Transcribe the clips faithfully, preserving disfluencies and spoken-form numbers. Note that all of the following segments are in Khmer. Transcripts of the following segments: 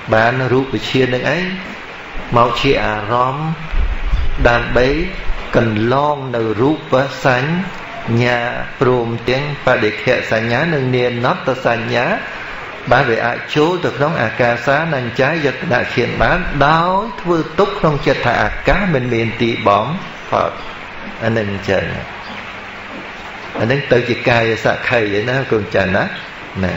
bán rút về chiên được ấy mau chia à róm đàn bấy cần long nở rút và sánh nhà prom tiếng và để khẽ sánh nhá nâng niên nót ta sánh nhá bán về ai chỗ từ trong à ca xá nâng trái giật đã khiển bán đáo thưa túc không chết thả à cá mình miền tị bóng Phật anh nâng trời anh nâng tự chỉ cài sạc khay vậy nó còn chẳng á nè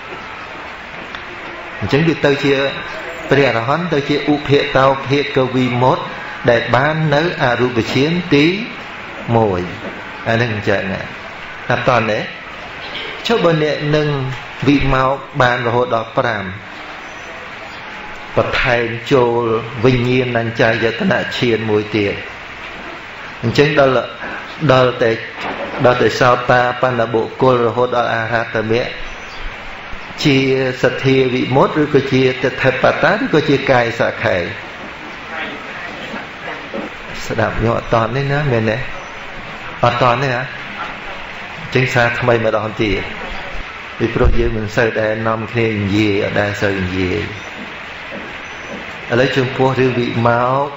chẳng vì tôi chia bè là hắn tôi chia úp hệ tao hệ cơ vi mốt để bán nấu à ru về chiến tí mồi anh nâng trời nè làm toàn đấy cho bên nè nâng vị máu bàn và hộ đỏ pram và thay cho vinh nhiên anh trai cho tất cả chiên mùi tiền chính đó là đó là để đó để sao ta pan là bộ cô là hộ đỏ à ha ta mẹ chia sát thi vị mốt rồi có chia thật bà tá rồi có chia cài xạ khải sẽ đạp nhỏ toàn đấy nữa mình này ở toàn đấy hả chính xác thay mà đòn tiền vì pro dương mình sơ đại năm khi gì ở đây sơ gì ở lấy chung phố riêng vị máu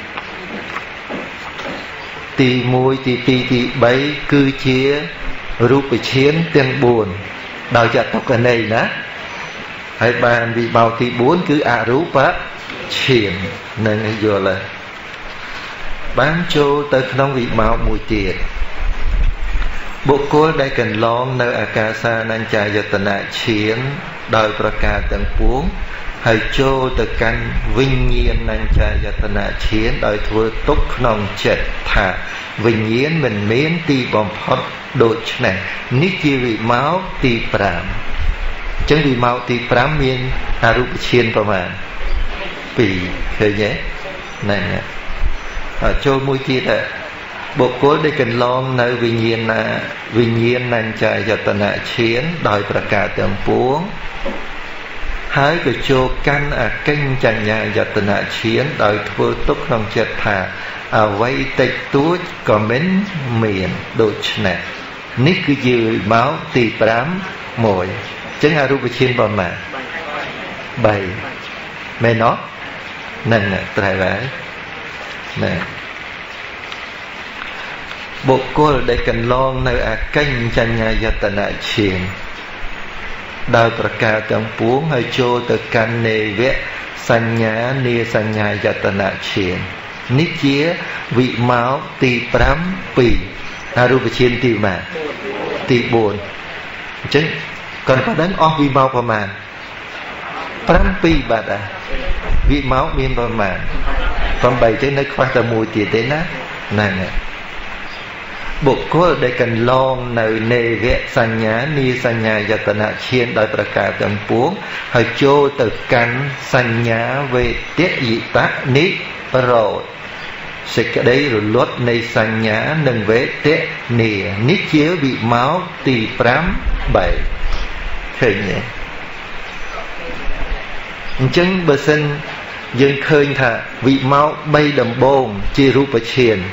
tì môi tì tì tì bấy cư chia rút về chiến tiếng buồn đào chặt tóc cái này nè hãy bàn vì bao tì bốn cứ à rút á chiến nên giờ là bán châu tới trong vị máu mùi tiền bộ cô đây cần lon nơi akasa nan chai yatana chiến đời praka tầng cuốn hay châu từ căn vinh nhiên nan chai yatana chiến đời thưa túc nòng chết thả vinh nhiên mình miến ti bom phật đôi này nít chi vị máu ti pram chẳng vì máu ti pram miên arup chiếnประมาณ ปีเคยnhé này nè ở châu mũi chi đấy bộ cố đây cần lon nơi vinh nhiên là vinh nhiên nan chai yatana chiến đời praka tầng cuốn hãy cái chỗ căn à kênh chẳng nhà yatana chiến đời thưa túc nòng chết thả à vay tịch túi có mến miền đôi này nít cứ dư máu tì bám mồi chứng à rùa chiên bò mà bảy mẹ nó nâng nè trai vái nè bộ cô đây cần lon nơi à kênh chẳng nhà yatana chiến đời praka tầng cuốn hay cho từ căn nề vẽ sanh nhá nia sanh nhà yatana chiến nít chia vị máu tì pram pì arupa chiên tì mà tì buồn chứ còn có đánh o vị máuประมาณ pram pi bát à vị máu miênประมาณ còn bảy chứ nó khoa tờ mùi tiền thế ná này nè bộ cô đây cần lon nơi nề vẽ sanh nhá ni sanh nhà yatana chiên đời praka tầng cuốn hay cho từ căn sanh nhá về tiết dị tác nít rồi sẽ cái đấy rồi lót này sanh nhá nâng vế tệ nè nít chiếu bị máu tì pram bảy khởi nhé chân bờ sinh dân khơi thà vị máu bay đầm bồn chi rupa chiền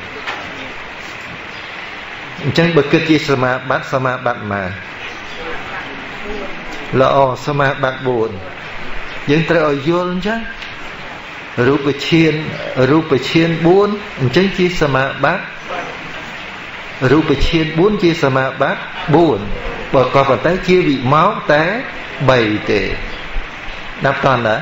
chân bờ kia chi sama bát sama bát mà lọ sama bát buồn dân trời ở vô chứ rupa chiên rupa chiên bốn chân chi sama bát rupa chiên bốn chi sama bát buồn và còn phần tay chia bị máu té bảy tệ đáp toàn đó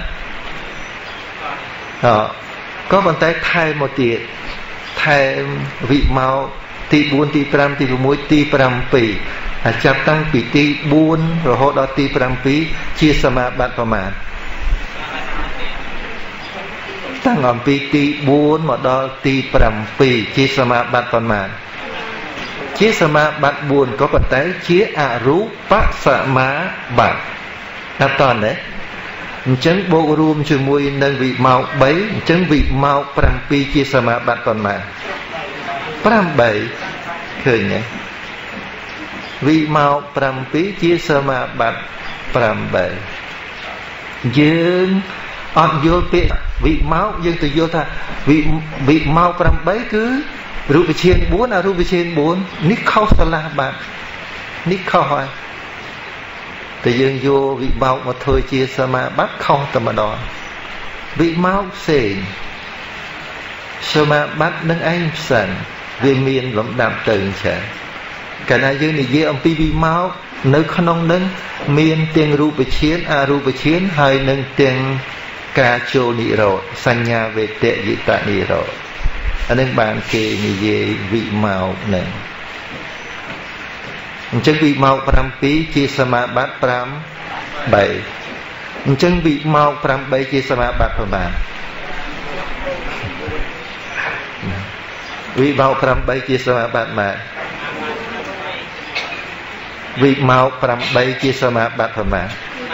họ có phần tay thay một tiệt thay vị máu ti bốn ti pram ti muối ti pram pì à chặt tăng pì ti bốn rồi họ đó ti pram pì chia sama bátประมาณtăng ngọn pi ti bốn mà đó ti pram pì chia sama bátประมาณchia sama bát buồn có phần tay chia arupa sama bát đáp toàn đấy chân bộ rùm chữ mùi nâng vị màu bấy chân vị màu pram pi chia sama bátประมาณpram bảy khởi nhé vị màu pram pi chia sama bát pram bảy dương ọt vô pi vị máu dương từ vô tha vị vị máu pram bảy cứ rupa chiên bốn à rupa chiên bốn nít khâu sala bát nít khâu hỏi từ dương vô vị máu mà thôi chia sama bát khâu tầm đó vị máu xền sơ ma bắt nâng anh sẵn vì miền lắm đạp từng chả cả này dương này dễ ông pi vị máu nơi không nâng miền tiền rùa chiến à rùa chiến hay nâng tiền ca chô nị rộ sanh nhà về tệ dị tạ nị rộ anh em bạn kê nị dễ vị máu này chân vị máu pram pí chia sama bát pram bảy chân vị máu pram bảy chia sama bát pram bảy vị máu pram bảy chia sama bát mà vị máu pram bảy chia sama bát pram bảy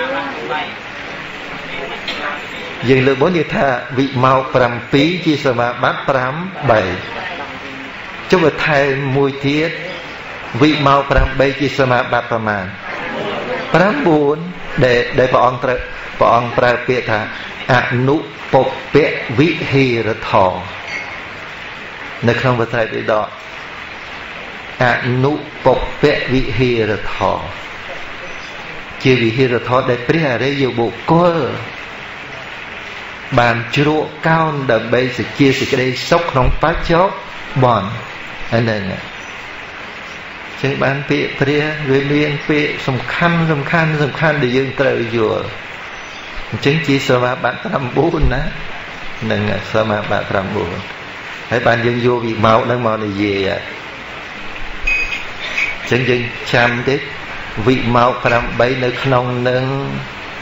dừng lượng bốn như tha vị máu pram pí chia sama bát pram bảy chúng ta thay mùi thiết vị máu pram bảy chia sama bát pram mà pram bốn để để bọn ông bọn ông pra pia tha anu pop pe vị hi rật thọ nơi không có thay bị đọ anu pop pe vị hi rật thọ chia vị hi rật thọ để pria để nhiều bộ cơ bàn chua cao đầm bay sẽ chia sẻ cái đây sốc nóng phát chót bòn anh này nè trên bàn pia pria người liên pia sầm khăn sầm khăn sầm khăn để dương trời vừa chính chỉ sơ ma bạn làm bốn ná nâng sơ ma bạn làm bốn hãy bạn dương vô bị máu nâng màu này về à chính dương chăm tết vị máu làm bay nơi không nâng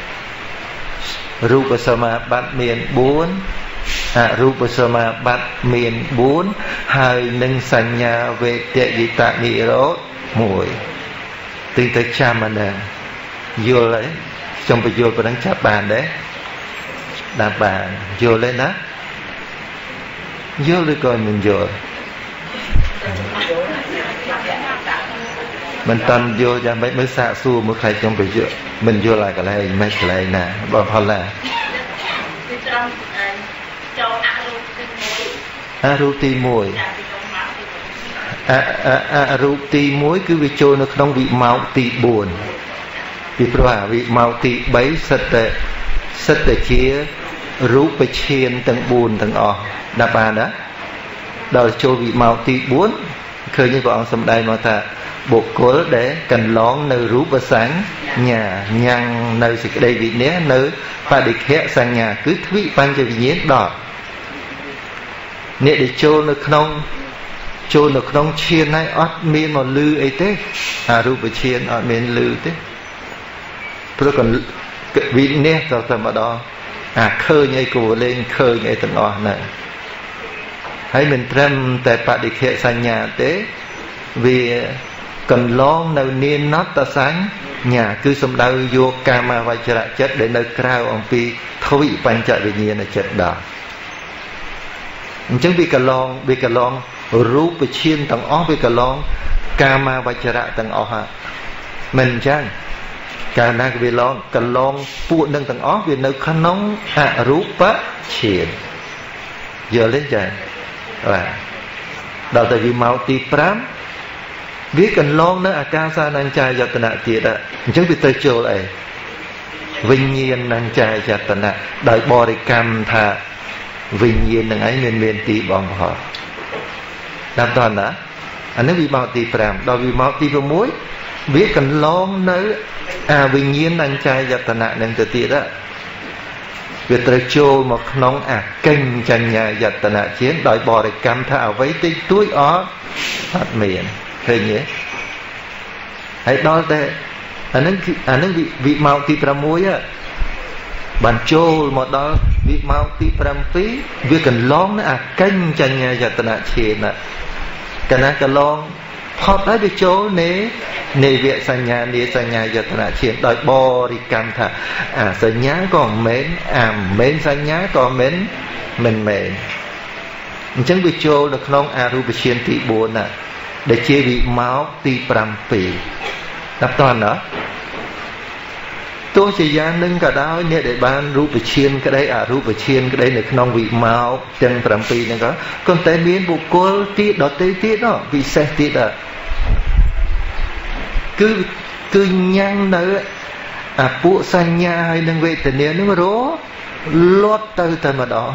rupa sama bát miền bốn à rupa sama bát miền bốn hai nâng sanh nhà về tệ dị tạ nị rốt mùi tinh tới chăm mà nè vô lấy trong bây giờ có đang chắp bàn đấy đạp bàn vô lên đó vô lên coi mình vô mình toàn vô ra mấy mới xạ xua mới khai trong bây giờ mình vô lại cái này mấy cái này nè bao nhiêu là aruti muối aruti muối cứ bị trôi nó không bị máu tị buồn vì pro vị máu tị bấy sật tệ sật tệ chia rúpไปเชียน từng buồn từng ọ đáp án đó đó là cho vị máu tị bốn khơi như bọn sầm đây mà ta bộ cố để cần lón nơi rúp và sáng nhà nhang nơi sự đây vị né nơi và để khẽ sang nhà cứ thủy ban cho vị nhến đỏ nè để cho nó không cho nó không chiên này ót miên mà lư ấy thế à rúp và chiên ót miên lư thế rồi còn vị nè tao tao mà đó à khơi như cô lên khơi như từng ọ này hãy mình trem tại bà để khẽ sang nhà thế vì cần lon nơi niên nót ta sáng nhà cứ xâm đau vô kama vai chạ chất để nơi cao ông pi thôi ban chạy về nhiên là chất đỏ chẳng vì cả lon vì cả lon rúp về chiên tầng ó vì cả lon kama vai chạ tầng ó ha mình chăng cả na vì lon cả lon phụ nâng tầng ó vì nơi khăn nóng à rúp á chiên giờ lên trời và đầu tại vì máu ti pram biết cần lon nữa akasa năng trai yatana tiệt ạ chẳng bị tới chỗ lại vinh nhiên năng trai yatana đại body cam thà vinh nhiên năng ấy miền miền tị bong họ làm toàn đã anh nói vì máu tị pram đòi vì máu tị vào muối biết cần lon nữa à vinh nhiên năng trai yatana năng tự tiệt ạ việc tới chỗ một nóng à kênh chân nhà yatana chiến đại body cam thà với tích túi ó phát miền thấy nhé hãy đó thế anh ấy anh ấy vị vị màu tị pram muối á bàn trôi một đó vị màu tị pram phí việc cần lon nữa à kênh chân nhà yatana chiến á cái này cái lon họ tới bị chỗ nế nề viện sang nhà nế sang nhà yatana chiến đòi bò đi cam thà à sang nhá còn mến à mến sang nhá còn mến mình mến chẳng bị chỗ được non arupachian tị buồn à để chia vị máu tị pram pì đáp toàn đó tôi chỉ dám nâng cả đó nhé để ban rupa chiên cái đấy à rupa chiên cái đấy là non vị máu chân pram pì này có còn tại biến bộ cô tiết đó tê tiết đó vị xe tiết à cứ cứ nhang nữa à bộ sang nhà hay nâng vệ tình niệm nó rố lót từ từ mà đó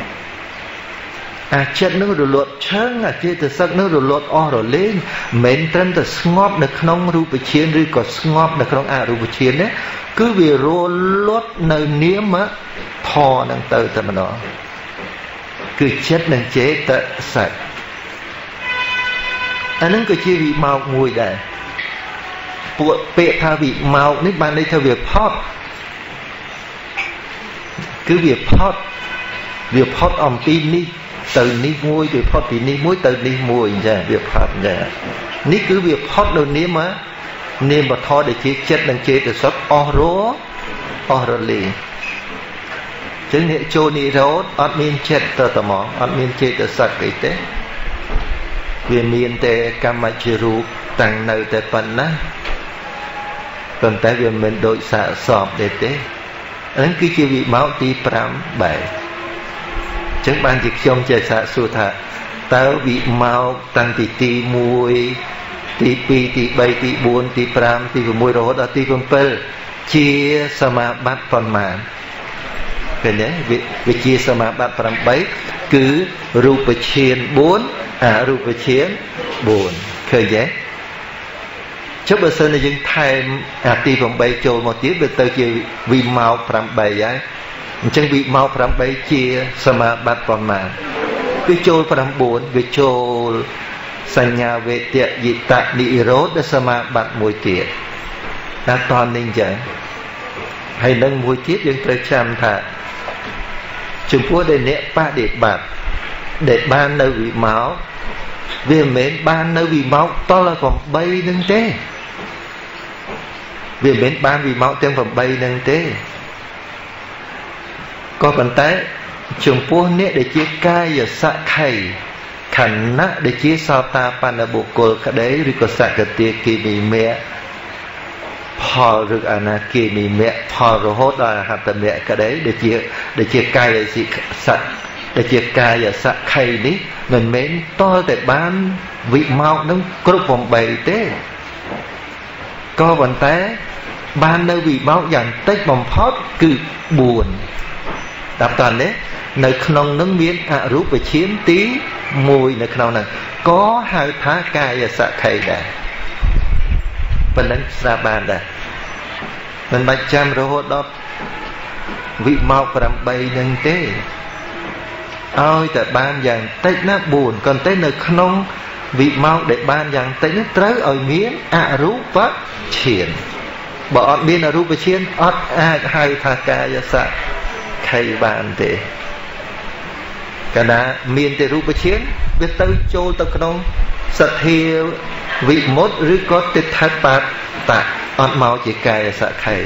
à chết nó rồi lót chớn à chết từ sắc nó rồi lót o rồi lên mến trân từ ngóp được không rùa bạch chiến rồi có ngóp được không à rùa bạch chiến đấy cứ vì rô lót nơi niếm á thò năng từ từ mà đó cứ chết năng chế tự sạch anh ấy cứ chia vị màu mùi đây bộ bệ tha vị màu nít ban đây theo việc pot cứ việc pot việc pot om tin đi từ ní mùi việc pot thì ní mùi từ ní mùi vậy việc pot vậy ní cứ việc pot đâu ní mà nên mà thôi để chế chết đang chế từ sốt oro orally chứ nếu cho ní rốt admin chết từ tầm mỏ admin chế từ sạch cái thế vì miền tây Kamachiru tăng nơi tây phần á còn tại vì mình đội xạ sọp để thế anh cứ chỉ bị máu tí pram bảy chẳng ban dịch trong trời xạ su thà tao bị máu tăng tí tí mùi tí pi tí bay tí buồn tí pram tí mùi rốt ở tí con pel chia sama bát phần màn cái đấy vì, vì chia sama bát pram bảy cứ rupa chiên bốn à rupa chiên bốn khởi vậy chốc bữa sau này dân thay à ti vòng bay trôi một tiếng về tới kia vì màu pram bay ấy chẳng bị màu pram bay chia sama bát phần màn cứ trôi pram bốn vì trôi sanh nhà về tiệt dị tạ đi rốt để sama bát mùi tiệt đã toàn ninh vậy hay nâng mùi tiết dân tới trăm thà chúng tôi để nẹ ba để bạc để ban nơi vị máu vì mến ban nơi vị máu to là còn bay nâng thế vì mến ban vị máu tên còn bay nâng thế có bàn tay chúng tôi nẹ để chia cai và xạ khay khẩn nạ để chia sao ta pan là bộ cột cả đấy rồi có xạ cái tia kỳ mì mẹ phò rực à na kỳ mì mẹ phò rồi hốt là hạt tầm mẹ cái đấy để chia để chia cai để gì xạ để chia cai và xạ khay đi mình mến to để bán vị mau nó có được vòng bày thế có bàn tay ban nơi vị máu dàn tách vòng phót cứ buồn đáp toàn đấy nơi khăn nâng miếng à rút về chiến tí mùi nơi khăn này có hai thá cai và xạ khay đã phần đánh ra bàn đã mình bạch trăm rồi hốt đó vị mau và bay nâng thế ôi tại ban dàn tách nó buồn còn tới nơi khăn vị mau để ban dàn tách nó tới ở miếng à rút phát triển bỏ miếng à rút về chiến ớt à hai thá cai và xạ khay bàn thế cả đã miền tây rùa chiến biết tới châu tập công sạch thiêu vị mốt rưỡi có tết thắt bát tạ on màu chỉ cài sạch khay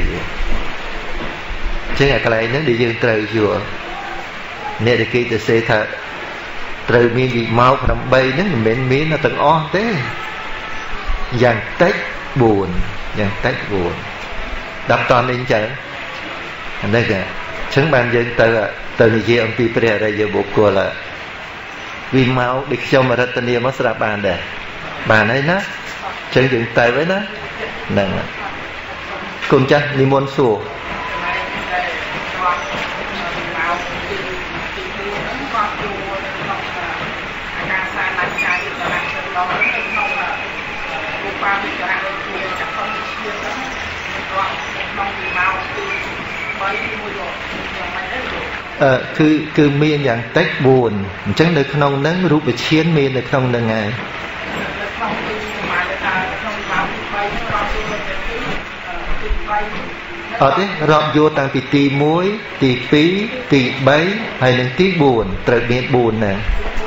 chứ ngày cái này nó đi dương trời chùa nè để kia từ xe thật trời miền vị máu làm bay nó miền miền nó từng on thế dàn tết buồn dàn tết buồn đập toàn lên chợ anh đây kìa chứng ban dân từ từ này kia ông pi pre đây giờ bộ cô là vì máu được cho mà rất nhiều mất ra bàn để bàn ấy nó chứng dựng tay với nó nè cùng cha đi môn sủa ờ cứ cứ miên dạng tách buồn chẳng được không nắng rút về chiến miên được không được ngày ở thế rộn vô tăng thì tì muối tì phí tì bấy hay những tí buồn trời miên buồn nè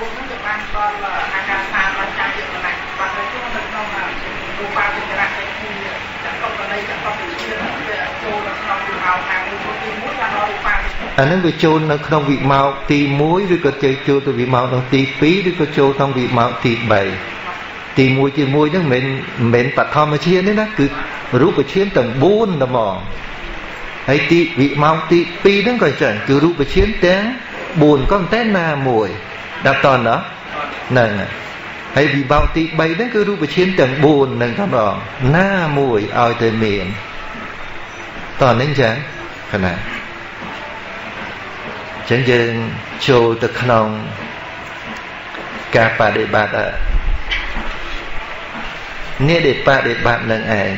anh nói về chôn nó không vị màu tì muối rồi có chơi chôn từ vị màu nó tì phí rồi có chôn không vị màu tì bảy tì muối tì muối nó mình mình bật thom mà chia đấy nó cứ rút về chiến tầng bốn là mỏ hay tì vị màu tì phí nó còn chẳng cứ rút về chiến té buồn con té na mùi đáp toàn đó nè hay vị màu tì bảy nó cứ rút về chiến tầng buồn nè các bạn na mùi ao tới miệng toàn đến chẳng khả năng chẳng dừng trôi từ khăn cả bà đề bạt ạ nế đề bà đề bạt nâng ai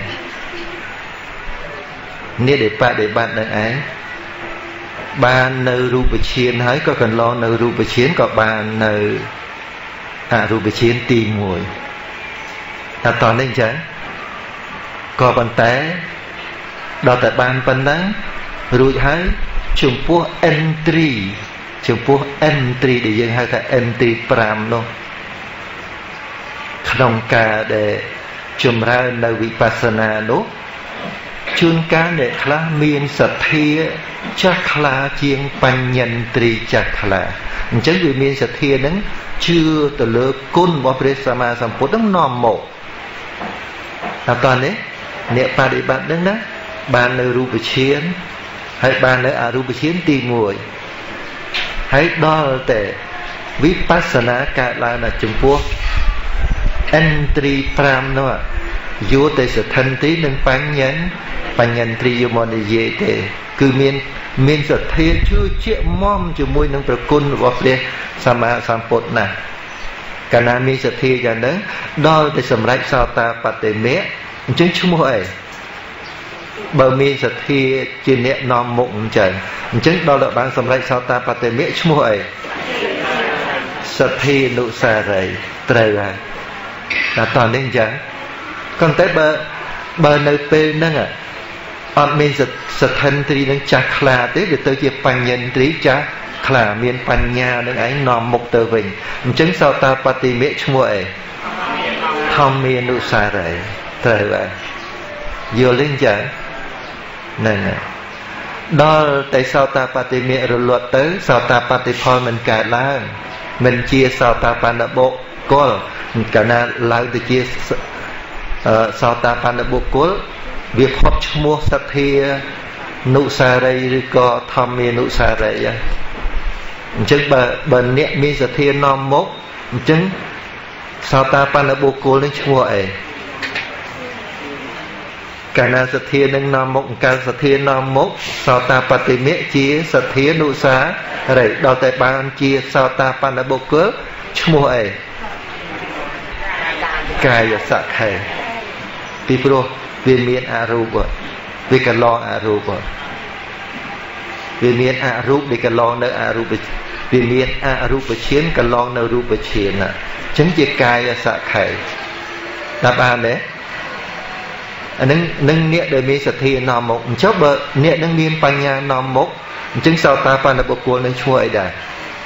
nế đề bà đề bạt nâng ai ba nơi rùa bạch chiên hãy có cần lo nơi rùa bạch chiên có ba nơi à rùa bạch chiên tìm mùi à toàn nên chẳng có bàn té đó tại bàn bàn đó rùi hãy chúng pua entry chúng pua entry để dân hay là entry pram luôn không cả để chùm ra nơi vipassana đó chun cá để khá miên sạch thia chắc khá chiên bánh nhân tri chắc khá chẳng vì miên sạch thia nâng chưa từ lỡ côn bỏ bế sa ma sam phút nâng nòm một là toàn đấy nè bà để bạn nâng đó bạn nơi rù bạch chiến hay bạn nơi à rù bạch chiến tìm mùi hãy đo tệ vipassana cả là là chùm pua entry pram nó vô tệ sự thân tí nâng bánh nhân bánh nhân tri vô môn để dễ tệ cứ miên miên sạch thia chưa chịu mong cho mùi nâng bà côn bỏ bế sa ma sam phút nè cả nà miên sạch thia cho nâng đo tệ sầm rạch sao ta bạch tệ mẹ chứng chung mùi ấy bờ miên sạch thia trên nẹ nòm mụn chẳng chứng đo lợi bán sầm rạch sao ta bạch tệ mẹ chung mùi ấy sạch thia nụ xa rầy trời ra là toàn nên chẳng còn tới bờ bờ nơi bê nâng à ổn miên sạch thân tri nâng chá khá tế để tôi chia bánh nhân trí chá khá miên bánh nha nâng ấy nòm mục tờ vinh chứng sao ta bạch tệ mẹ chung mùi ấy thông miên nụ xa rầy trời ra vô lên chẳng này nè đó tại sao ta pati miệng rồi luật tới sao ta pati phôi mình cả lá mình chia sao ta pan đã bộ cô cả na lại từ chia sao ta pan đã bộ cô việc học mua sát thia nụ sa rây có tham miên nụ sa rây chứng bờ bờ niệm mi sát thia nom mốc chứng sao ta pan đã bộ cô lên mua ấy cả na sát thiên nâng nam mốc cả sát thiên nam mốc sao ta pati mẹ chia sát thiên nụ xá rồi đào tại ban chia sao ta pan đã bộ cớ mua ấy cài và sạc hay vì pro vì miền aruba vì cả lo aruba vì miền aruba vì cả lo nơi aruba vì miền aruba chiến cả lo nơi aruba chiến à chứng chỉ cài và sạc hay đáp án đấy nâng nâng niệm đời mi sạch thi nòm một chớp bờ niệm nâng miên bánh nha nòm một chứng sao ta pan là bộ cuốn nâng chua ấy đà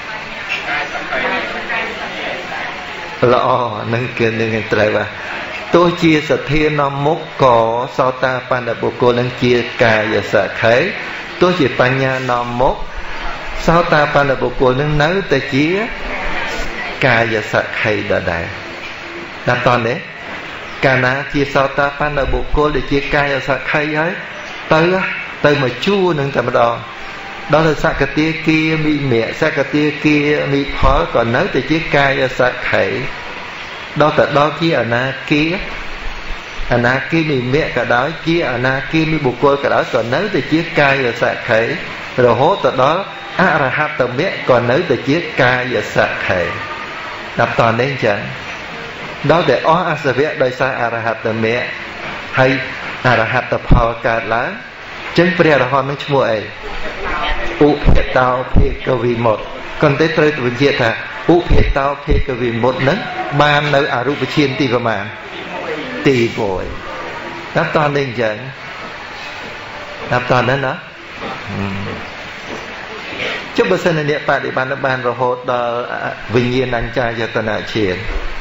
lọ nâng kia nâng trời và tôi chia sạch thi nòm một có sao ta pan là bộ cuốn nâng chia cài và sạch khế tôi chỉ bánh nha nòm một sao ta pan là bộ cuốn nâng nấu ta chia cài và sạch khế đà đà đà toàn đấy cả na chia sao ta pan ở bộ cô để chia cài ở sạc khay ấy tới tới mà chua nâng tầm đó đó là sạc cái tia kia bị mẹ sạc cái tia kia bị khó còn nếu thì chia cài ở sạc khay đó tại đó kia ở na kia ở na kia bị mẹ cả đó chia ở na kia bị bộ cô cả đó còn nếu thì chia cài ở sạc khay rồi hốt tại đó à là hạt tầm mẹ còn nếu thì chia cài ở sạc khay đập toàn đến chẳng đó để ó a sa vẽ đời sa arahata mẹ hay arahata phao cả lá chứng pre là hòn nó mua ấy u phê tao phê cơ vì một còn tới tới tụi chia thà u phê tao phê cơ vì một nấng ban nơi arupa chiên tì cơ mà tì vội đáp toàn lên chẳng đáp toàn đó nó chúc bữa sinh niệm bà để ban ban rồi hốt đó vinh yên anh trai cho tận hạ triển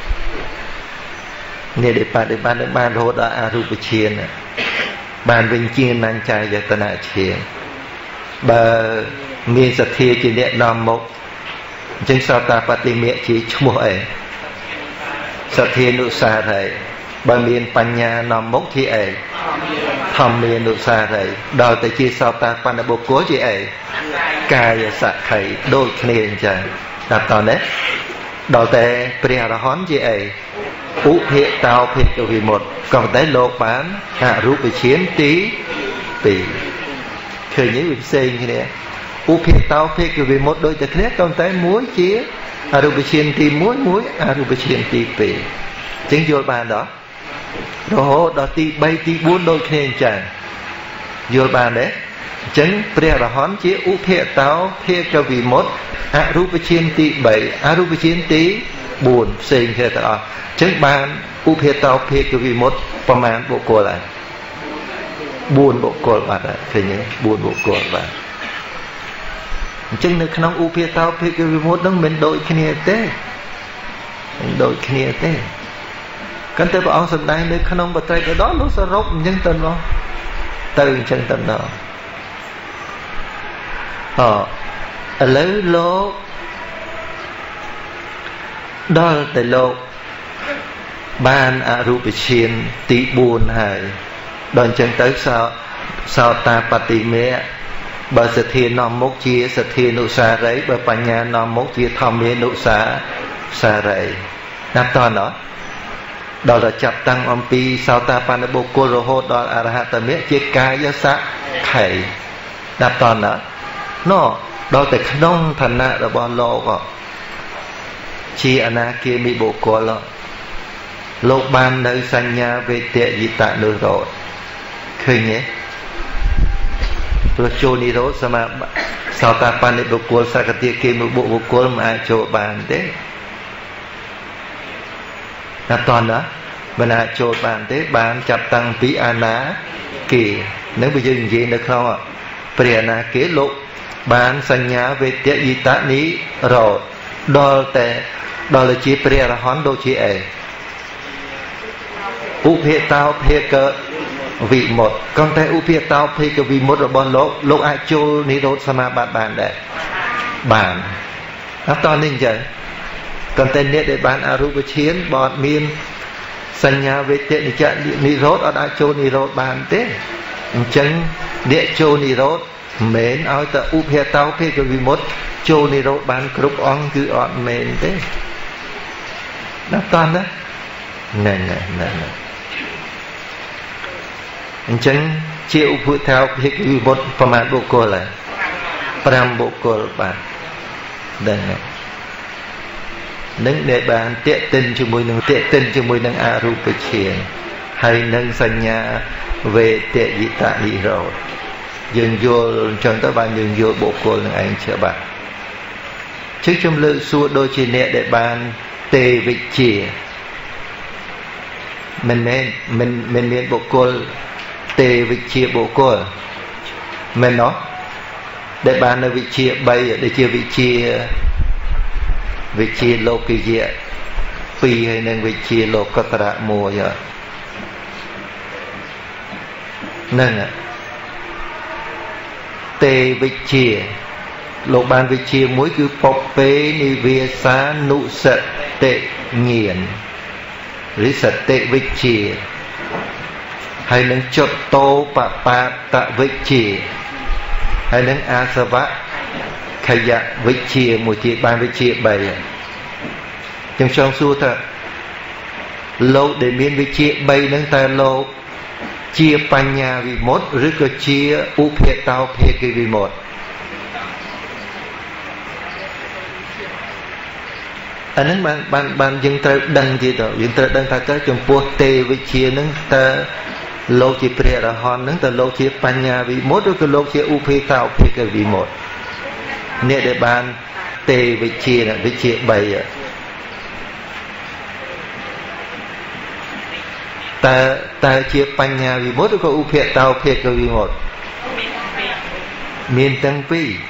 nè để bà để ban để ban hốt đó arupa chiên ban vinh chiên anh trai cho tận hạ triển bà miên sạch thia chỉ niệm nam mục chính sao ta pati mẹ chỉ mua ấy sạch thia nụ xa thầy bà miên panya nam mục chỉ ấy thầm miên nụ xa thầy đòi tới chi sao ta pan bộ cố chỉ ấy cài sạch thầy đôi khné chẳng đáp toàn đấy đòi tới pria là hón chỉ ấy ú hệ tao phê cơ vì một còn tới lô bán hạ rút về chiến tí tỷ khởi nhớ bình sinh như thế ឧបេតោភេកវិមុតដូចតែគ្នាក៏តែមួយជាអរូបឈានទីមួយមួយអរូបឈានទីពីរអញ្ចឹងយល់បានដល់រហូតដល់ទីបីទីបួនដូចគ្នាអញ្ចឹងយល់បានទេអញ្ចឹងព្រះអរហន្តជាឧបេតោភេកវិមុតអរូបឈានទីបីអរូបឈានទីបួនផ្សេងគ្នាទាំងអស់អញ្ចឹងបានឧបេតោភេកវិមុតប្រមាណបុគ្គលហើយបួនបុគ្គលបាទឃើញទេបួនបុគ្គលបាទអញ្ចឹងនៅក្នុងឧបេតោភេកវិមុតហ្នឹងមិនដូចគ្នាទេមិនដូចគ្នាទេគិតទៅព្រះអង្គសម្ដែងនៅក្នុងបត្រៃកដោលោកសរុបអញ្ចឹងទៅនោះទៅអញ្ចឹងទៅដល់អឥឡូវលោកដល់តែលោកបានអរូបឈានទីបួនហើយដល់អញ្ចឹងទៅសោសោតាបតិមេបើសទ្ធានាំមុខជាសទ្ធានុសារីបើបញ្ញានាំមុខជាធម្មានុសាសារីណាប់តណោះដល់តែចាប់តាំងអំពីសោតាបណ្ឌបុគ្គលរហូតដល់អរហត្តមេជាកាយសៈខៃណាប់តណោះណោដល់តែក្នុងឋានៈរបស់លោកជាអនាគាមីបុគ្គលលោកបាននៅសញ្ញាវេទយិតៈនិរោធឃើញទេព្រោះចូលនិរោធសមាសោតាបណ្ឌបុគ្គលសកតិគាមីបុគ្គលមិនអាចចូលបានទេណាតនណាមិនអាចចូលបានទេបានចាប់តាំងពីអាណាគានឹងបើយើងនិយាយនៅក្នុងព្រះអាណាគាលោកបានសញ្ញាវេទយិតៈនិរោធដល់តែដល់ជាព្រះអរហន្តដូចជាអេឧបេតោភេកវិមុតក៏តែឧបេតោភេកវិមុតរបស់លោកលោកអាចចូលនិរោធសមាបត្តិបានដែរបានអត់តនេះអញ្ចឹងក៏តែអ្នកដែលបានអរូបឈានបើអត់មានសញ្ញាវេទនិច្ចនិរោធអត់អាចចូលនិរោធបានទេអញ្ចឹងអ្នកចូលនិរោធមិនមែនឲ្យតែឧបេតោភេកវិមុតចូលនិរោធបានគ្រប់អង្គគឺអត់មែនទេណាតន់ណាណែណែណែអញ្ចឹងជាឧបេតោភេកវិមុតប្រមាណបុគ្គលហើយប្រាំបុគ្គលបាទដឹងទេនឹងដែលបានតេតិនជាមួយនឹងតេតិនជាមួយនឹងអរូបឈានហើយនឹងសញ្ញាវេទយិតៈនិរោធយើងយល់អញ្ចឹងទៅបានយើងយល់បុគ្គលនឹងឯងច្បាស់ជិះជំលើកសួរដូចជាអ្នកដែលបានទេវិជ្ជាមិនមែនមិនមិនមានបុគ្គលទេវិជ្ជាបុគ្គលមែនណោះដែលបាននៅវិជ្ជាបីដែលជាវិជ្ជាវិជ្ជាលោកយៈពីរហើយនឹងវិជ្ជាលោកតរៈមួយហ្នឹងទេវិជ្ជាលោកបានវិជ្ជាមួយគឺពពេនិវាសានុសតិញាណឬសតិវិជ្ជាហើយនឹងចុតតោបបាតវិជ្ជាហើយនឹងអាសវៈខយៈវិជ្ជាមួយទៀតបានវិជ្ជាបីចឹងចង់សួរថាលោកដែលមានវិជ្ជាបីហ្នឹងតើលោកជាបញ្ញាវិមុតឬក៏ជាឧបេតោភេកវិមុតអាហ្នឹងបានបានបានយើងត្រូវដឹងទៀតយើងត្រូវដឹងថាតើចំពោះទេវិជ្ជាហ្នឹងតើលោកជាព្រះអរហន្តហ្នឹងតើលោកជាបញ្ញាវិមុតឬក៏លោកជាឧបេតោភេកវិមុតអ្នកដែលបានទេវិជ្ជាវិជ្ជាបីតើតើជាបញ្ញាវិមុតឬក៏ឧបេតោភេកវិមុតមានទាំងពីរ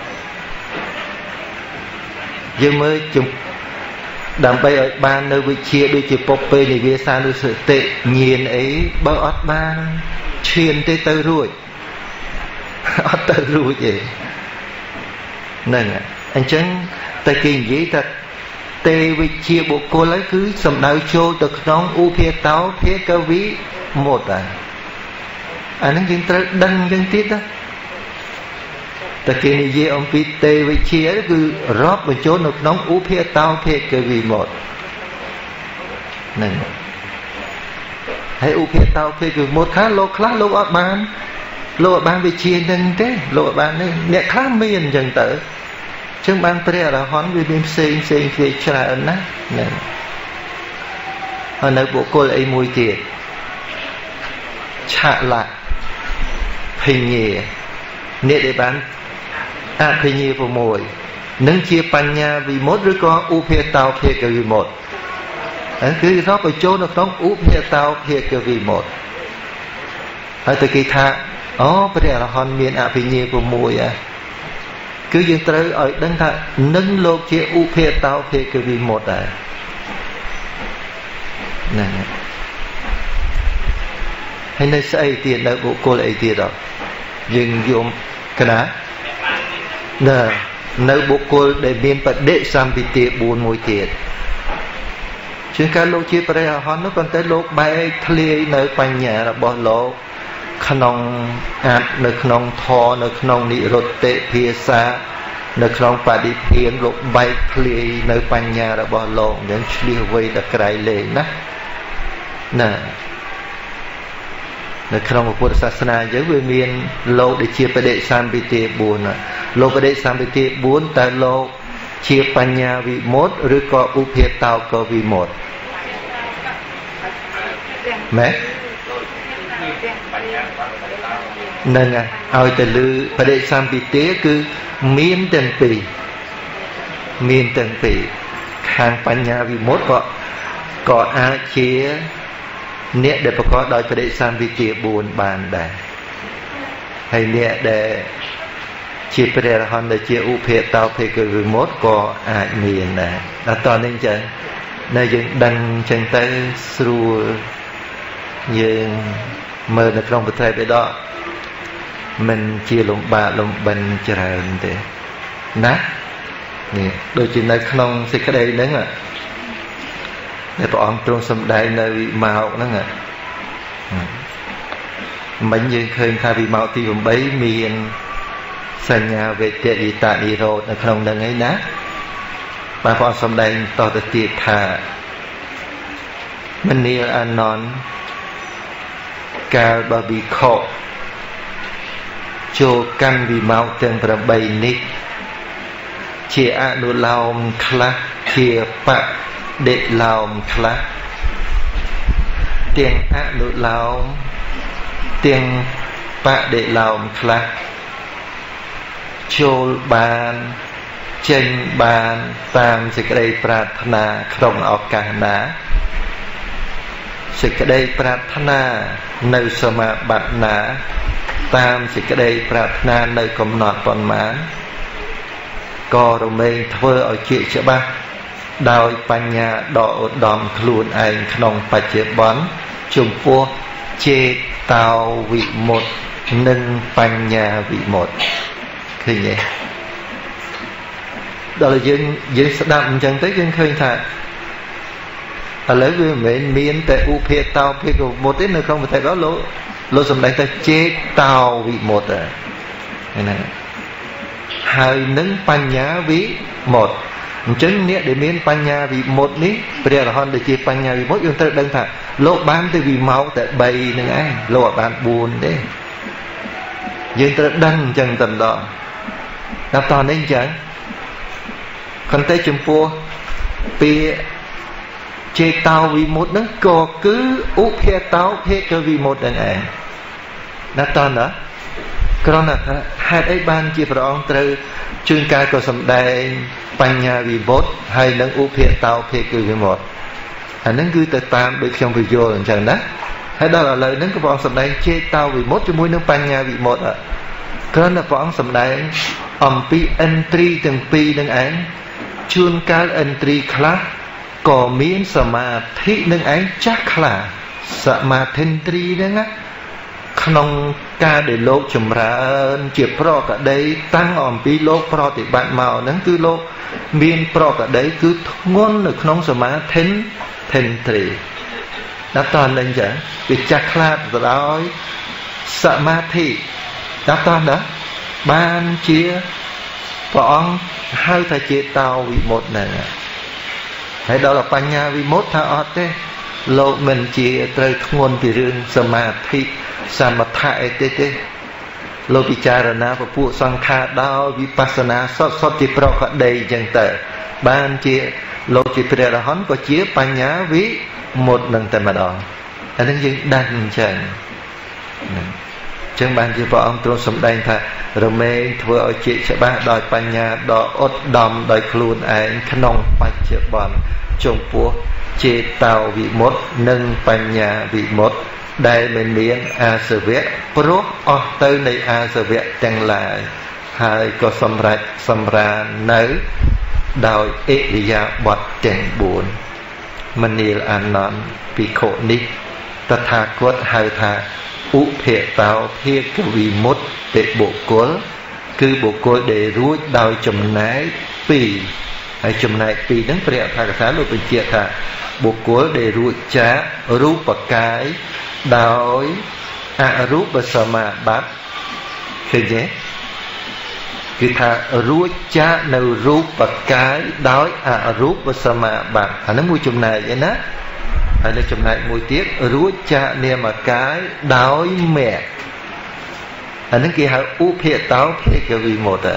យើងមើលដើម្បីឲ្យបាននៅវិជ្ជាដូចជាពពេនិវាសានុសតិញាណអីបើអត់បានឈានទេទៅរួចអត់ទៅរួចទេហ្នឹងអញ្ចឹងតែគេនិយាយថាទេវិជ្ជាបុគ្គលហើយគឺសំដៅចូលទៅក្នុងឧបេតោភេកវិមុតដែរអាហ្នឹងយើងត្រូវដឹងយ៉ាងទៀតណាតែគេនិយាយអំពីទេវិជ្ជាគឺរាប់បញ្ចូលនៅក្នុងឧបេតោភេកវិមុតហ្នឹងហើយឧបេតោភេកវិមុតខ្លះលោកខ្លះលោកអត់បាន lộ ban về chia nâng thế lộ ban này nè khá miền chẳng tử chứ ban pre là hón vì bên xây xây về trả ơn á nè ở nơi bộ cô ấy mùi tiệt chạ lại hình nhẹ nè để bán à hình nhẹ vào mùi nâng chia pan nha vì mốt rồi có u phê tao phê cơ vì một cứ nó phải chỗ nó không u phê tao phê cơ vì một ở từ kỳ tha ó bây giờ là hòn miền à hình nhẹ vào mùi à cứ dương tới ở đấng thà nâng lô chia u phê tao phê cơ vì một à nè hay nơi xây tiền ở bộ cô lại tiền đó dừng dùng cái ná nè nơi bộ cô để miền bật đệ sang bị tiệt buồn mùi tiệt chứ cái lô chia bây giờ họ nó còn tới lô bay thề nơi bánh nhà là bỏ lô khăn ông ạt nơi khăn ông thò nơi khăn ông nị rốt tệ phía xa nơi khăn ông bà đi phiền lô bay thề nơi bánh nhà là bỏ lô những chia vây là cái lệ ná nèในครองพุทธศาสนาเยอะเวียนโลกได้เชียร์ประเดชสามปิเตบุญโลกประเดชสามปิเตบุญแต่โลกเชียร์ปัญญาวิมุตติหรือก็อุเพตตาก็วิมุตติไหมนั่นไงเอาแต่ลือประเดชสามปิเตคือมีนเต็มปีมีนเต็มปีทางปัญญาวิมุตติก็ก็อาเชียเนี่ยเดี๋ยวประกอบโดยประเด็นสามวิจิบูนบานได้ให้เนี่ยเดี๋ยวชีประเดี๋ยวฮอนเดี๋ยวเจ้าอุเพตเตาเพกคือมดก็อาจมีนะแล้วตอนนี้จะในยังดังจังเตอสูยังเมื่อในกรงประเทศไปดอกมันเชี่ยลมบาลมบันเจริญเตนะนี่โดยจีนในขนมสิกระเดยนั่งอ่ะในพระองค์ตรงสมได้ในวิมาวนั่นไงมันยังเคยทาวิมาวที่ผมใบมีนสัญญาเวทอิตานิโรธในขนมนั่งไงนะพระองค์สมได้ต่อตติธามันนี่อันนอนกาบาบิโคโจกันวิมาวเต็มประใบนิกเชียอนุลาวมคละเทียปะเด็กลาวคละเตียงอนุลาวเตียงปะเด็กลาวคละโชลบานเจนบานตามสิกระไดปรารถนาครองออกกานาสิกระไดปรารถนาในสมาบัตินาตามสิกระไดปรารถนาในกำหนดปนมานก็เราไม่เทอเอาเกี่ยฉบับโดยปัญญาดอดอมคลูนเองขนมปัจเจบอนจุมพวกเจตาววิหมดหนึ่งปัญญาวิหมดคือไงđó là dân dân đam chân tới dân khơi thà à lấy cái miền miền tại u phê tàu phê của một ít nữa không phải có lỗ lỗ sầm đánh ta chế tàu vị một à này này hai nângปัญญาวิหมดchứng nghĩa để miềnปัญญาวิหมดนี้เปรียบฮอนđể chếปัญญาวิหมดยังเติร์ดังthàโลบ้านแต่วิเมาแต่ใบนึงไอ้โลบ้านบุญเด้ยังเติร์ดังจังตันดอนับตอนนี้จังคนเตจุมพัวปีเจตาววิมุตนั้นก็คืออุเพตาวเพกวิมุตนั่นเองนับตอนนะกรณีหากไอ้บ้านจีพระองค์ตรัสจึงการก็สำแดงปัญญาวิมุตให้นังอุเพตาวเพกวิมุตอันนั้นคือแต่ตามโดยช่องวิโยอย่างนั้นนะให้ได้อะไรนั้นก็พระองค์สำแดงเจตาววิมุตจะมุ่งนังปัญญาวิมุตอ่ะกรณีพระองค์สำแดงอมปีอันตรีถึงปีนั่นเองជួនកាលឥន្ទ្រីខ្លះក៏មានសមាធិនឹងឯងចាស់ខ្លះសមាធិឥន្ទ្រីហ្នឹងណាក្នុងការដែលលោកចម្រើនជាប្រកដីតាំងអំពីលោកប្រតិបត្តិមកហ្នឹងគឺលោកមានប្រកដីគឺធ្ងន់នៅក្នុងសមាធិឥន្ទ្រីដល់តើនឹងចឹងវាចាស់ខ្លាចទៅដោយសមាធិដល់តើណាបានជាព្រះអង្គហៅថាចេតោវិមុតហ្នឹងហើយដល់បញ្ញាវិមុតថាអត់ទេលោកមិនជាត្រូវធ្ងន់ពីរឿងសមាធិសមថៈអីទេទេលោកពិចារណាពពួកសង្ខារដោយវិបស្សនាសតសតជាប្រកដីអញ្ចឹងទៅបានជាលោកជាព្រះអរហន្តក៏ជាបញ្ញាវិមុតនឹងតែម្ដងអានឹងយើងដឹងអញ្ចឹងអញ្ចឹងបានជាព្រះអង្គទ្រង់សម្ដែងថារមែងធ្វើឲ្យជាច្បាស់ដោយបញ្ញាដ៏ឧត្តមដោយខ្លួនឯងក្នុងបច្ចុប្បន្នចំពោះចេតោវិមុតនិងបញ្ញាវិមុតដែលមិនមានអាសវៈព្រោះអស់ទៅនៃអាសវៈទាំងឡាយហើយក៏សម្រេចសម្រាននៅដោយអិរិយាបថទាំងបួនមនាលអានន្ទភិក្ខុនេះតថាគតហៅថាឧភេតោភាគវិមុតតិបុគ្គលគឺបុគ្គលដែលរួចដោយចំណែកពីរហើយចំណែកពីរហ្នឹងព្រះអធិកាលោកបញ្ជាក់ថាបុគ្គលដែលរួចចាករូបកាយដោយអរូបសមាបត្តិឃើញទេគឺថារួចចាកនៅរូបកាយដោយអរូបសមាបត្តិអានេះមួយចំណែកឯណាហើយនៅចំណែកមួយទៀតរួចចាកនាមកាយដោយមគ្គអានេះគេហៅឧភេតោភាគវិមុត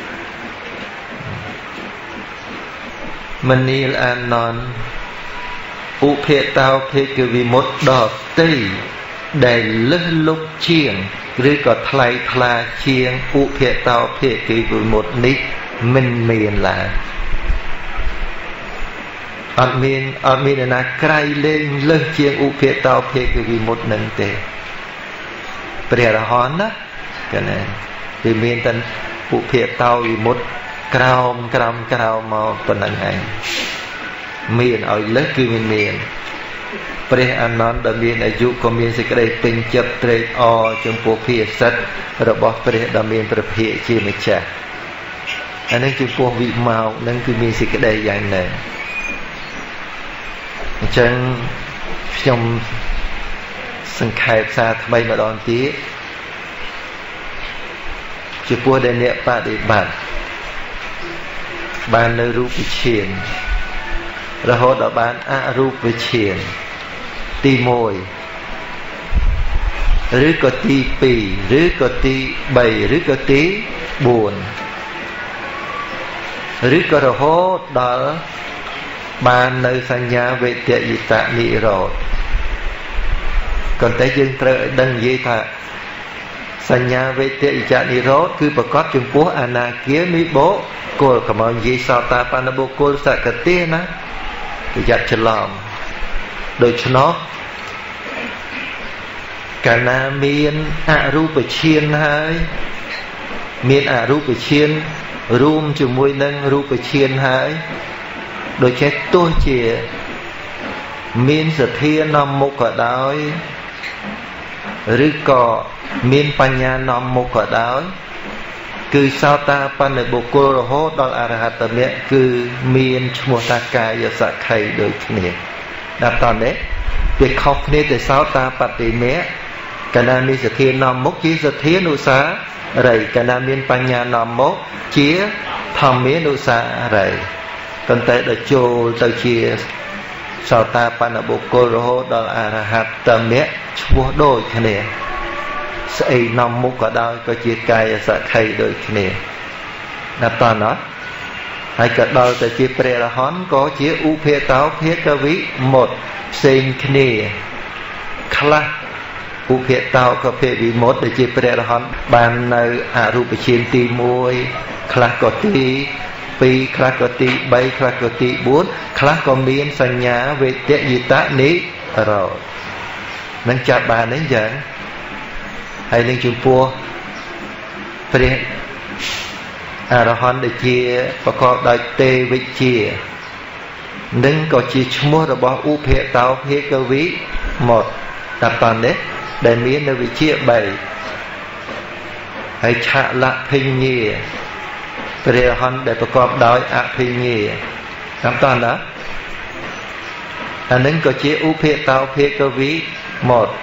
មនាលអានន្ទឧភេតោភាគវិមុតដតីដែលលើសលប់ជាងឬក៏ថ្លៃថ្លាជាងឧភេតោភាគវិមុតនេះមិនមានឡើយអត់មានអត់មានណាក្រៃលែងលើសជាងឧភេតោភាគវិមុតនឹងទេព្រះអរហន្តណាកណែវាមានតែឧភេតោវិមុតក្រោមក្រោមក្រោមមកប៉ុណ្្នឹងឯងមានឲ្យលើសគឺមិនមានព្រះអានន្ទដែលមានអាយុក៏មានសេចក្តីពេញចិត្តត្រេកអរចំពោះភាសិទ្ធរបស់ព្រះដ៏មានព្រះភិក្ខជាម្ចាស់អានេះចំពោះវិមោកនឹងគឺមានសេចក្តីយ៉ាងណាអញ្ចឹងខ្ញុំសង្ខេបសារថ្មីម្ដងទៀតចំពោះដែលអ្នកបដិបត្តិបាននៅរូបឈានរហូតដល់បានអរូបឈានទីមួយឬក៏ទីពីរឬក៏ទីបីឬក៏ទីបួនឬក៏រហូតដល់បាននៅសញ្ញាវេទយតនិរោធក៏តែយើងត្រូវឲ្យដឹងនិយាយថាសញ្ញាវេទយតនិរោធគឺប្រកបចំពោះអនាគាមិបុគ្គលកុំឲ្យនិយាយសោតាបត្តបុគ្គលសក្តិណាប្រយ័ត្នច្រឡំដូច្នោះកាលណាមានអរូបឈានហើយមានអរូបឈានរួមជាមួយនឹងរូបឈានហើយដូចជាទោះជាមានសទ្ធានាំមុខក៏ដោយឬក៏មានបញ្ញានាំមុខក៏ដោយគឺសោតាបត្តបុគ្គលរហូតដល់អរហត្តមគ្គគឺមានឈ្មោះថាកាយសក្ខីដូចគ្នាដល់តនេះវាខុសគ្នាទៅសោតាបត្តមគ្គកាលណាមានសទ្ធានាំមុខជាសទ្ធានុសារីកាលណាមានបញ្ញានាំមុខជាធម្មានុសារីប៉ុន្តែដល់ចូលទៅជាសោតាបត្តបុគ្គលរហូតដល់អរហត្តមគ្គឈ្មោះដូចគ្នាស្អីនាំមុខក៏ដោយក៏ជាកាយសក្ខីដូចគ្នាណាតណោះហើយក៏ដល់ទៅជាព្រះអរហន្តក៏ជាឧភេតោភាគវិមុតផ្សេងគ្នាខ្លះឧភេតោក៏ភាគវិមុតដែលជាព្រះអរហន្តបាននៅអរូបឈានទីមួយខ្លះក៏ទីពីរខ្លះក៏ទីបីខ្លះក៏ទីបួនខ្លះក៏មានសញ្ញាវេទយតនិរោធនឹងចាប់បាននេះយ៉ាងហើយនឹងចំពោះព្រះអរហន្តដែលជាប្រកបដោយទេវិជ្ជានឹងក៏ជាឈ្មោះរបស់ឧភេតោភាគវិមុតតែប៉ុណ្ណេះដែលមាននៅវិជ្ជាបីហើយឆលភិញ្ញាព្រះអរហន្តដែលប្រកបដោយអភិញ្ញាតាមតណាអានឹងក៏ជាឧភេតោភាគវិមុត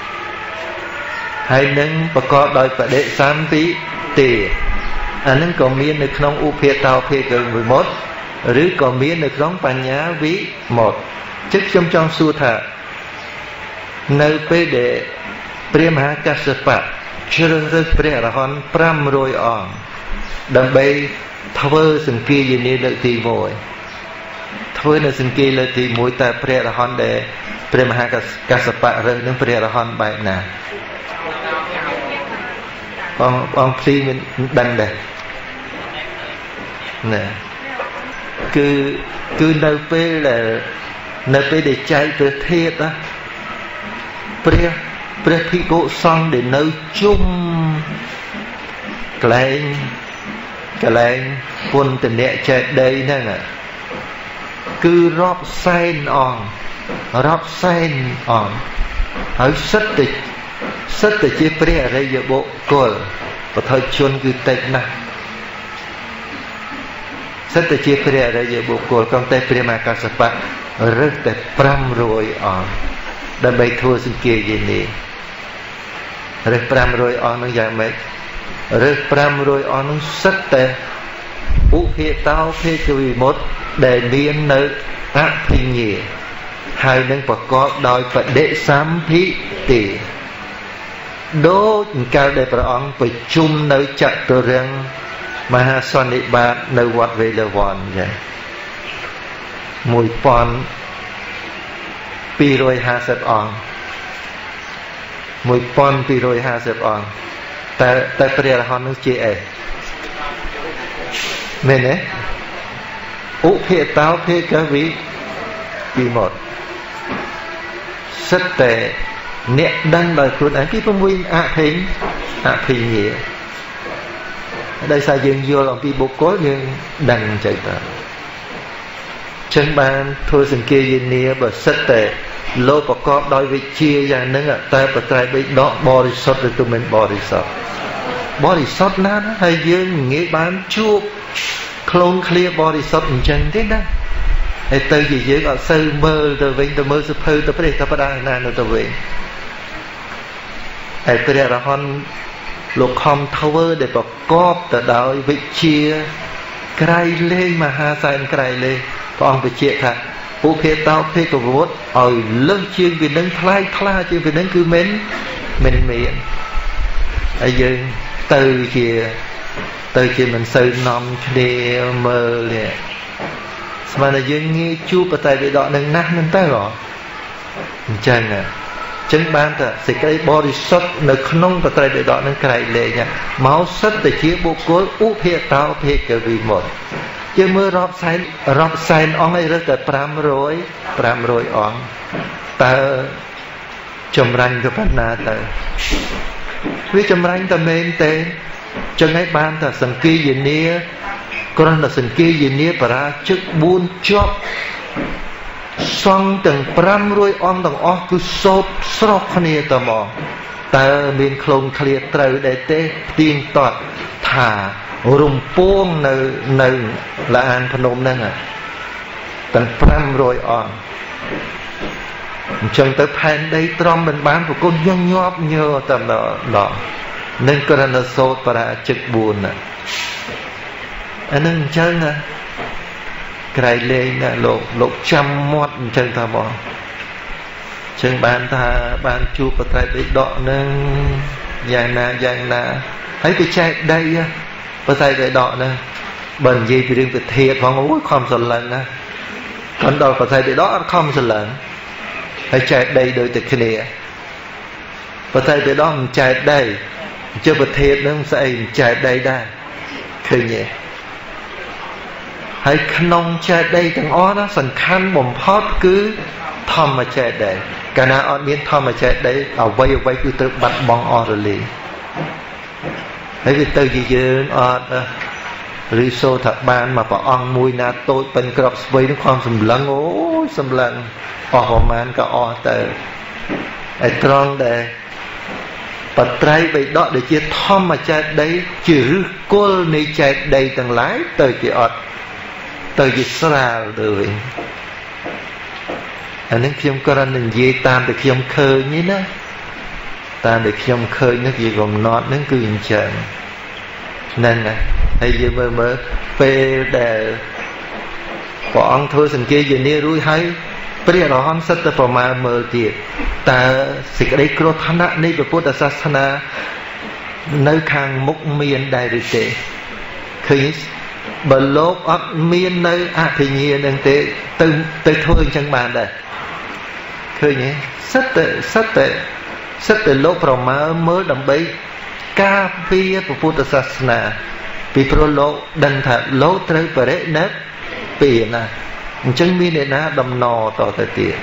ហើយនឹងប្រកបដោយបដិសន្ធិទេអានឹងក៏មាននៅក្នុងឧភេតោភាគវិមុតឬក៏មាននៅក្នុងបញ្ញាវិមុតចិត្តខ្ញុំចង់សួរថានៅពេលដែលព្រះមហាកស្សបៈជ្រើសរើសព្រះអរហន្តប្រាំរយអង្គដើម្បីធ្វើសង្គាយនាលើកទីមួយធ្វើនៅសង្គាយលើកទីមួយតែព្រះអរហន្តដែលព្រះមហាកស្សបៈរើសនឹងព្រះអរហន្តបែបណាបងបងភ្លីមិនដឹងដែរណែគឺគឺនៅពេលដែលនៅពេលដែលចែកព្រះធាតុណាព្រះព្រះភិក្ខុសង្ឃដែលនៅជុំកន្លែងកន្លែងពុទ្ធនៈចេតិយហ្នឹងគឺរាប់សែនអង្គរាប់សែនអង្គហើយសិតតែសិតតែជាព្រះអរិយបុគ្គលបឋិជនគឺតិចណាស់សិតតែជាព្រះអរិយបុគ្គលក៏តែព្រះមហាកស្សបៈរើសតែប្រាំរយអង្គដើម្បីធ្វើសង្គាយនារើសប្រាំរយអង្គនោះយ៉ាងម៉េចរើសប្រាំរយអង្គនោះសិតតែឧបេតោភេកវិមុតដែលមាននៅអភិញ្ញេហើយនឹងប្រកបដោយបដិសម្ភិទេដូចកាលដែលព្រះអង្គប្រជុំនៅចតុរង្គមហាសន្និបាតនៅវត្តវេលវ័នចឹងមួយពាន់ពីររយហាសិបអង្គមួយពាន់ពីររយហាសិបអង្គតែតែព្រះអរហន្តនោះជាអីមែនទេឧបេតោភេកវិវិមុតសិតតែអ្នកដឹងដោយខ្លួនឯងពីប្រមួយអភិញ្ញអភិញ្ញេដោយសារយើងយល់អំពីបុគ្គលយើងដឹងចឹងទៅចឹងបានធ្វើសង្គាយនាបើសិតតែលោកប្រកបដោយវិជ្ជាយ៉ាងហ្នឹងតែបត្រៃបិដកបរិសុទ្ធឬទៅមិនបរិសុទ្ធបរិសុទ្ធណាស់ហើយយើងងាយបានជួបខ្លួនឃ្លាបរិសុទ្ធអញ្ចឹងទេណាហើយទៅជាយើងអត់សូវមើលទៅវិញទៅមើលសភៅទៅព្រះទៅបដាណានៅទៅវិញហើយព្រះអរហន្តលោកខំធ្វើដែលប្រកបទៅដោយវិជ្ជាក្រៃលែងមហាសែនក្រៃលែងព្រះអង្គបញ្ជាក់ថាឧបេតោភេកវុត្តឲ្យលើសជាងពីនឹងថ្លៃថ្លាជាងពីនឹងគឺមិនមិនមានហើយយើងទៅជាទៅជាមិនសូវនាំគ្នាមើលនេះស្មានតែយើងងាយជួបបត្រៃបិដកនឹងណាស់ហ្នឹងទៅហ៎អញ្ចឹងអញ្ចឹងបានតែសេចក្តីបរិសុទ្ធនៅក្នុងបត្រៃបិដកនឹងក្រៃលែងមកសិតតែជាបុគ្គលឧបេតោភេកវិមុតយើងមើលរាប់សែនរាប់សែនអង្គឯរើសតែប្រាំរយប្រាំរយអង្គតើចម្រាញ់ទៅប៉ុណ្ណាទៅវាចម្រាញ់តែមែនទេចឹងហើយបានតែសង្គាយនាគ្រាន់តែសង្គាយនាបរាជិកបួនជាប់សង់ទាំងប្រាំរយអង្គទាំងអស់គឺសោតស្រស់គ្នាទៅមកតើមានខ្លងឃ្លាត្រូវដែរទេផ្ទៀងទាត់ថារំពួងនៅនៅលានភ្នំហ្នឹងទាំងប្រាំរយអង្គអញ្ចឹងទៅផែនដីទ្រាំមិនបានប្រគល់ញញញាប់ញើតែម្ដងនឹងក្រណសោតបរាជិកបួនណាអានឹងអញ្ចឹងណាក្រៃលែងណាលោកលោកចាំមាត់អញ្ចឹងថាបងអញ្ចឹងបានថាបានជួបបត្រៃបិដកនឹងយ៉ាងណាយ៉ាងណាហើយទៅចែកដីបត្រៃបិដកហ្នឹងបើនិយាយពីរឿងពធាផងអូយខំស្រឡឹងណាគាត់ដល់បត្រៃបិដកអត់ខំស្រឡឹងហើយចែកដីដូចតែគ្នាបត្រៃបិដកមិនចែកដីជើពធាហ្នឹងស្អីមិនចែកដីដែរឃើញទេហើយក្នុងចេតិយទាំងអស់ណាសំខាន់បំផុតគឺធម្មចេតិយកាលណាអត់មានធម្មចេតិយអ្វីអ្វីគឺត្រូវបាត់បង់អស់រលីហើយវាទៅជាយើងអត់ឬសូថាបានមកព្រះអង្គមួយណាតូចប៉ិនក្របស្វ័យនឹងខំសម្លឹងអូយសម្លឹងអស់ប្រមាណក៏អស់ទៅហើយត្រង់ដែលបត្រៃបិដកដែលជាធម្មចេតិយជាឫសគល់នៃចេតិយទាំងឡាយទៅជាអត់ទៅជាស្រាលទៅវិញអានេះខ្ញុំក៏និយាយតាមតែខ្ញុំឃើញនេះណាតាមតែខ្ញុំឃើញនេះជាកំណត់ហ្នឹងគឺអញ្ចឹងហ្នឹងណាហើយយើងមើលមើលពេលដែលព្រះអង្គធ្វើសង្គាយនារួចហើយព្រះអរហន្តសិតតែប្រមាណមើលទៀតតើសេចក្តីគ្រោះថ្នាក់នៃពុទ្ធសាសនា nơi khang mục miền đại rực tế khi bờ lốp ấp miền nơi à thì nhiên đừng tế từ từ thôi chẳng bàn đây khơi nhé rất tệ rất tệ rất tệ lốp vào mơ mới đầm bấy ca phía của Phật giáo na vì pro lỗ đằng thật lỗ tới bờ đấy nếp biển à chân miền này na đầm nò tỏ tới tiền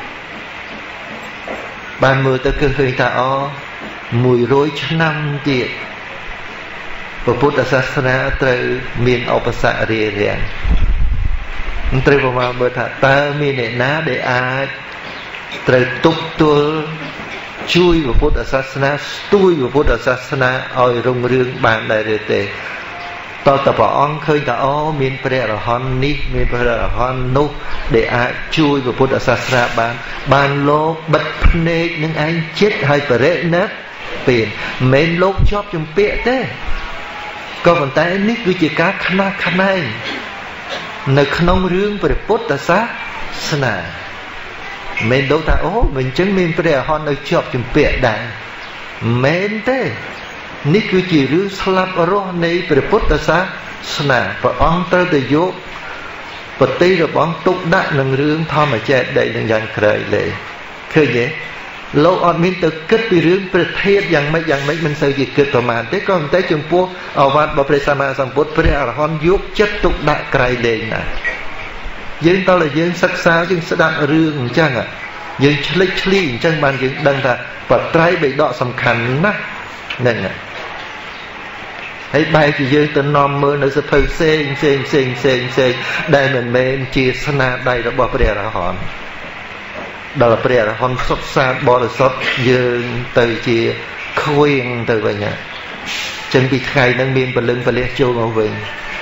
ban mưa tới cơn khơi ta o mùi rối năm tiệt và Phật giáo na tới miền ốc xã rìa rìa tới vào mà bờ thả ta miền này na để ai tới tục tua chui vào Phật giáo na tui vào Phật giáo na oi rung rương bàn đại rìa tề tao tập bảo ông khơi ta o miền Prea là hòn ní miền Prea là hòn nô để ai chui vào Phật giáo na bàn bàn lô bật nê những anh chết hay Prea nếp tiền mến lốp chóp trong bịa thế có phần tay ní cứ chỉ cá khana khana nơi không rương về Phật giáo na mến đâu ta ố mình chứng miền Prea hòn nơi chóp trong bịa đại mến thế ní cứ chỉ rư slap roh này về Phật giáo na và ông tới từ vô và tí rồi bọn tục đạn nâng rương thò mà chết đầy nâng dàng khởi lệ khởi vậy lâu ọt miên từ kết bị rương bởi thiết dàng mấy dàng mấy mình sơ gì kết vào màn thế còn tới trường phố ở vạt bà prê sa ma sang bốt prê à hòn dốt chất tục đạn khởi lệ nè dương tao là dương sắc sao dương sẽ đạn rương chăng ạ dương chlik chlik chăng bàn dương đăng ta và trái bị đọ sầm khánh ná nên ạ hãy bay thì dương tên nòm mơ nó sẽ phơi xên xên xên xên xên đây mình men chia sana đây là bỏ bè ra hòn đó là bè ra hòn sốt xa bỏ được sốt dương từ chia khuyên từ vậy nhỉ chân bị khai nâng miên và lưng và liệt châu ngồi về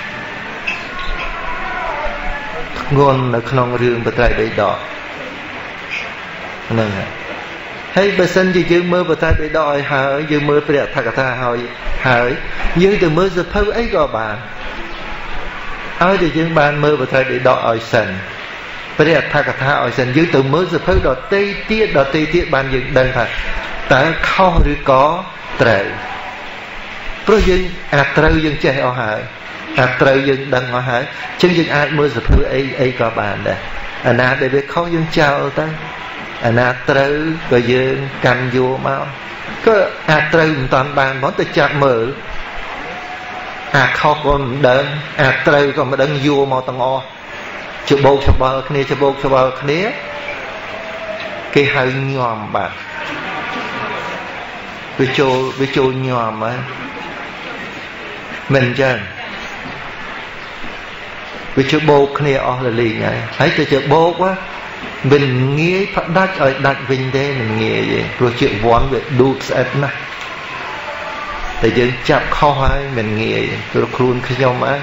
ngon ởក្នុងរឿងបត្រៃបៃដកហ្នឹងហើយបើសិនជាយើងមើលបត្រៃបៃដកឲ្យហើយយើងមើលព្រះអធិកថាឲ្យហើយយើងទៅមើលសភៅអីក៏បានឲ្យតែយើងបានមើលបត្រៃបៃដកឲ្យសិនព្រះអធិកថាឲ្យសិនយើងទៅមើលសភៅដតេទៀតដតេទៀតបានយើងដឹងថាតើខុសឬក៏ត្រូវព្រោះយើងអាចត្រូវយើងចេះអស់ហើយអាចត្រូវយើងដឹងអស់ហើយអញ្ចឹងយើងអាចមើលសភៅអីអីក៏បានដែរអាណាដែលវាខុសយើងចោលទៅអាណាត្រូវក៏យើងកាន់យកមកក៏អាចត្រូវមិនតាន់បានមកទៅចាប់មើលអាចខុសក៏មិនដឹងអាចត្រូវក៏មិនដឹងយកមកទាំងអស់ច្បោកច្បល់គ្នាច្បោកច្បល់គ្នាគេហៅញោមបាទវាចូលវាចូលញោមហ្នឹងមិនអញ្ចឹងវាច្បោកគ្នាអស់លលីងហើយហើយទៅច្បោកមិនងាយផ្ដាច់ឲ្យដាច់វិញទេមិនងាយទេព្រោះជាវ័នវាឌូតស្អិតណាស់តែយើងចាប់ខុសហើយមិនងាយព្រោះខ្លួនខ្ញុំហ្នឹង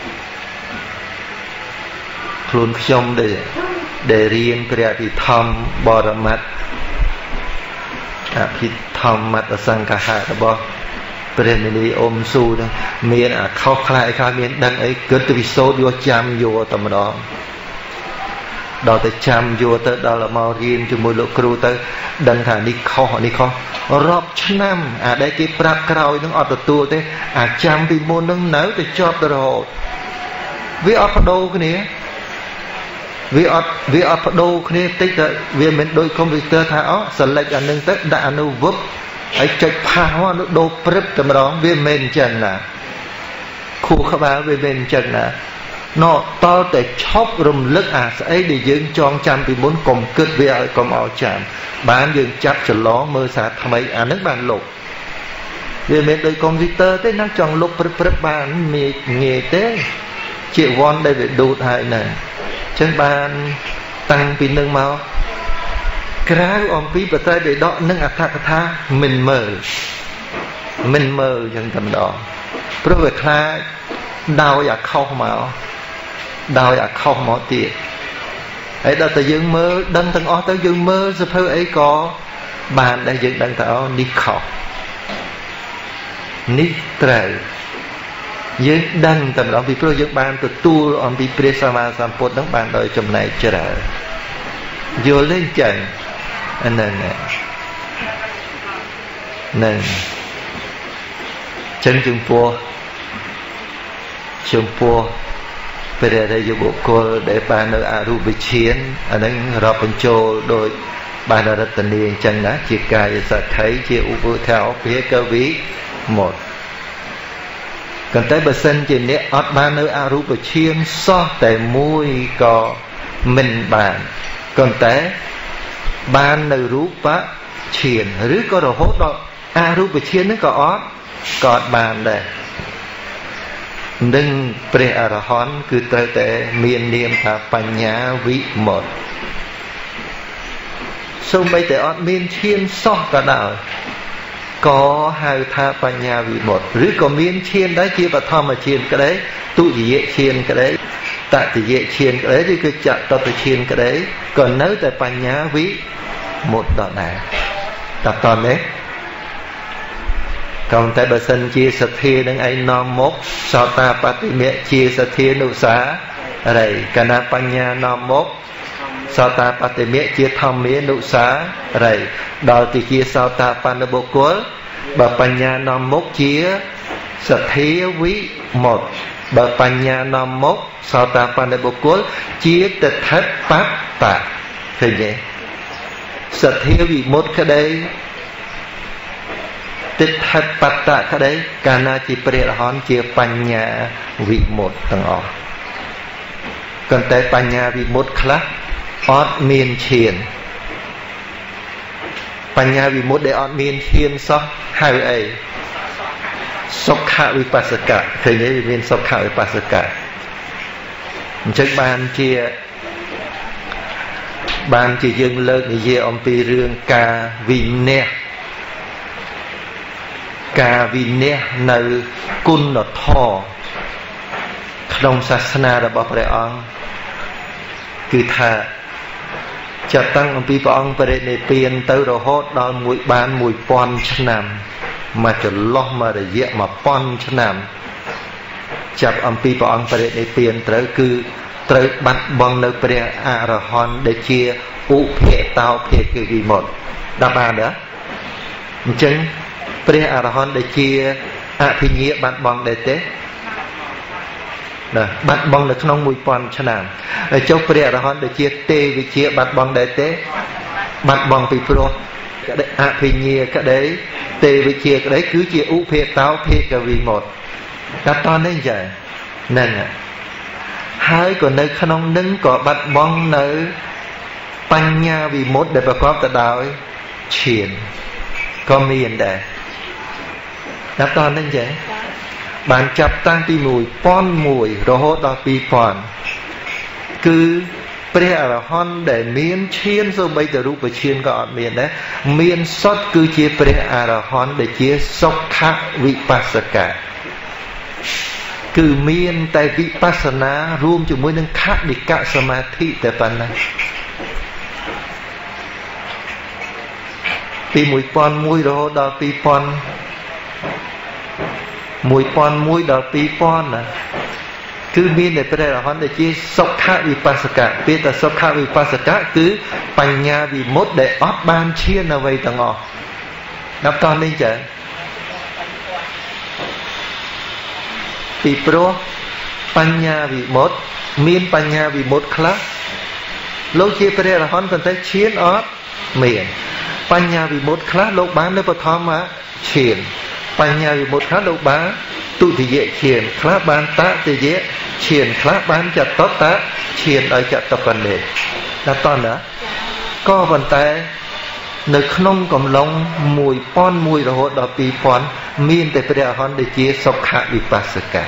ខ្លួនខ្ញុំដែលដែលរៀនព្រះអភិធម្មបរមត្តអភិធម្មមត្តសង្ឃៈរបស់ព្រះមេនីអ៊ំស៊ូហ្នឹងមានអាខុសខ្លាយខ្លះមានដឹងអីគិតទៅវិសូតយកចាំយកតែម្ដងដល់ទៅចាំយកទៅដល់មករៀនជាមួយលោកគ្រូទៅដឹងថានេះខុសនេះខុសរាប់ឆ្នាំអាដែលគេប្រាប់ក្រោយនឹងអត់ទទួលទេអាចាំពីមុននឹងនៅតែជាប់ទៅរហូតវាអត់បដូរគ្នាវាអត់វាអត់បដូរគ្នាតិចទៅវាមិនដូចកុំព្យូទ័រថាអូ select អានឹងទៅដាក់អានោះវឹបហើយចុចផាសអានោះដូរព្រឹបតែម្ដងវាមិនមែនអញ្ចឹងណាខួរក្បាលវាមិនអញ្ចឹងណាណោតើតែឈប់រំលឹកអាស្អីដែលយើងចងចាំពីមុនកុំគិតវាឲ្យកុំឲ្យចាំបានយើងចាប់ច្រឡំមើលសារថ្មីអានឹងបានលុបវាមិនដូចកុំព្យូទ័រទេណាចង់លុបព្រឹបព្រឹបបានងាយទេជាវ័នដែលវាឌូតហើយណាអញ្ចឹងបានតាំងពីនឹងមកក្រៅអំពីបត្រៃបិដកនិងអត្ថកថាមិនមើលមិនមើលអញ្ចឹងតែម្ដងព្រោះវាខ្លាចដោយអាខុសមកដោយអាខុសមកទៀតហើយដល់តែយើងមើលដឹងទាំងអស់ទៅយើងមើលសភៅអីក៏បានដែរយើងដឹងថាអូនេះខុសនេះត្រូវយើងដឹងតែម្ដងពីព្រោះយើងបានទទួលអំពីព្រះសម្មាសម្ពុទ្ធនឹងបានដោយចំណែកច្រើនយល់ទេអញ្ចឹងហ្នឹងហ្នឹង chân chung pua chung pua về đây đây vô bộ cô để ban ở aru bị chiến anh ấy rập bên châu đôi ban ở đất niên chân đó chia cài sẽ thấy chia u vô theo phía cơ ví một còn tới bờ sân trên này ở ban ở aru bị chiến so tại mũi có mình bàn còn tới ban ở rúp á chiến rứ có đồ hốt đó aru bị chiến nó có ót còn bàn đây nhưngព្រះអរហន្តគឺត្រូវតែមាននាមថាបញ្ញាវិមុតសូម្បីតែអត់មានឈានសោះក៏ដោយក៏ហៅថាបញ្ញាវិមុតឬក៏មានឈានដែរជាបឋមឈានក្តីទុតិយឈានក្តីតតិយឈានក្តីឬក៏ចតុតឈានក្តីក៏នៅតែបញ្ញាវិមុតដដែលតើតើទេcòn tại bà sinh chia sát thi nâng ai nom mốt so ta pati mẹ chia sát thi nụ xá rầy cả na panya nom mốt so ta pati mẹ chia thom mẹ nụ xá rầy đó thì chia so ta pan bồ cố bà panya nom mốt chia sát thi quý một bà panya nom mốt so ta pan bồ cố chia tịch hết pháp tạ thì vậy sát thi quý một cái đây tích hết bát tạ cái đấy cả na chỉព្រះអរហន្តជាបញ្ញាវិមុតទាំងអស់ប៉ុន្តែបញ្ញាវិមុតខ្លះអត់មានឈានបញ្ញាវិមុតដែលអត់មានឈានសោះហៅអីសុខវិបស្សកៈឃើញទេវាមានសុខវិបស្សកៈអញ្ចឹងបានជាបានជាយើងលើកនិយាយអំពីរឿងការវិន័យការវិន័យនៅគុណធម៌ក្នុងសាសនារបស់ព្រះអង្គគឺថាចាប់តាំងអំពីព្រះអង្គបរិនិព្វានទៅរហូតដល់មួយបានមួយពាន់ឆ្នាំមកចន្លោះមករយៈមួយពាន់ឆ្នាំចាប់អំពីព្រះអង្គបរិនិព្វានត្រូវគឺត្រូវបាត់បង់នៅព្រះអរហន្តដែលជាឧភេតោភេគវិមុតដល់បានទេអញ្ចឹងព្រះអរហន្តដែលជាអភិញ្ញាបាត់បង់ដែរទេណាបាត់បង់នៅក្នុងមួយពាន់ឆ្នាំហើយចុះព្រះអរហន្តដែលជាទេវិជាបាត់បង់ដែរទេបាត់បង់ពីព្រោះអភិញ្ញាក្តីទេវិជាក្តីគឺជាឧភេតោភេគវិមុតតែតនេះចាហ្នឹងហើយក៏នៅក្នុងនឹងក៏បាត់បង់នៅបញ្ញាវិមុតដែលប្រកបទៅដោយឈានក៏មានដែរដល់តនេះចេះបានចាប់តាំងពីមួយពាន់មួយរហូតដល់ពីរពាន់គឺព្រះអរហន្តដែលមានឈានសូម្បីតែរូបឈានក៏អត់មានដែរមានសុទ្ធគឺជាព្រះអរហន្តដែលជាសុខវិបស្សកៈគឺមានតែវិបស្សនារួមជាមួយនឹងខនិកសមាធិតែប៉ុណ្ណាពីមួយពាន់មួយរហូតដល់ពីរពាន់មួយពាន់មួយដល់ពីរពាន់ណាគឺមានតែព្រះអរហន្តដែលជាសុខវិបស្សកៈពេលតែសុខវិបស្សកៈគឺបញ្ញាវិមុតដែលអត់បានឈានអ្វីទាំងអស់ដល់តនេះចាពីព្រោះបញ្ញាវិមុតមានបញ្ញាវិមុតខ្លះលោកជាព្រះអរហន្តប៉ុន្តែឈានអត់មានបញ្ញាវិមុតខ្លះលោកបាននៅបឋមឈានបញ្ញាវិមុតខ្លះលោកបានទុតិយឈានខ្លះបានតតិយឈានខ្លះបានចតុតឈានដោយចតុបនិកដល់តណាក៏ប៉ុន្តែនៅក្នុងកំឡុងមួយពាន់មួយរហូតដល់ពីរពាន់មានតែព្រះអរហន្តដែលជាសុខវិបស្សកៈ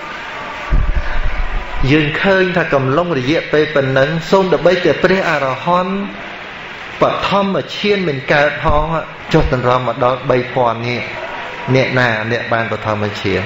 យើងឃើញថាកំឡុងរយៈពេលប៉ុណ្ណឹងសូមដើម្បីតែព្រះអរហន្តបឋមឈានមិនកើតហោចុះតម្រាំមកដល់បីពាន់នេះអ្នកណាអ្នកបានបឋមឈាន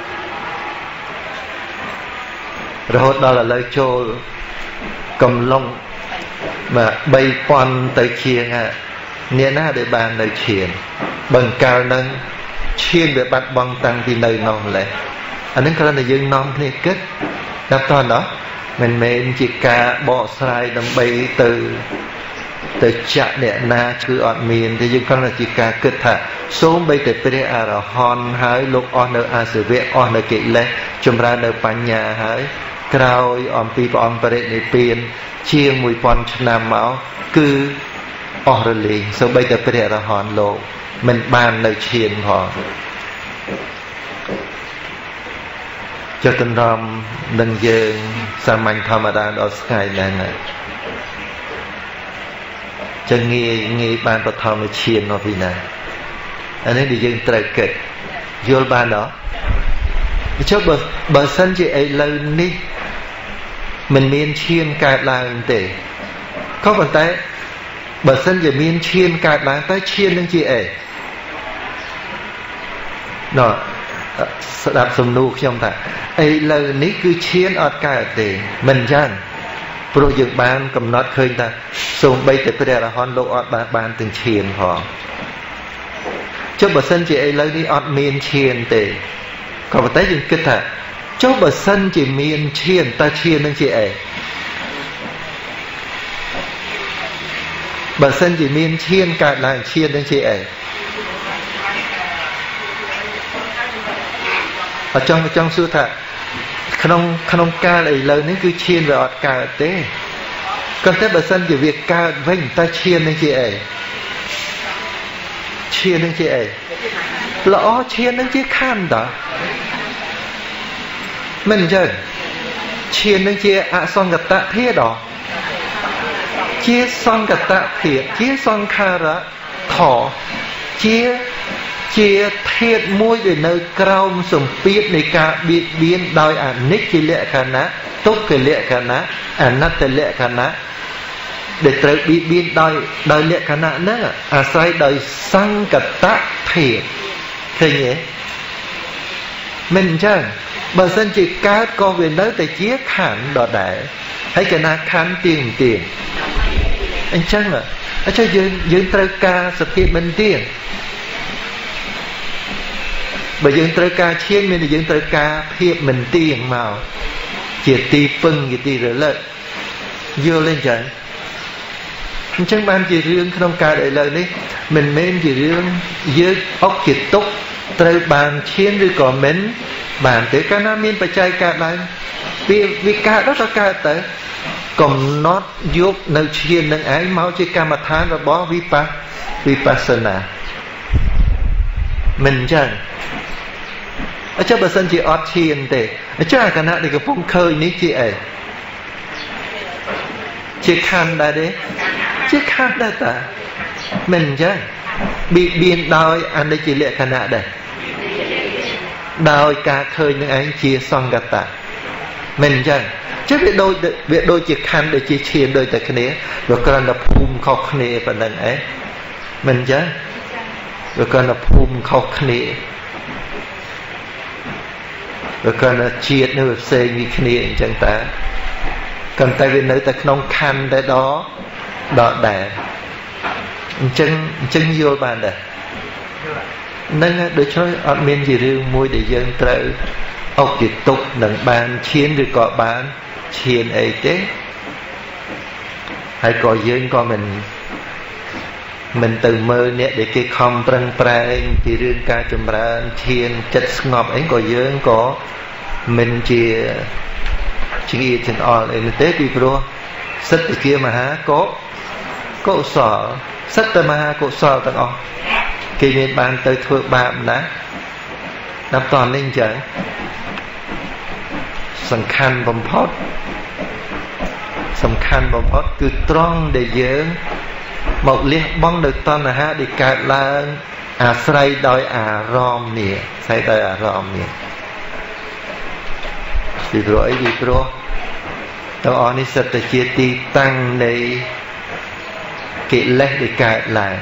រហូតដល់ឥឡូវចូលកំឡុងមកបីពាន់ទៅជាងអ្នកណាដែលបាននៅឈានបង្កើនឹងឈានវាបាត់បង់តាំងពីនៅនោះម្លេះអានឹងគ្រាន់តែយើងនាំគ្នាគិតដល់តោះណោះមិនមែនជាការបកស្រាយដើម្បីទៅ tới chạ nẹ na cứ ọt miền thì dương con là chỉ cả cực thả số bây tới bây à là hòn hái lúc on nơi à sự việc on nơi kỹ lệ chùm ra nơi bánh nhà hái krao om pi pa om pare này tiền chia mùi pon nam máu cứ ở lì số bây giờ bây là hòn lộ mình bàn nơi chiên họ cho tân rom nâng dương sa manh tham đa đó ngày này này cho nghe nghe bàn bát thom nơi chiên nó vì này anh ấy đi dương trời kịch vô bàn đó cho bờ bờ sân chị ấy lâu ní mình miên chiên cài làng để có vấn đề bờ sân chị miên chiên cài làng tới chiên lên chị ấy nó đạp sầm nu trong ta ấy lâu ní cứ chiên ở cài để mình chăng pro dựng ban cầm nót khơi ta xong bây giờ tôi là hòn lộ ở bàn bàn từng chiên họ cho bờ sân chị ấy lâu ní ở miên chiên để còn một tay dừng kết thả cho bờ sân chỉ miền chiên ta chiên nên chị ấy bờ sân chỉ miền chiên cả làng chiên nên chị ấy ở trong trong sư thạ không không ca lại lời nên cứ chiên về ọt ca tế còn thế bờ sân chỉ việc ca vinh ta chiên nên chị ấy chiên nên chị ấy lõ chiên nên chị khăn đó mình chơi chiên nên chia ạ son gật tạ thế đó chia son gật tạ thiệt chia son kha ra thọ chia chia thiệt môi để nơi cao sùng biết này cả biệt biến đòi à nick chỉ lệ khả ná tốt cái lệ khả ná à nát cái lệ khả ná để tới bị biến đòi đòi lệ khả ná nữa à sai đòi sang gật tạ thiệt thế nhỉ mình chơi bờ sân chỉ cá co về nơi tại chiếc khăn đỏ đẻ hay cái na khăn tiền tiền anh chăng à ở cho dương dương trời ca sự kiện mình tiền bởi dương trời ca chiên mình là dương trời ca hiệp mình tiền màu chỉ tì phân chỉ tì rồi lợi vô lên trời anh chăng ban chỉ riêng không ca để lời đấy mình men chỉ riêng dưới ốc kiệt túc trời bàn chiên rồi còn mình bàn tới cái nam miên phải chạy cả lại vì vì cả đó là cả tới còn nó giúp nơi chiên nâng ái máu chơi ca mà than và bó vipa vipassana mình chẳng ở chỗ bà sân chị ọt chiên để ở chỗ ai cả nạ thì cái phong khơi ní chị ấy chị khăn đã đấy chị khăn đã ta mình chẳng bị biên đòi anh đây chị lệ cả nạ đây đòi cả khơi những anh chia son gạt tạ mình chẳng chứ việc đôi việc đôi chỉ khăn để chia chia đôi tại cái này rồi còn là phum khóc này phầnนั้นấy mình chứ rồi còn là phum khóc này rồi còn là chia nữa xây như cái này chẳng ta còn tại vì nơi ta không khăn tại đó đọ đẻ chân chân vô bàn đây nên đối cho ọt miên gì riêng môi để dân trời ốc thì tục nâng bàn chiên rồi có bán chiên ấy thế hay có dân có mình mình từ mơ nè để cái không prang prang thì riêng ca chùm ra chiên chất ngọt ấy có dân có mình chỉ chỉ nghĩ trên ọ này tế vì pro sất từ kia mà há có có sọ sất từ mà há có sọ tận ọ khi mình bàn tới thua bạm đã nằm toàn lên trời sẵn khăn bầm phót sẵn khăn bầm phót cứ tròn để dưỡng một liếc bóng được toàn là ha đi cài là à say đòi à ròm nè say đòi à ròm nè thì rồi đi pro tao ở đây sẽ chia ti tăng này kỹ lệ để cài lại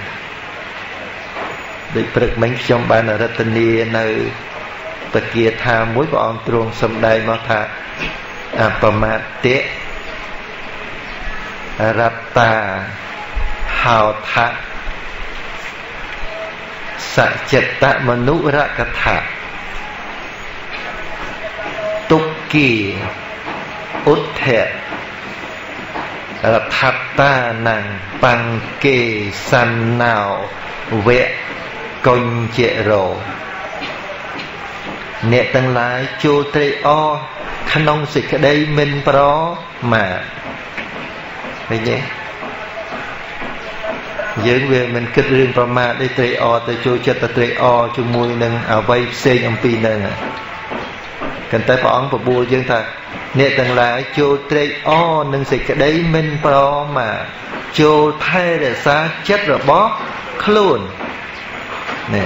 để bật mấy trong ban ở đất nia nơi bậc kia tha mối của ông truông sầm đầy mà tha à pama tế rata hào tha sa chật tạ manu ra cát thả túc kỳ út thẹt thập ta nàng bằng kê san nào vẹ công chệ rồ nè tăng lái chô trê o khăn nông xịt cái đây mình pro mà thấy nhé dưỡng về mình kết riêng pro mà đây trê o tới chô chất ta trê o chô mùi nâng ảo vây xê ông pi nâng cần tới phó ống và bùa dương thật nè tăng lái chô trê o nâng xịt cái đấy mình pro mà chô thay để xa chất rồi bó khluồn nè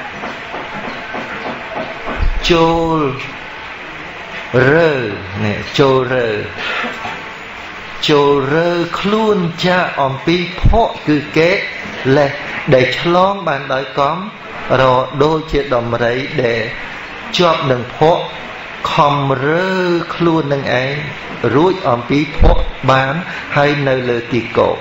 chô rơ nè chô rơ chô rơ khluồn cha om pi phọ cứ kế lệ để chlong bàn đói cóm rồi đôi chia đầm rấy để chọp nâng phọ khom rơ khluồn nâng ấy rúi om pi phọ bán hay nơi lơ kỳ cổ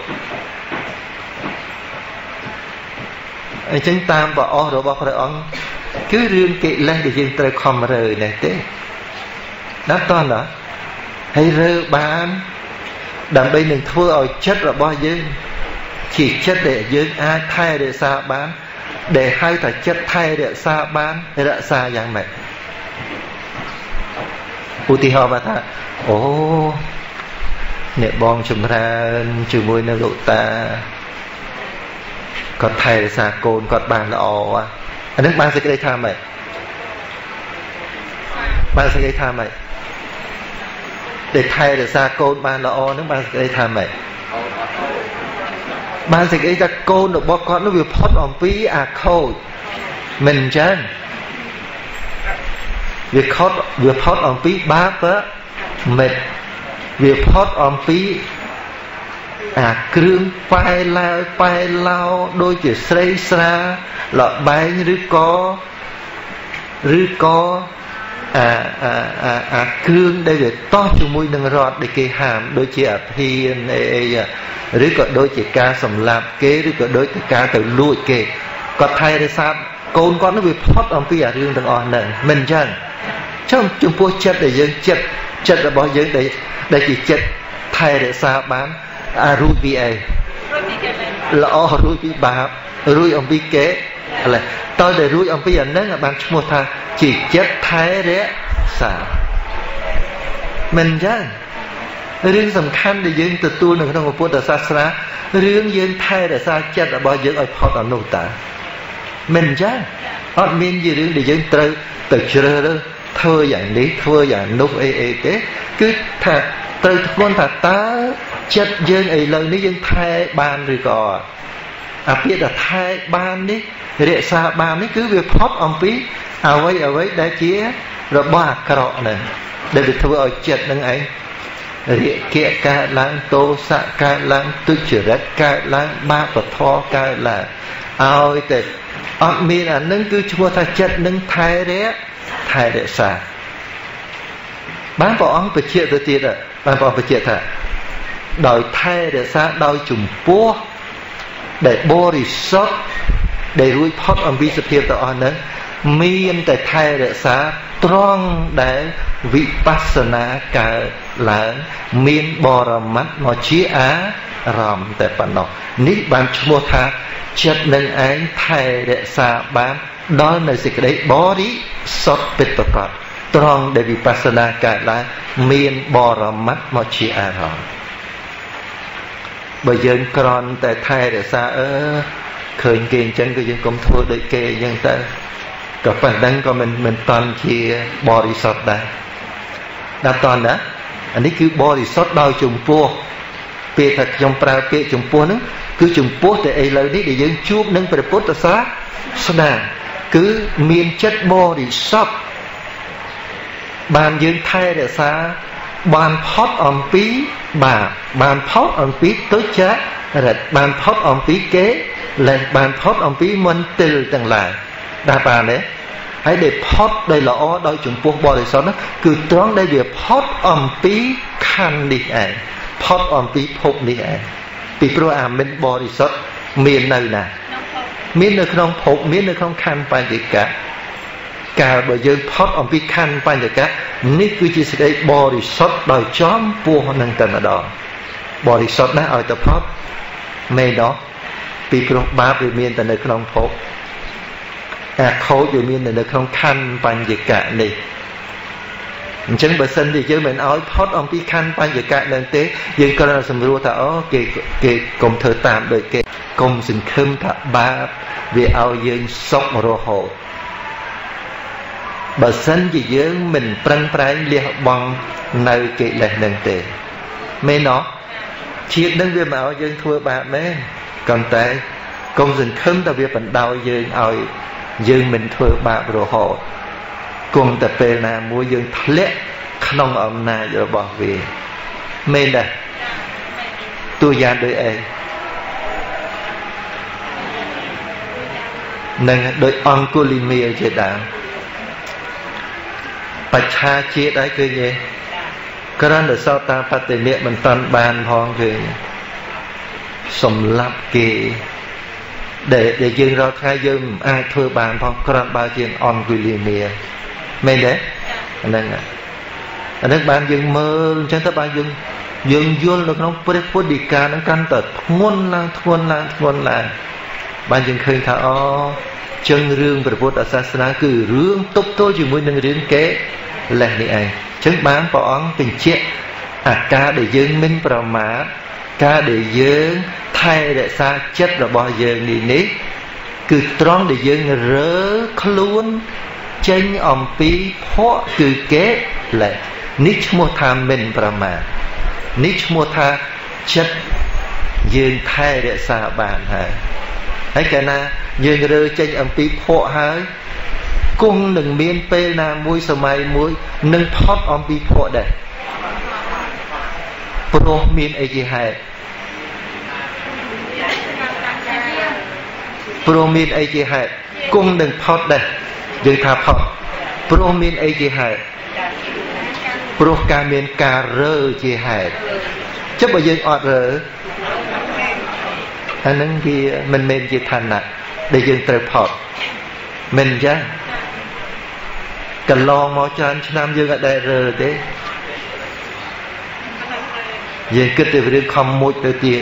anh chính tam và o rồi bọc rồi ông cứ riêng kỵ lên để dương trời khom rơ này thế đáp toàn đó hay rơ bán đằng bên đừng thua ở chất là bao dương chỉ chất để dương ai thay để xa bán để hai thằng chất thay để xa bán để đã xa dạng mẹ u tì họ bà ta ồ nè bong chùm ra chùm môi nâng lộ ta còn thay để xa côn còn bàn là ồ à anh nước ban sẽ cái đây tham mày ban sẽ cái đây tham mày để thay để xa côn ban là ồ nước ban sẽ cái đây tham mày ban sẽ cái đây côn được bó con nó vừa phót ổng phí à khâu mình chân việc khót vừa phót ổng phí báp á mệt việc phót ổng phí à krương pai lao pai lao đôi chỉ sấy xa lọ bánh rứ có rứ có à à à à krương đây để to cho mũi nâng rọt để kê hàm đôi chỉ ở thiên rứ có đôi chỉ ca sầm lạp kế rứ có đôi chỉ ca từ lụi kê có thay để sao côn con nó bị phót ông phi à riêng từng on này mình chẳng trong chúng tôi chất để dân chất chất là bao dân để để chỉ chất thay để sao bán à rui bi ai lọ rui bi bạp rui ông bi kế là tôi để rui ông bi anh đấy là bạn mua tha chỉ chất thay đấy sao mình chứ riêng tầm khăn để dân từ tu này trong một phút sa sa riêng dân thay để sao chất là bao dân ở phật ở nô ta mình chứ họ miên gì riêng để dân từ từ chưa đó thưa dạng lý thưa dạng nút ê ê kế cứ thà từ con thà ta chất dân ấy lời ní dân thay ban rồi có à biết là thay ban đi để xa ban đấy cứ việc phót ông phí à vậy à vậy đã chia rồi ba cọ này để được thưa ở chất nâng ấy rịa kia ca lang tô xạ ca lang tư chữ đất ca lang ba và tho ca là ao tệ ông mi là nâng cứ chua thay chất nâng thay đấy thay để xa bán bỏ ông phải chia từ tiền rồi bán bỏ phải chia thà đòi thay để xa đòi chùm bố để bố đi sốt để rủi phót ông vi sự phiêu tạo ơn miên để thay để xa trông để vị pasana cả là miên bò rà mắt nó chí á ròm để bạn nó nít bạn chua tha chất nâng ánh thay để xa bán đó là gì cái đấy bó đi sốt bít tổ cọt trông để vị pasana cả là miên bò rà mắt nó chí á ròm bởi dân còn tại thay để xa ơ khởi kiên chân của dân công thua đôi kê dân ta có phần đăng của mình mình toàn chia body shot đây đã toàn đó anh ấy cứ body shot đôi chùm pua bê thật trong pra bê chùm pua nữa cứ chùm pua để ấy lời đi để dân chup nâng phải bút ta xá xá cứ miên chất body shot bàn dân thay để xa bàn phót ông phí bà bàn phót ông phí tối chá rồi bàn phót ông phí kế lên bàn phót ông phí môn từ chẳng lại đa bàn đấy hãy để phót đây là ó đôi chúng buông bò để xót đó cứ trón đây việc phót ông phí khăn đi ảnh phót ông phí phụng đi ảnh vì pro à mình bò đi xót miền nơi nè miền nơi không phụng miền nơi không khăn phải gì cả cả bởi dân phót ông phí khăn phải gì cả nít cứ chỉ sẽ đây bò đi xót đòi chóm buông nâng tần ở đó บริสุทธิ์นะเอาแต่พบไม่เนาะปีกรบบาปวิมีนแต่ในขนมพบอาโควิมีนแต่ในขนมคันปัญญกะนี่ฉันบอกสันติเยอะเหมือนเอาพอดอมปีคันปัญญกะนั่นเต้ยังก็เราสำรวจแต่อ๋อเกเกกลมเธอตามโดยเกกลมสินคึมถ้าบาปเวียเอายืนซกโรโหบอกสันติเยอะเหมือนปรังปรายเลี้ยบังในเกลเลยนั่นเต้ไม่เนาะชีดนั่งเวียมาเอายืนทั่วบาปไหมก่อนแต่กลมสินคึมแต่เวียปันดาวยืนเอายืนเหมือนทั่วบาปโรโหกุมแต่เป็นนามัวยังทะเลขนมอมนาอยู่บอกเวไม่ได้ตัวยานโดยเองนั่นโดยองคุลิเมียเจดาปัจฉาเจได้คือไงกระนั้นเดือดเศร้าตาปฏิเนียมันตันบานพองคือสมลับเกđể để dương ra khai dương ai thưa bàn phong còn bao nhiêu on quy liền nè men đấy anh đang anh đang bàn dương mơ chẳng thấy bàn dương dương dương được nó bớt bớt đi cả nó căn tật thôn là thôn là thôn là bàn dương khơi thà o chân rương về bớt asasana cứ rương tốt tôi chỉ muốn đừng rương kế là như ai chứng bán bỏ ón tình chết à ca để dương minh bảo má ca để dương thay để xa chất là bao giờ đi nít cứ tròn để dương rớ khluôn tranh om pi phó cứ kế lại nít mua tham mình brahma nít mua tha chất dương thay để xa bạn hả ấy cái na dương rớ tranh om pi phó hả cung đừng miên pe na muối sờ mai muối nâng thoát om pi phó đây pro miên ấy gì hay promin ai chỉ hại cung đừng phật đây dừng thà phật promin ai chỉ hại procamin cà rơ chỉ hại chấp bao giờ ọt rơ anh nói gì mình mình chỉ thành nè để dừng trời phật mình chứ cần lo mò cho anh nam dương ở đây rơ thế dừng kết từ việc không một từ tiền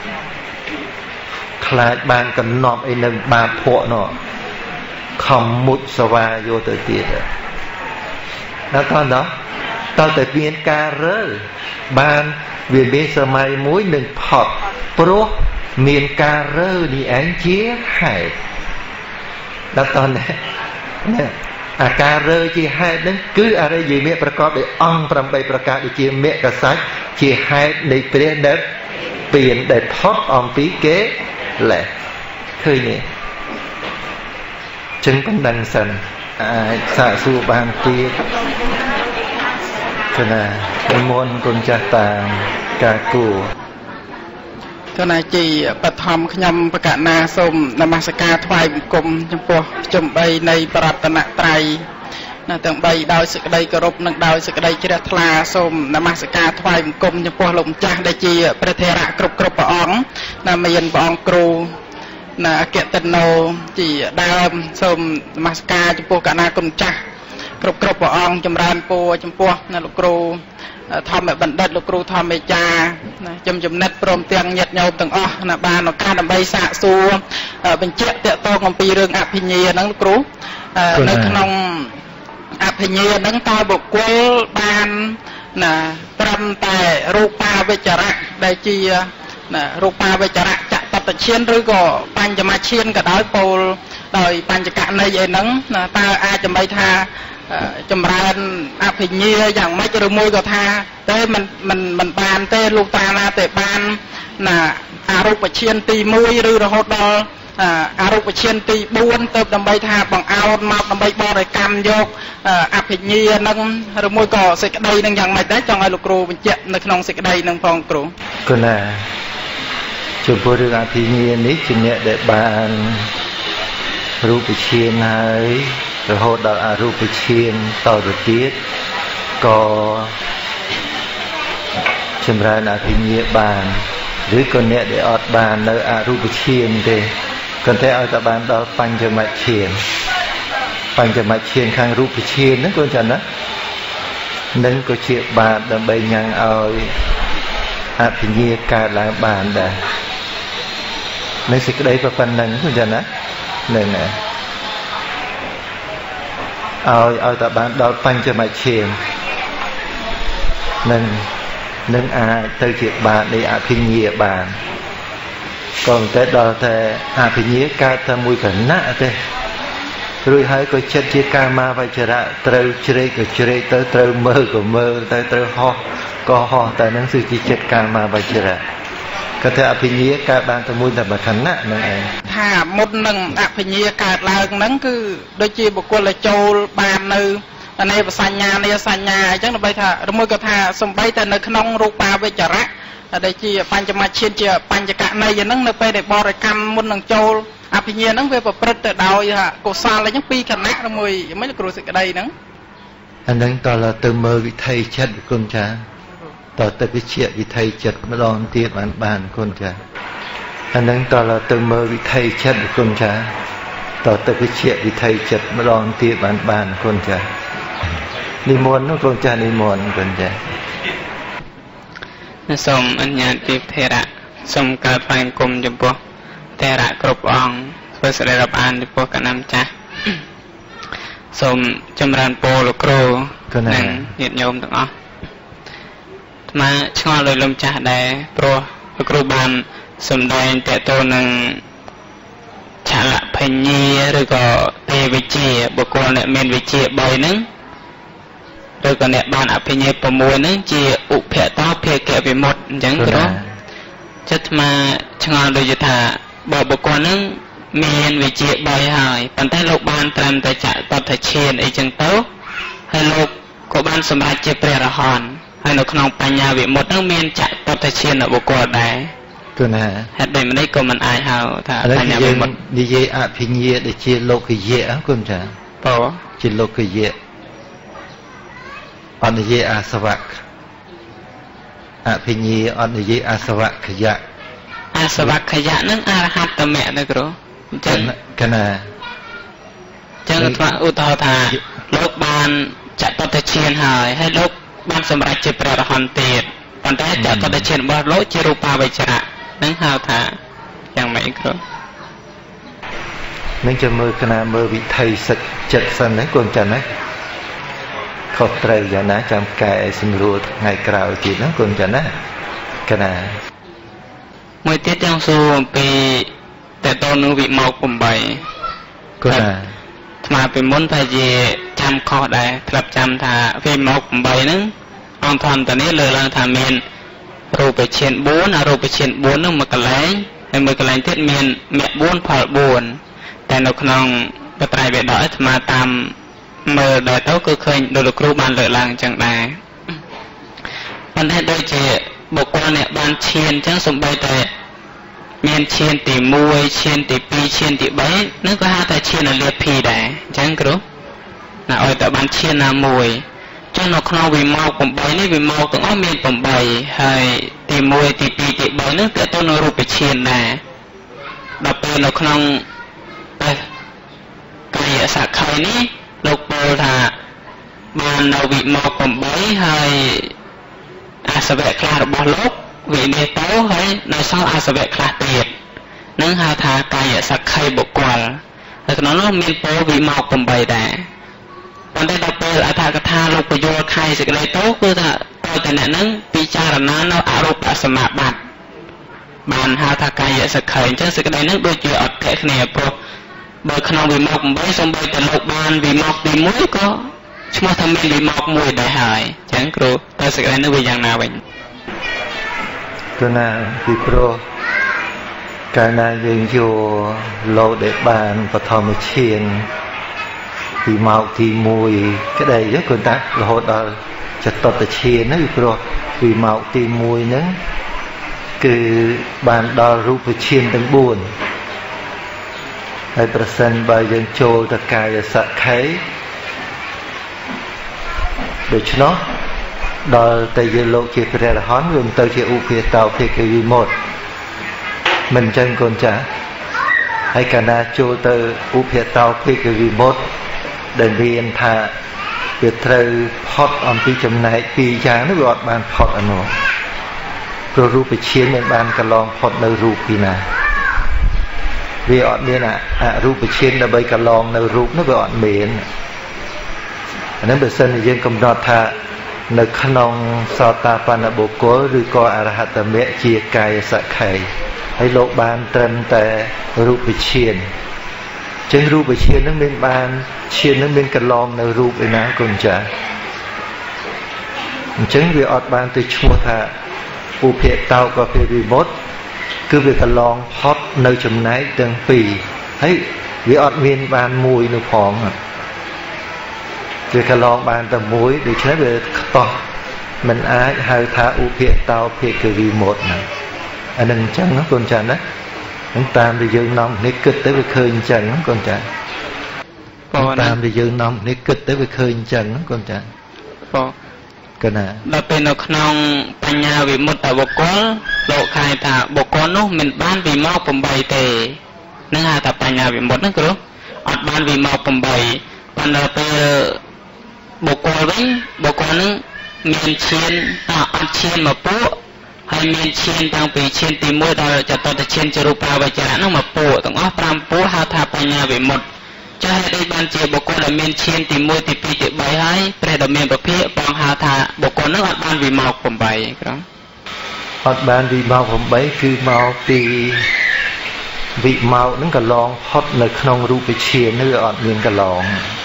คลายบางกันนอบไอ้หนึ่งบาพวเนาะคำมุดสวาโยเตติดแล้วตอนเนาะตอนแต่เวียนการเร่บานเวียนเบียนสมัยมุ้ยหนึ่งพอดโปรเมียนการเร่นี่แองเจี๊ยหายแล้วตอนนี้เนี่ยอาการเร่ที่หายนั้นคืออะไรอยู่เมียประกอบด้วยองค์ประไปประกาศด้วยเจียเมียกษัตริย์ที่หายในเปลี่ยนเด็ดเปลี่ยนได้ทอดอมปีเก๋แหละเคยเนี่ยจึงเป็นดังสันสาสูบางตีขณะในมวลกุญจตากากูขณะจีปฐมขยำประกาศนาสมนมัสการถวายกรมจำพวกจำใบในปรัตนตรัยนั่นตั้งใบดาวสกได้กรบนั่งดาวสกได้เจริญทลาสมนมัสการถวายกรมจำพวกลมจ้าได้จีประเทระกรบกรบปองนาเมียนปองครูนาเกตโนจีดาวสมนมัสการจำพวกกนากรมจ้ากรบกรบปองจำรานปูจำพวกนั่นลูกครูทำแบบบันดัดลูกครูทำไม่จ้าจำจำนัดพร้อมเตียงหยัดเงาต่างอ้อนาบานนกการใบสะสูเป็นเจเตะโตของปีเรื่องอภิญญานั่งลูกครูในขนมอภิญญานั่งตาบุกกุลบานน่ะตรำแต่รูปาเวจระได้จีน่ะรูปาเวจระจะตัดเชียนหรือก็ปัญจมาเชียนก็ได้โปลโดยปัญจกะในยัยนั่งน่ะตาอาจจะไม่ทาจำรานอภิญญาอย่างไม่จะรู้มวยก็ทาเต้มันมันมันบานเต้ลูกตาหน้าเตะบานน่ะอารูปเชียนตีมวยหรือระหดดออารูปเชียนตีบ้วนเติมดำใบทาบังเอามาดำใบบอได้กำยกอภิญญานั่งหรือมวยก็เสกได้นั่งอย่างไม่ได้จังไอ้ลูกครูเป็นเจ็บในขนมเสกได้นั่งฟองครูก็น่ะจุดพูดเรื่องอภิญญานี้จึงเนี่ยได้บานรูปเชียนหายหรือโหดอารูปเชียนต่อตัวเตี้ยก็ชำระอภิญญาบานหรือคนเนี่ยได้อดบานในอารูปเชียนเดคนที่เอาตะบานดอกปัญจมาเชียนปัญจมาเชียนข้างรูปเชียนนั่นก็จะนะนั่นก็เชียบาดดำใบยังเอาอภิญญาการล้างบานได้ในสิ่งใดประพันธ์นั้นคุณจะนะหนึ่งนะเอาเอาแต่บานดอกปัญจมาเชียงหนึ่งหนึ่งอาเตอร์จิตบานในอภิญญาบานก่อนแต่ดอกแต่อภิญญาการทำมวยกันหน้าเต้rồi hãy có chất chia ca ma vai chả ra trâu chơi cái chơi tới trâu mơ của mơ tới trâu ho có ho tại năng sự chỉ chất ca ma vai chả ra cái thứ áp nhía ca ban ta muốn là bà khánh nè nè em hà một nâng áp nhía ca là nắng cứ đôi chi một con là châu ban nữ anh em sang nhà này sang nhà chắc là bây thà rồi mới có thà xong bây ta nơi nông ruột ba vai chả ra ở đây chi pan cho mà chiên chia pan cho cả này giờ nắng nơi bây để bò rồi cam một nâng châu à bây giờ nắng về bậc bậc từ đầu hả cổ xa là những pi khẩn nát rồi mùi mấy cái sự cái đây nắng anh đang tỏ là từ mơ bị thầy chết con cha tỏ từ cái chuyện bị thầy chết mà đòn tiệt bàn bàn con cha anh đang tỏ là từ mơ bị thầy chết con cha tỏ từ cái chuyện bị thầy chết mà đòn tiệt bàn bàn con cha đi muôn nó con cha đi muôn con cha nó xong anh nhà tiếp theo ạ xong cả phanh cùng chụp bộแต่ละกรบองเพื่อแสดงรับอ่านที่พวกกันนำจ้ะสมจำรันโปลครูนั่งเหยียดโยมต่างอ๋อมาช่วยเลยลมจ้ะได้โปรครูบานสมได้แต่ตัวหนึ่งฉลาดพญีหรือก็เทวิจิบุคคลเนี่ยเมนวิจิใบนึงหรือก็เนี่ยบานอภิญิประมวยนึงจีอุเพตอเพียแก่ไปหมดจังหรอจะมาช่วยโดยจะถ่าบอกบุคคลนั้นมีนวิจิใบหายปันแต่โลกบานตรัมแต่จะตัดเชียนไอจังโตให้โลกก็บานสมัยเจเปรย์หอนให้นกนองปัญญาวิมุตนั้นมีนจะตัดเชียนบุคคลได้ตัวน่ะเหตุใดมันได้ก็มันอายเฮาถ้าปัญญาวิมุตดีเยอภิญญาได้เชียโลกคือเยอะคุณจ๋าเปล่าเชียโลกคือเยอะอันเยอาสวักอภิญญาอันเยอาสวักขยะอาสวัคขยะนั่งอารหัตตแม่นะครูจังกันนะจังว่าอุตหธาโลกบานจะตัดเชียนหายให้โลกบานสมรัยเจปรารหันเตดปันแต่จะตัดเชียนว่าโลกจิรูปาวิจระนั่งหาวธาอย่างไม่ครูนั่งจะมือขณะมือวิไทยสักจัดสันไหนกวนจันไหนขอบไตรยานะจำกายสมรูไงกล่าวจีนะกวนจันนะขณะเมื่อเทียบยังสูงปีแต่ตอนนู้วิมอกปุ่มใบก็ได้มาเป็นมุนพายเยจำข้อได้กลับจำท่าวิมอกปุ่มใบนึงองทอนตอนนี้เลยลังทามีนรูปเชียนบุญรูปเชียนบุญนึงมากระไรให้มือกระไรเทียบมีนเมฆบุญพอบุญแต่นกนองกระไตเบ็ดดอยมาตามเมื่อได้เต้าก็เคยโดนครูบานเลยลังจังได้มันให้โดยเจบุคคลเนี่ยบานเชียนจังสมบัติแต่เมียนเชียนตีมวยเชียนตีปีเชียนตีใบนั่นก็หาแต่เชียนเลียพีได้จังกรู้น่ะเอาแต่บานเชียนน่ะมวยจังนกขนวิมอกผมใบนี่วิมอกต้องอ้อเมียนผมใบให้ตีมวยตีปีตีใบนั่นแต่ต้นรูปเชียนได้ดับเบิลนกขนงไปกายสักใครนี่ลูกโปธาบานเอาวิมอกผมใบให้อาสเวะคลาบอลกวิเนโตให้ในซออาสเวะคลาเตียดนั่งหาทากายสักไข่บกกวลแล้วก็น้องมีนโปวิมอกลมใบแดงตอนได้ดับเบิลอาทากทาลงประโยชน์ไข่สิกไรโตคือถ้าต่อแต่เนี่ยนั่งปีจารณาเนาอารมณ์สมาบัติบานหาทากายสักไข่จังสิกไรนั่งโดยเกี่ยวกับแค่เนี่ยโปรเบอร์ขนมวิมอกลมใบสมใบแต่โลกบานวิมอกดีมุ้ยก็ช่วยทำให้วิมอกมวยได้หายจังครูแต่สิกไรนั่งวิยังนาวิตัวน่ะวิโปรการนายยังโยโลเดบานปฐมเชียนทีเมาทีมวยก็ได้เยอะคนตาโลดอจะตัดเชียนนะวิโปรทีเมาทีมวยนั้นคือบานดอรูปเชียนตั้งบุญให้ประสันใบยังโจตะกายสักไข่โดยเฉพาะดอแต่เยโลเกียร์เรลฮอนรวมเตอร์เกียอุเพียเตาเพียกีหมดมันจังคนจ้ะให้การนาโจเตอร์อุเพียเตาเพียกีหมดเดินเรียนพาเกิดเธอพอดอมปีจำนายปีจางนึกว่าบานพอดอนุព្រោះរូបឈានមិនបានកន្លងផុតនៅរូបពីណាវាអត់មានអរូបឈានដើម្បីកន្លងនៅរូបនោះវាអត់មានអានេះបើសិនជាយើងកំណត់ថានៅក្នុងសោតាបនបុគ្គលឬក៏អរហត្តមគ្គជាកាយសក្ខីហើយលោកបានត្រឹមតែរូបឈានចឹងរូបឈាននឹងមានបានឈាននឹងមានកន្លងនៅរូបឯណាកូនចាអញ្ចឹងវាអត់បានទៅឈ្មោះថាឧបេតោក៏វាវិមុតគឺវាកន្លងផុតនៅចំណែកទាំងពីរហើយវាអត់មានបានមួយនៅផងវាកន្លងបានតែមួយដូច្នេះវាខ្ទាស់មិនអាចហៅថាឧបេតោភេកវិមុតណាអានឹងអញ្ចឹងណាកូនចាណានឹងតាមដែលយើងនាំនេះគិតទៅវាឃើញអញ្ចឹងកូនចាតាមដែលយើងនាំនេះគិតទៅវាឃើញអញ្ចឹងកូនចាបងកណាដល់ពេលនៅក្នុងបញ្ញាវិមុតតបុគ្គលលោកខែថាបុគ្គលនោះមិនបានវិមោកeightទេនឹងហៅថាបញ្ញាវិមុតហ្នឹងគ្រូអត់បានវិមោកeightប៉ុន្តែពេលបុគ្គលវិញបុគ្គលនឹងមានឈានអត់ឈានមកពួកហើយមានឈានតាំងពីឈានទីoneដល់ចតុតឈានជារូបាវចរៈនោះមកពួកទាំងអស់fiveពួកហៅថាបញ្ញាវិមុតចាស់ដូចបានជាបុគ្គលដែលមានឈានទីoneទីtwoទីthreeហើយព្រះដ៏មានពភាកបងហៅថាបុគ្គលនោះអត់បានវិមោកeightក្រុមអត់បានវិមោកeightគឺមកពីវិមោកនឹងកន្លងផុតនៅក្នុងរូបឈាននេះអត់មានកន្លង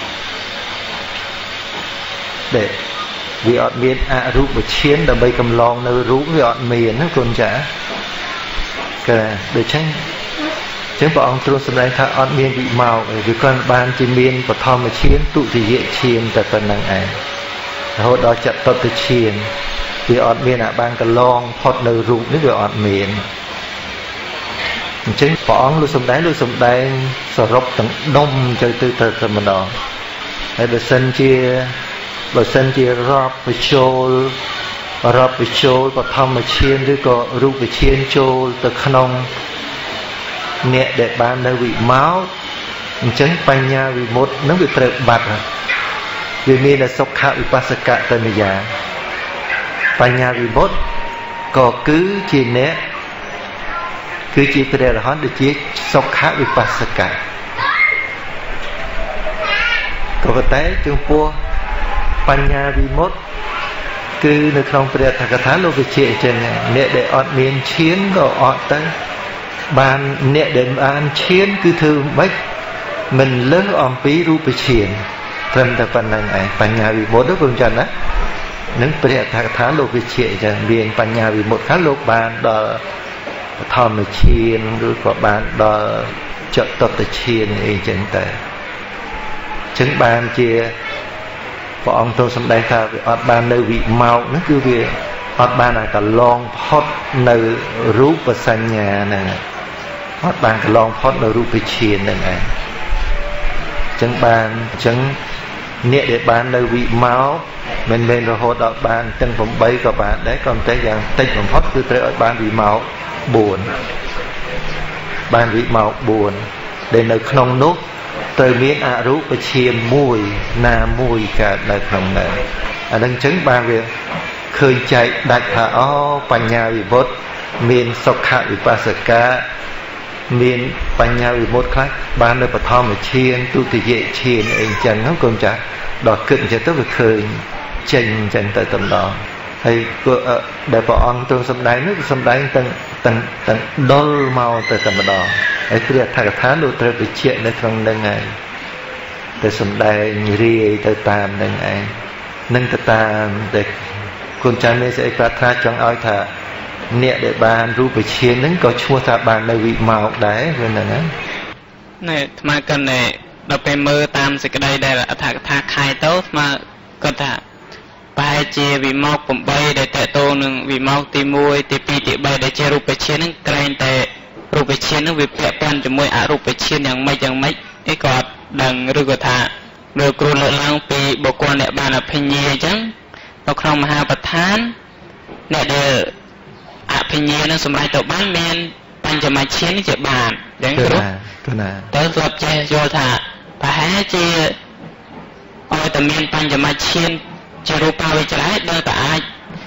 ដែលវាអត់មានអរូបឈានដើម្បីកំឡងនៅរូបវាអត់មានណាកូនចាកែដូច្នេះចឹងព្រះអង្គទ្រង់សម្ដែងថាអត់មានវិមោកវាគ្រាន់បានជាមានបឋមឈានទុតិយឈានតែប៉ុណ្្នឹងឯងរហូតដល់ចតុតឈានវាអត់មានអាបានកន្លងផុតនៅរូបនេះវាអត់មានអញ្ចឹងព្រះអង្គលោកសម្ដែងលោកសម្ដែងសរុបទាំងដុំទៅទៅតែម្ដងហើយបើសិនជាបើសិនជារាប់បញ្ចូលរាប់បញ្ចូលបឋមឈានឬក៏រូបឈានចូលទៅក្នុងអ្នកដែលបាននៅវិមោកអញ្ចឹងបញ្ញាវិមុតនឹងវាត្រូវបាត់វាមានតែសុខវិបស្សកតញ្ញបញ្ញាវិមុតក៏គឺជាអ្នកគឺជាព្រះអរហន្តដែលជាសុខវិបស្សកៈក៏ប៉ុន្តែចំពោះបញ្ញាវិមុតគឺនៅក្នុងព្រះអត្ថកថាលោកវិជាអញ្ចឹងអ្នកដែលអត់មានឈានក៏អត់ទៅបានអ្នកដែលបានឈានគឺធ្វើម៉េចមិនលើសអំពីរូបឈានត្រឹមតែប៉ុណ្្នឹងឯងបញ្ញាវិមុតទៅខ្ញុំចាំណានឹងព្រះអត្ថកថាលោកវិជាអញ្ចឹងមានបញ្ញាវិមុតថាលោកបានដល់បឋមឈានឬក៏បានដល់ចតុតឈានអីចឹងតែអញ្ចឹងបានជាព្រះអង្គទ្រង់សម្ដែងថាវាអត់បាននៅវិមោកហ្នឹងគឺវាអត់បានអាកន្លងផុតនៅរូបសញ្ញាហ្នឹងអត់បានកន្លងផុតនៅរូបឈានហ្នឹងឯងអញ្ចឹងបានអញ្ចឹងអ្នកដែលបាននៅវិមោកមិនមែនរហូតដល់បានទាំងeightក៏បានដែរក៏តែយ៉ាងតិចបំផុតគឺត្រូវឲ្យបានវិមោកfourបានវិមោកfourដែលនៅក្នុងនោះត្រូវមានអរូបឈានមួយណាមួយកើតនៅក្នុងនោះអានឹងអញ្ចឹងបានវាឃើញចែកដាច់ថាអូបញ្ញាវិមុតមានសុខវិបស្សកៈមានបញ្ញាវិមុតខ្លះបាននៅបឋមឈានទុតិយឈានអីអញ្ចឹងហ្នឹងកូនចាស់ដល់គិតអញ្ចឹងទៅវាឃើញចេញអញ្ចឹងទៅតំណងហើយដែលព្រះអង្គទ្រង់សម្ដែងនោះសម្ដែងទាំងទាំងទាំងដុលមកទៅតែម្ដងហើយព្រះអត្ថកថាលោកត្រូវបញ្ជាក់នៅក្នុងនឹងឯងទៅសម្ដែងរាយទៅតាមនឹងឯងនឹងទៅតាមតែគុណចាស់មានស្អីប្រាថ្នាចង់ឲ្យថាអ្នកដែលបានរូបឈានហ្នឹងក៏ឈ្មោះថាបាននៅវិមោកដែរវាហ្នឹងណាណែស្មើកិនណែដល់ពេលមើលតាមសេចក្តីដែលអត្ថកថាខែទៅស្មើគាត់ថាប្រហែលជាវិមោកeightដែលតេតងនឹងវិមោកទីoneទីtwoទីthreeដែលជារូបឈានហ្នឹងក្រែងតែរូបឈានហ្នឹងវាពាក់ព័ន្ធជាមួយអរូបឈានយ៉ាងម៉េចយ៉ាងម៉េចអីក៏អត់ដឹងឬក៏ថាលើគ្រូលើកឡើងពីបុគ្គលអ្នកបានអភិញ្ញាអញ្ចឹងនៅក្នុងមហាប្រធានអ្នកដែលអភិញ្ញានឹងសម្រាប់ទៅបានមានបញ្ចមឈាននេះជាបានអញ្ចឹងគ្រូទៅស្រាប់ចេះយល់ថាប្រហែលជាឲ្យតែមានបញ្ចមឈានជារូបាវចរៈដល់តែអាច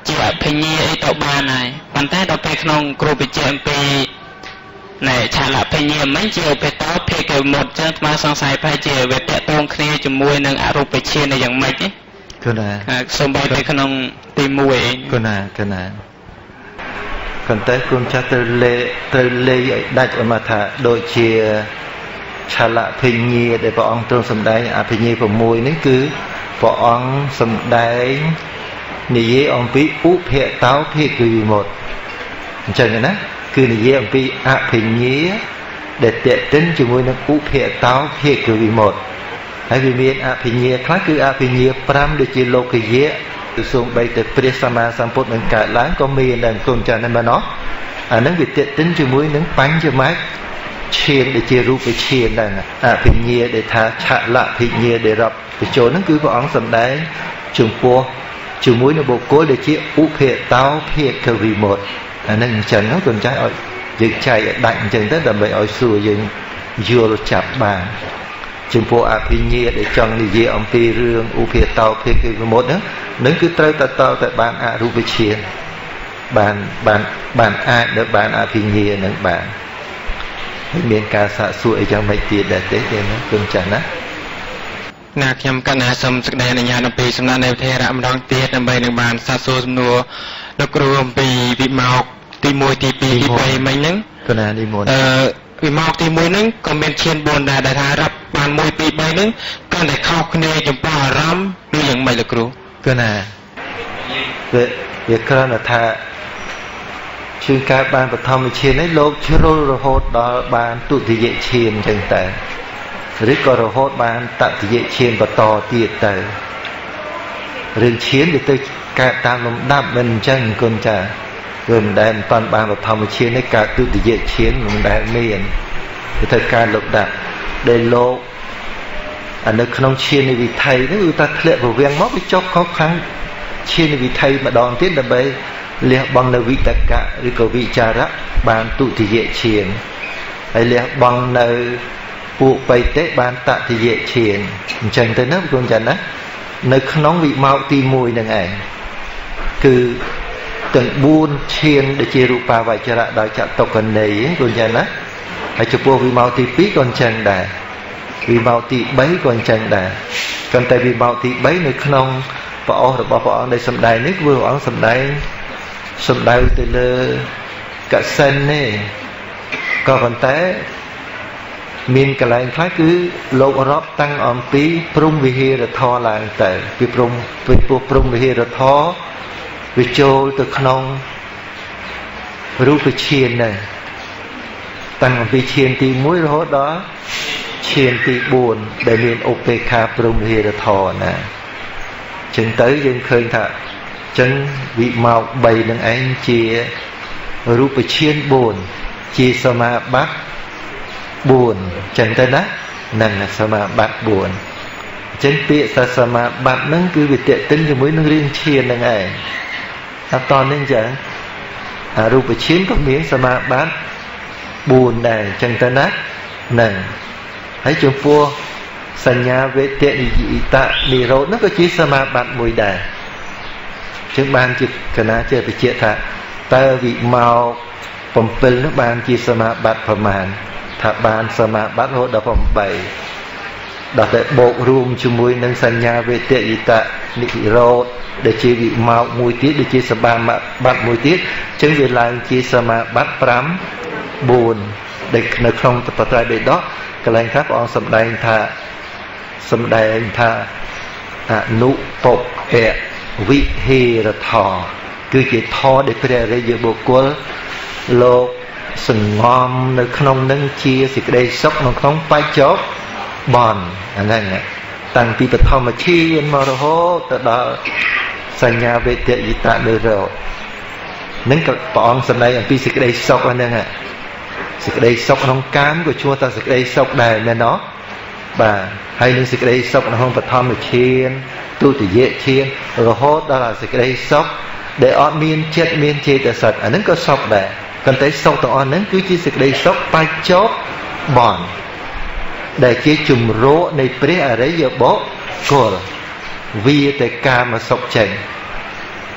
ជាអភិញ្ញាអីទៅបានហើយប៉ុន្តែដល់ពេលក្នុងគ្រូបញ្ជាក់អំពីណែឆាលអភិញ្ញាមិនជាឧបេតោភាគមុតចឹងស្មាសង្ស័យប្រហែលជាវាតកតងគ្នាជាមួយនឹងអរូបឈានយ៉ាងម៉េចទេគណាសូម្បីតែក្នុងទីមួយគណាគណាប៉ុន្តែគុណចាស់ទៅលេទៅលេឲ្យដាច់ឲ្យមកថាដូចជាឆាលភិញ្ញាដែលព្រះអង្គទ្រង់សម្ដែងអភិញ្ញា៦នេះគឺព្រះអង្គសម្ដែងនិយាយអំពីឧបេតោភាគវិមុតអញ្ចឹងណាគឺនិយាយអំពីអភិញ្ញាដែលតេតិនជាមួយនឹងឧបេតោភាគវិមុតហើយវាមានអភិញ្ញាខ្លះគឺអភិញ្ញា៥ដូចជាលោកយៈគឺសូម្បីតែព្រះសម្មាសម្ពុទ្ធនឹងកើតឡើងក៏មានដែរគុណចាស់ហ្នឹងមែនទេអានឹងវាតេតិនជាមួយនឹងបញ្ចមៈឈានដែលជារូបឈានដែរអភិញ្ញាដែលថាឆលភិញ្ញាដែលរាប់បញ្ចូលហ្នឹងគឺព្រះអង្គសម្ដែងចំពោះជាមួយនឹងបុគ្គលដែលជាឧបេតោភាគវិមុតអានឹងអញ្ចឹងគុណចាស់ឲ្យយើងចែកឲ្យដាច់អញ្ចឹងទៅដើម្បីឲ្យស្រួលយើងយល់ចាប់បានចំពោះអភិញ្ញាដែលចង់និយាយអំពីរឿងឧបេតោភាគវិមុតហ្នឹងនឹងគឺត្រូវតែតតែបានអរូបឈានបានបានបានអាចដល់បានអភិញ្ញានឹងបានហើយមានការសាកសួរអីយ៉ាងម៉េចទៀតដែរទេទេណាគុណចាស់ណាណាខ្ញុំកណ្ណាសូមសេចក្តីអនុញ្ញាតអំពីសំណាក់នៃវិទ្យារៈម្ដងទៀតដើម្បីនឹងបានសាកសួរសំណួរលោកគ្រូអំពីវិមោកទីមួយទីពីរទីបីមិញហ្នឹងកណ្ណានិមន្តអឺវិមោកទីមួយហ្នឹងក៏មានឈានបួនដែរដែលថារាប់បានមួយពីរបីហ្នឹងក៏តែខុសគ្នាចំពោះអារម្មណ៍ឬយ៉ាងម៉េចលោកគ្រូកណ្ណាវាវាគ្រាន់តែថាជាងកើតបានបឋមឈាននេះលោកជ្រុលរហូតដល់បានទុតិយឈានអញ្ចឹងតែឬក៏រហូតបានតតិយឈានបន្តទៀតទៅរឿងឈានវាទៅកើតតាមលំដាប់មិនអញ្ចឹងគុណចាគឺមិនដែលមិនតាន់បានបឋមឈាននេះកើតទុតិយឈានមិនដែលមានវាទៅកើតលំដាប់ដែលលោកអានៅក្នុងឈាននៃវិថីនេះគឺថាធ្លាក់រវាងមកវាចុះខុសខាងឈាននៃវិថីម្ដងទៀតដើម្បីលះបង់នៅវិតកៈឬក៏វិចារៈបានទុតិយឈានហើយលះបង់នៅពួកបៃតិបានតតិយឈានអញ្ចឹងទៅណាគុណចាណានៅក្នុងវិមោកទីមួយនឹងឯងគឺទាំងបួនឈានដែលជារូបាវចរៈដោយចតុកណីគុណចាណាហើយចំពោះវិមោកទីពីរក៏អញ្ចឹងដែរវិមោកទីបីក៏អញ្ចឹងដែរប៉ុន្តែវិមោកទីបីនៅក្នុងព្រះអស់របស់ព្រះអង្គដែលសម្ដែងនេះគឺព្រះអង្គសម្ដែងសម្ដៅទៅលើកសិនទេក៏ប៉ុន្តែមានកន្លែងខ្លះគឺលោករាប់តាំងអំពីព្រំវិហារធម៌ឡើងទៅពីព្រំពីព្រំវិហារធម៌វាចូលទៅក្នុងរូបឈានដែរតាំងអំពីឈានទីមួយរហូតដល់ឈានទីបួនដែលមានឧបេក្ខាព្រំវិហារធម៌ណាចឹងទៅយើងឃើញថាចឹងវិមោកបីនឹងឯងជារូបឈានបួនជាសមាបត្តិបួនចឹងទៅណានឹងសមាបត្តិបួនចឹងពាក្យថាសមាបត្តិហ្នឹងគឺវាតេតិនជាមួយនឹងរឿងឈានហ្នឹងឯងអត់តនេះចឹងអារូបឈានក៏មានសមាបត្តិបួនដែរចឹងទៅណានឹងហើយចំពោះសញ្ញាវេទនិយិតនិរោធហ្នឹងក៏ជាសមាបត្តិមួយដែរចឹងបានជាកណាជាបញ្ជាក់ថាតើវិមោកbảyនោះបានជាសមាបត្តិប្រមាណថាបានសមាបត្តិរហូតដល់eightដល់តែបូករួមជាមួយនឹងសញ្ញាវេទិតនិរោធដែលជាវិមោកមួយទៀតដែលជាសមាបត្តិមួយទៀតចឹងវាឡើងជាសមាបត្តិfive fourដែលនៅក្នុងបត្រៃបេដកកន្លែងខ្លះព្រះអង្គសម្ដែងថាសម្ដែងថាអនុពពៈវិហេរធម៌គឺជាធម៌ដែលព្រះអរិយបុគ្គលលោកសង្ងំនៅក្នុងនឹងជាសេចក្តីសុខនៅក្នុងបច្ចុប្បន្នអាហ្នឹងតាំងពីបឋមឈានមករហូតទៅដល់សញ្ញាវេទិតនិរោធនឹងព្រះអង្គសម្ដែងអំពីសេចក្តីសុខហ្នឹងសេចក្តីសុខក្នុងកាមក៏ឈ្មោះថាសេចក្តីសុខដែរមែនទេបាទហើយនឹងសេចក្តីសុខក្នុងបឋមឈានទុតិយឈានរហូតដល់សេចក្តីសុខដែលអត់មានចិត្តមានចេតសិកអាហ្នឹងក៏សុខដែរប៉ុន្តែសុខទាំងអស់ហ្នឹងគឺជាសេចក្តីសុខបច្ចុប្បន្នដែលជាជំរកនៃព្រះអរិយបុគ្គលវាតែកាមសុខចេញ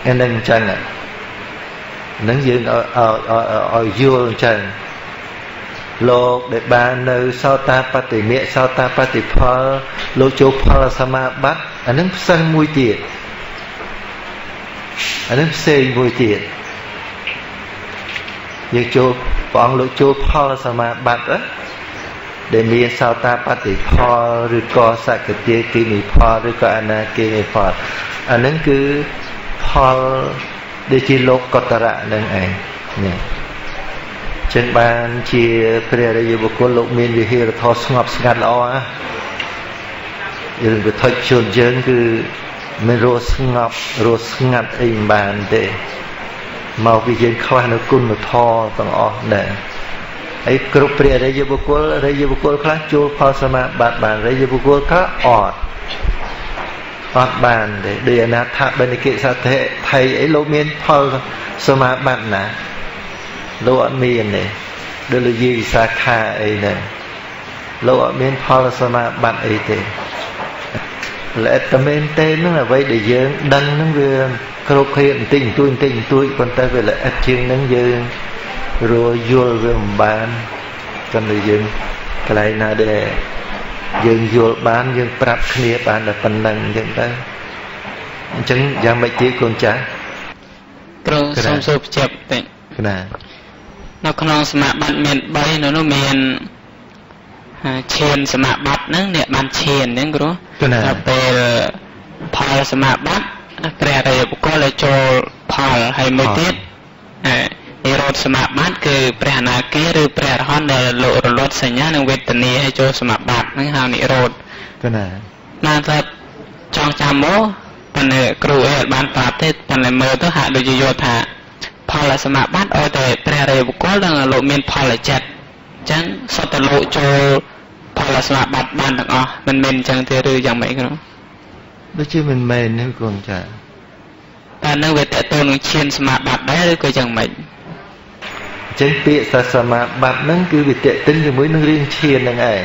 nên chân ạ nâng dương ở vua chân lô để ban nơi sao ta pati mẹ sao ta pati phật lô châu phật sama bắt anh nâng sân mùi tiệt anh nâng xây mùi tiệt như châu bọn lô châu phật sama bắt á để miền sao ta pati phật rồi có sạch cái tiệt kỳ mì phật rồi có anh kỳ mì phật anh nâng cứ phật để chỉ lô có tà rạ nâng ảnh nhé trên bàn chia pre ra yêu cô lục miền về here thọ ngọc ngặt lo á đừng có thôi chôn chân cứ mình rô ngọc rô ngặt in bàn để màu vì dân khoa nó cún nó thọ bằng o nè ấy group pre ra yêu cô ra yêu cô khác chôn phao sama bàn bàn ra yêu cô khác ọt ọt bàn để để na tháp bên kia sao thế thầy ấy lục miền phao sama bàn nè lô ở miền này đưa là gì sa kha ấy này lô ở miền phật sama bạn ấy thế lẽ tâm em tên nó là vậy để dương đăng nó vừa khâu hiện tình tôi tình tôi còn ta về lại chương nó dương rồi vô về bàn còn là dương cái này là để dương vô bán dương prap kia bán là phần năng dương ta chứng giang mấy chiếc con trái rồi xong sụp chập tịnh nè nó không sắm bạn miền bay nó nó miền chiên sắm bạn nè nè bạn chiên nè cứ đó về phơi sắm bạn kể ra có lại cho phơi hay mới tiết thì rồi sắm bạn cứ bẻ na kia rồi bẻ hòn để lộ rồi lót sành nhá nên về tận này hay cho sắm bạn nè hao nị rồi cái này mà thật trong chăm mố phần này kêu bạn phạt thế phần này mơ tới hạ được gì vô thà phật là sma bát ở tại pre buộc có là lộ miền phật là chặt chẳng sao ta lộ cho phật là sma bát ban được à mình mình chẳng thể được dạng mấy cái đó đó chứ mình mền nên còn chả ta nói về tại tôi nó chiên sma bát đấy đấy coi chẳng mấy chính bịa sa sma bát nó cứ bị tệ tính thì mới nó riêng chiên là ngày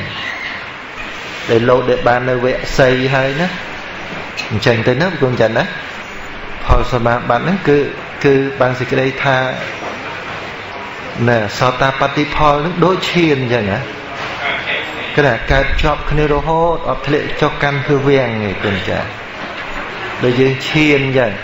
để lộ để ban nơi vẽ xây hay nữa chẳng tới nó còn chẳng đó phật sma bát nó cứ cứ bằng sự cái đây tha nè sao ta pati phật nó đối chiên vậy nhá cái là cái chọc cái đồ hốt ở thế cho căn thư vàng này cần trả để dương chiên vậy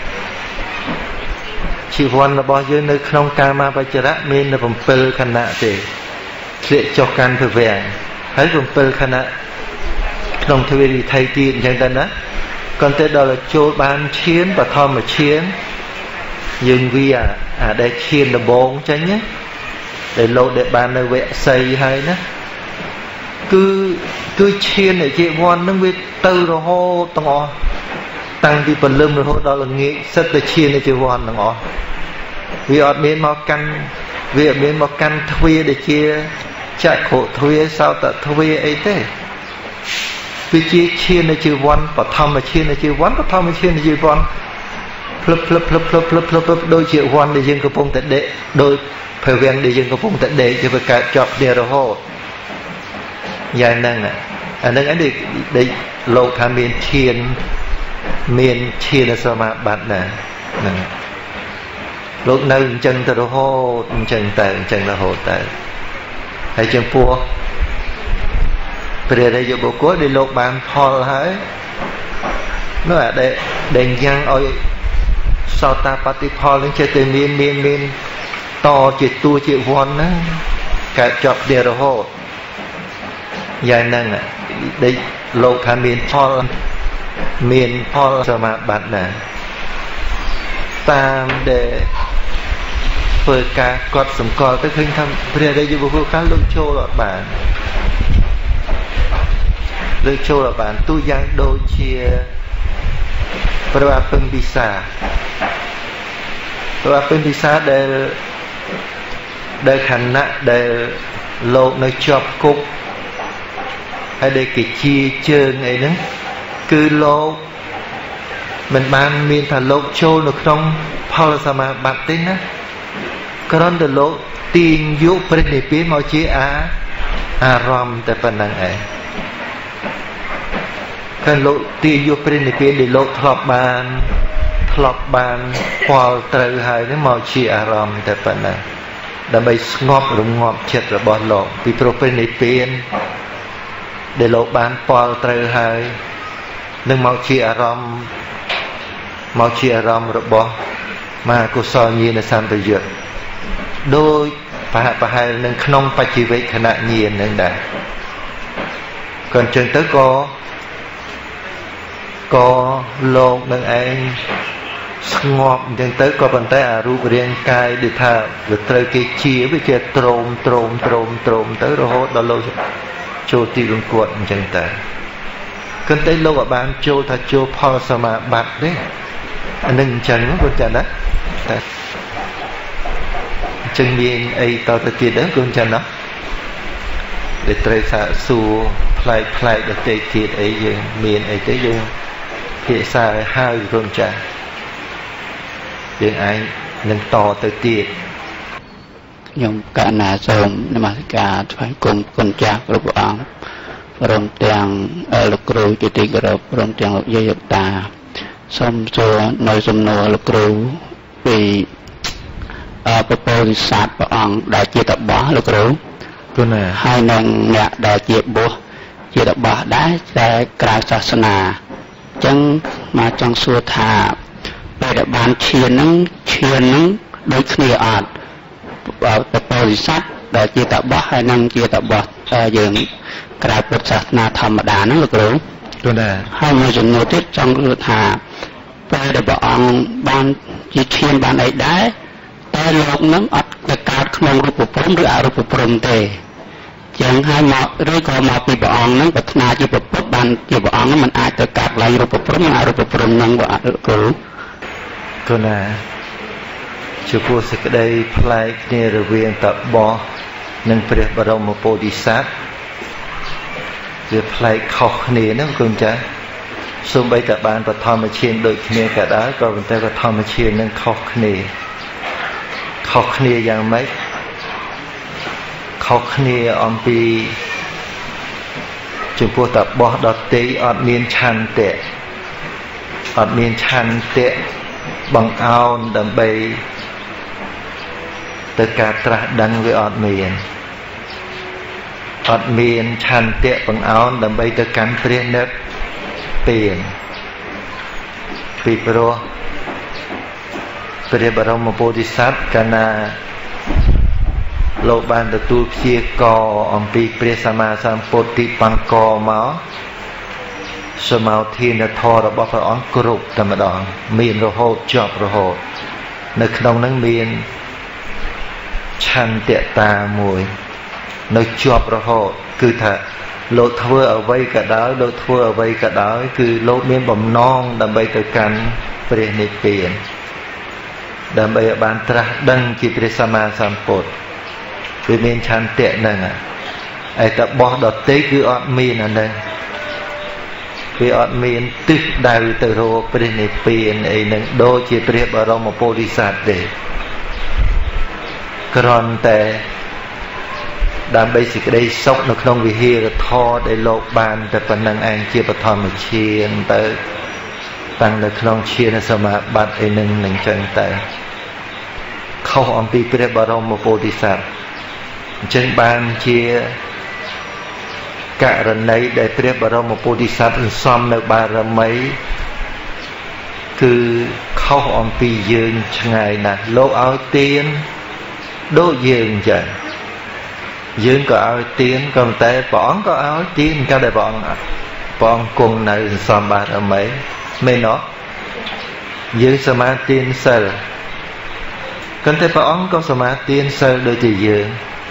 chỉ quan là bao nhiêu nơi không ca ma ba chả nên là vùng pơ khăn nạ để để cho căn thư vàng thấy vùng pơ khăn nạ đồng thư đi thay tiền chẳng tên đó còn tới đó là cho ban chiến và thom mà chiến nhưng vì à à để chiên là bốn tránh nhé để lộ để bàn nơi vẽ xây hay nữa cứ cứ chiên để chị voan nó biết tư rồi hô tao ngó tăng đi phần lưng rồi hô đó là nghĩ rất là chiên để chị voan nó ngó vì ở bên màu căn vì ở bên màu căn thuê để chia chạy khổ thuê sao ta thuê ấy thế vì chị chiên để chị voan và thom mà chiên để chị voan và thom mà chiên để chị voan plop plop plop plop plop plop plop đôi triệu quan để dân có phong tận đệ đôi phải ven để dân có phong tận đệ cho phải cả chọc đèo hồ dài năng à anh đang ấy để để lộ tham miền chiên miền chiên là sao mà bạn nè lộ nơi chân từ hồ chân tờ chân là hồ tờ hay chân pua bây giờ bộ cố đi lộ bàn phò hỡi nó là để đèn giăng ôi sao ta pati phật lên chơi từ miền miền miền to chỉ tu chỉ von á cả chọc đèo rồi hồ dài năng à để lộ cả miền phật miền phật sao mà bạn nè ta để phơi cá cọt sầm cò tới khinh thăm bây giờ dùng vô cá lương châu là bạn lương châu là bạn tu giang đôi chia Prabhapam bisa Prabhapam bisa để để khả năng để lộ nơi chọc cục hay để cái chi chơi này nữa cứ lộ mình ban miền thà lộ châu được trong Palasama bát tính á cái đó được lộ tiền dụ bên này phía mọi chi á aram tại phần năng ấy cái lộ tiền dụ bên này phía để lộ thọp bàn ធ្លាប់បានពលត្រូវហើយនេះមកជាអារម្មណ៍តែប៉ុណ្ណាដើម្បីស្ងប់រងាប់ចិត្តរបស់លោកពីព្រោះពេលនិព្វានដែលលោកបានពលត្រូវហើយនឹងមកជាអារម្មណ៍មកជាអារម្មណ៍របស់មហាកុសលញាណសម្បយុទ្ធដោយប្រហាក់ប្រហែលនឹងក្នុងបច្ចិវេខណៈញាណនឹងដែរក៏អញ្ចឹងទៅក៏ក៏លោកនឹងឯងស្ងប់អញ្ចឹងទៅក៏ប៉ុន្តែអារូបរាងកាយដូចថាវាត្រូវគេជាវាជាទ្រោមទ្រោមទ្រោមទ្រោមទៅរហូតដល់លោកចូលទីរង្គត់អញ្ចឹងតែគិតតែលោកក៏បានចូលថាចូលផលសមាបត្តិទេអានឹងអញ្ចឹងគាត់ចាណាតែអញ្ចឹងមានអីតទៅទៀតហ្នឹងគាត់ចាណាដែលត្រូវសាកសួរផ្លែកផ្លែកដតេទៀតអីយើងមានអីទៅយើងភាសាឲ្យហើយគាត់ចាយើងឯងនឹងតទៅទៀតខ្ញុំកណាសូមនមស្ការថ្វាយគុំគុណចាស់គ្រប់ព្រះអង្គព្រមទាំងលោកគ្រូជាទីគោរពព្រមទាំងលោកយាយលោកតាសូមសួរនៅសំណួរលោកគ្រូពីអបពោធិសត្វព្រះអង្គដែលជាតបោះលោកគ្រូគុណហើយនឹងអ្នកដែលជាបុស្សជាតបោះដែរតែក្រៅសាសនាអញ្ចឹងមកចង់សួរថាពេលដែលបានឈានហ្នឹងឈានហ្នឹងដូចគ្នាអត់បពោធិសត្វដែលជាតបោះហើយនឹងជាតបោះយើងក្រៅពុទ្ធសាសនាធម្មតាហ្នឹងលោកគ្រូគុណហើយមួយចំណុចទៀតចង់លើកថាពេលដែលព្រះអង្គបានជាឈានបានអីដែរតែលោកនឹងអត់ទៅកើតក្នុងរូបព្រំឬអរូបព្រំទេចឹងហើយមកឬក៏មកពីព្រះអង្គនឹងប្រាថ្នាជាប្រពុតបានជាព្រះអង្គនឹងមិនអាចទៅកើតឡើងរូបព្រំនិងអរូបព្រំនឹងគ្រូគុណចំពោះសេចក្តីប្លែកគ្នារវាងតបោះនិងព្រះបរមពោធិសត្វវាប្លែកខុសគ្នាហ្នឹងគុណចាស់សូម្បីតែបានបឋមឈានដូចគ្នាក៏ដោយក៏ប៉ុន្តែបឋមឈាននឹងខុសគ្នាខុសគ្នាយ៉ាងម៉េចខុសគ្នាអំពីចំពោះតបោះដតីអត់មានឆន្ទៈអត់មានឆន្ទៈបង្អោនដើម្បីទៅការត្រាស់ដឹងវាអត់មានអត់មានឆន្ទៈបង្អោនដើម្បីទៅកាន់ព្រះនិព្វានពីព្រោះព្រះបរមពោធិសត្វកាលណាលោកបានទទួលព្យាករអំពីព្រះសម្មាសម្ពុទ្ធទីបង្កមកសមាធិនធម៌របស់ព្រះអង្គគ្រប់តែម្ដងមានរហូតចប់រហូតនៅក្នុងហ្នឹងមានឆន្ទៈតាមួយនៅជាប់រហូតគឺថាលោកធ្វើអ្វីក៏ដោយលោកធ្វើអ្វីក៏ដោយគឺលោកមានបំណងដើម្បីទៅកាន់ព្រះនិព្វានដើម្បីឲ្យបានត្រាស់ដឹងជាព្រះសម្មាសម្ពុទ្ធវាមានឆន្ទៈហ្នឹងហើយតបោះដតីគឺអត់មានអាហ្នឹងវាអត់មានទិសដៅទៅរកព្រះនិព្វានអីហ្នឹងដូចជាព្រះបរមពោធិសត្វទេគ្រាន់តែដើម្បីសេចក្តីសុខនៅក្នុងវិហារធម៌ដែលលោកបានតែប៉ុណ្្នឹងឯងជាបឋមឈានទៅតាំងនៅក្នុងឈានសមាបត្តិអីនឹងនឹងចឹងតែខុសអំពីព្រះបរមពោធិសត្វអញ្ចឹងបានជាករណីដែលព្រះបរមពោធិសត្វសន្សំនៅបារមីគឺខុសអំពីយើងឆ្ងាយណាស់លោកឲ្យទានដូចយើងអញ្ចឹងយើងក៏ឲ្យទានក៏តែព្រះអង្គក៏ឲ្យទានកាលដែលព្រះអង្គព្រះអង្គគង់នៅសន្សំបារមីមែនអត់យើងសមាទានសិលក៏តែព្រះអង្គក៏សមាទានសិលដូចជាយើង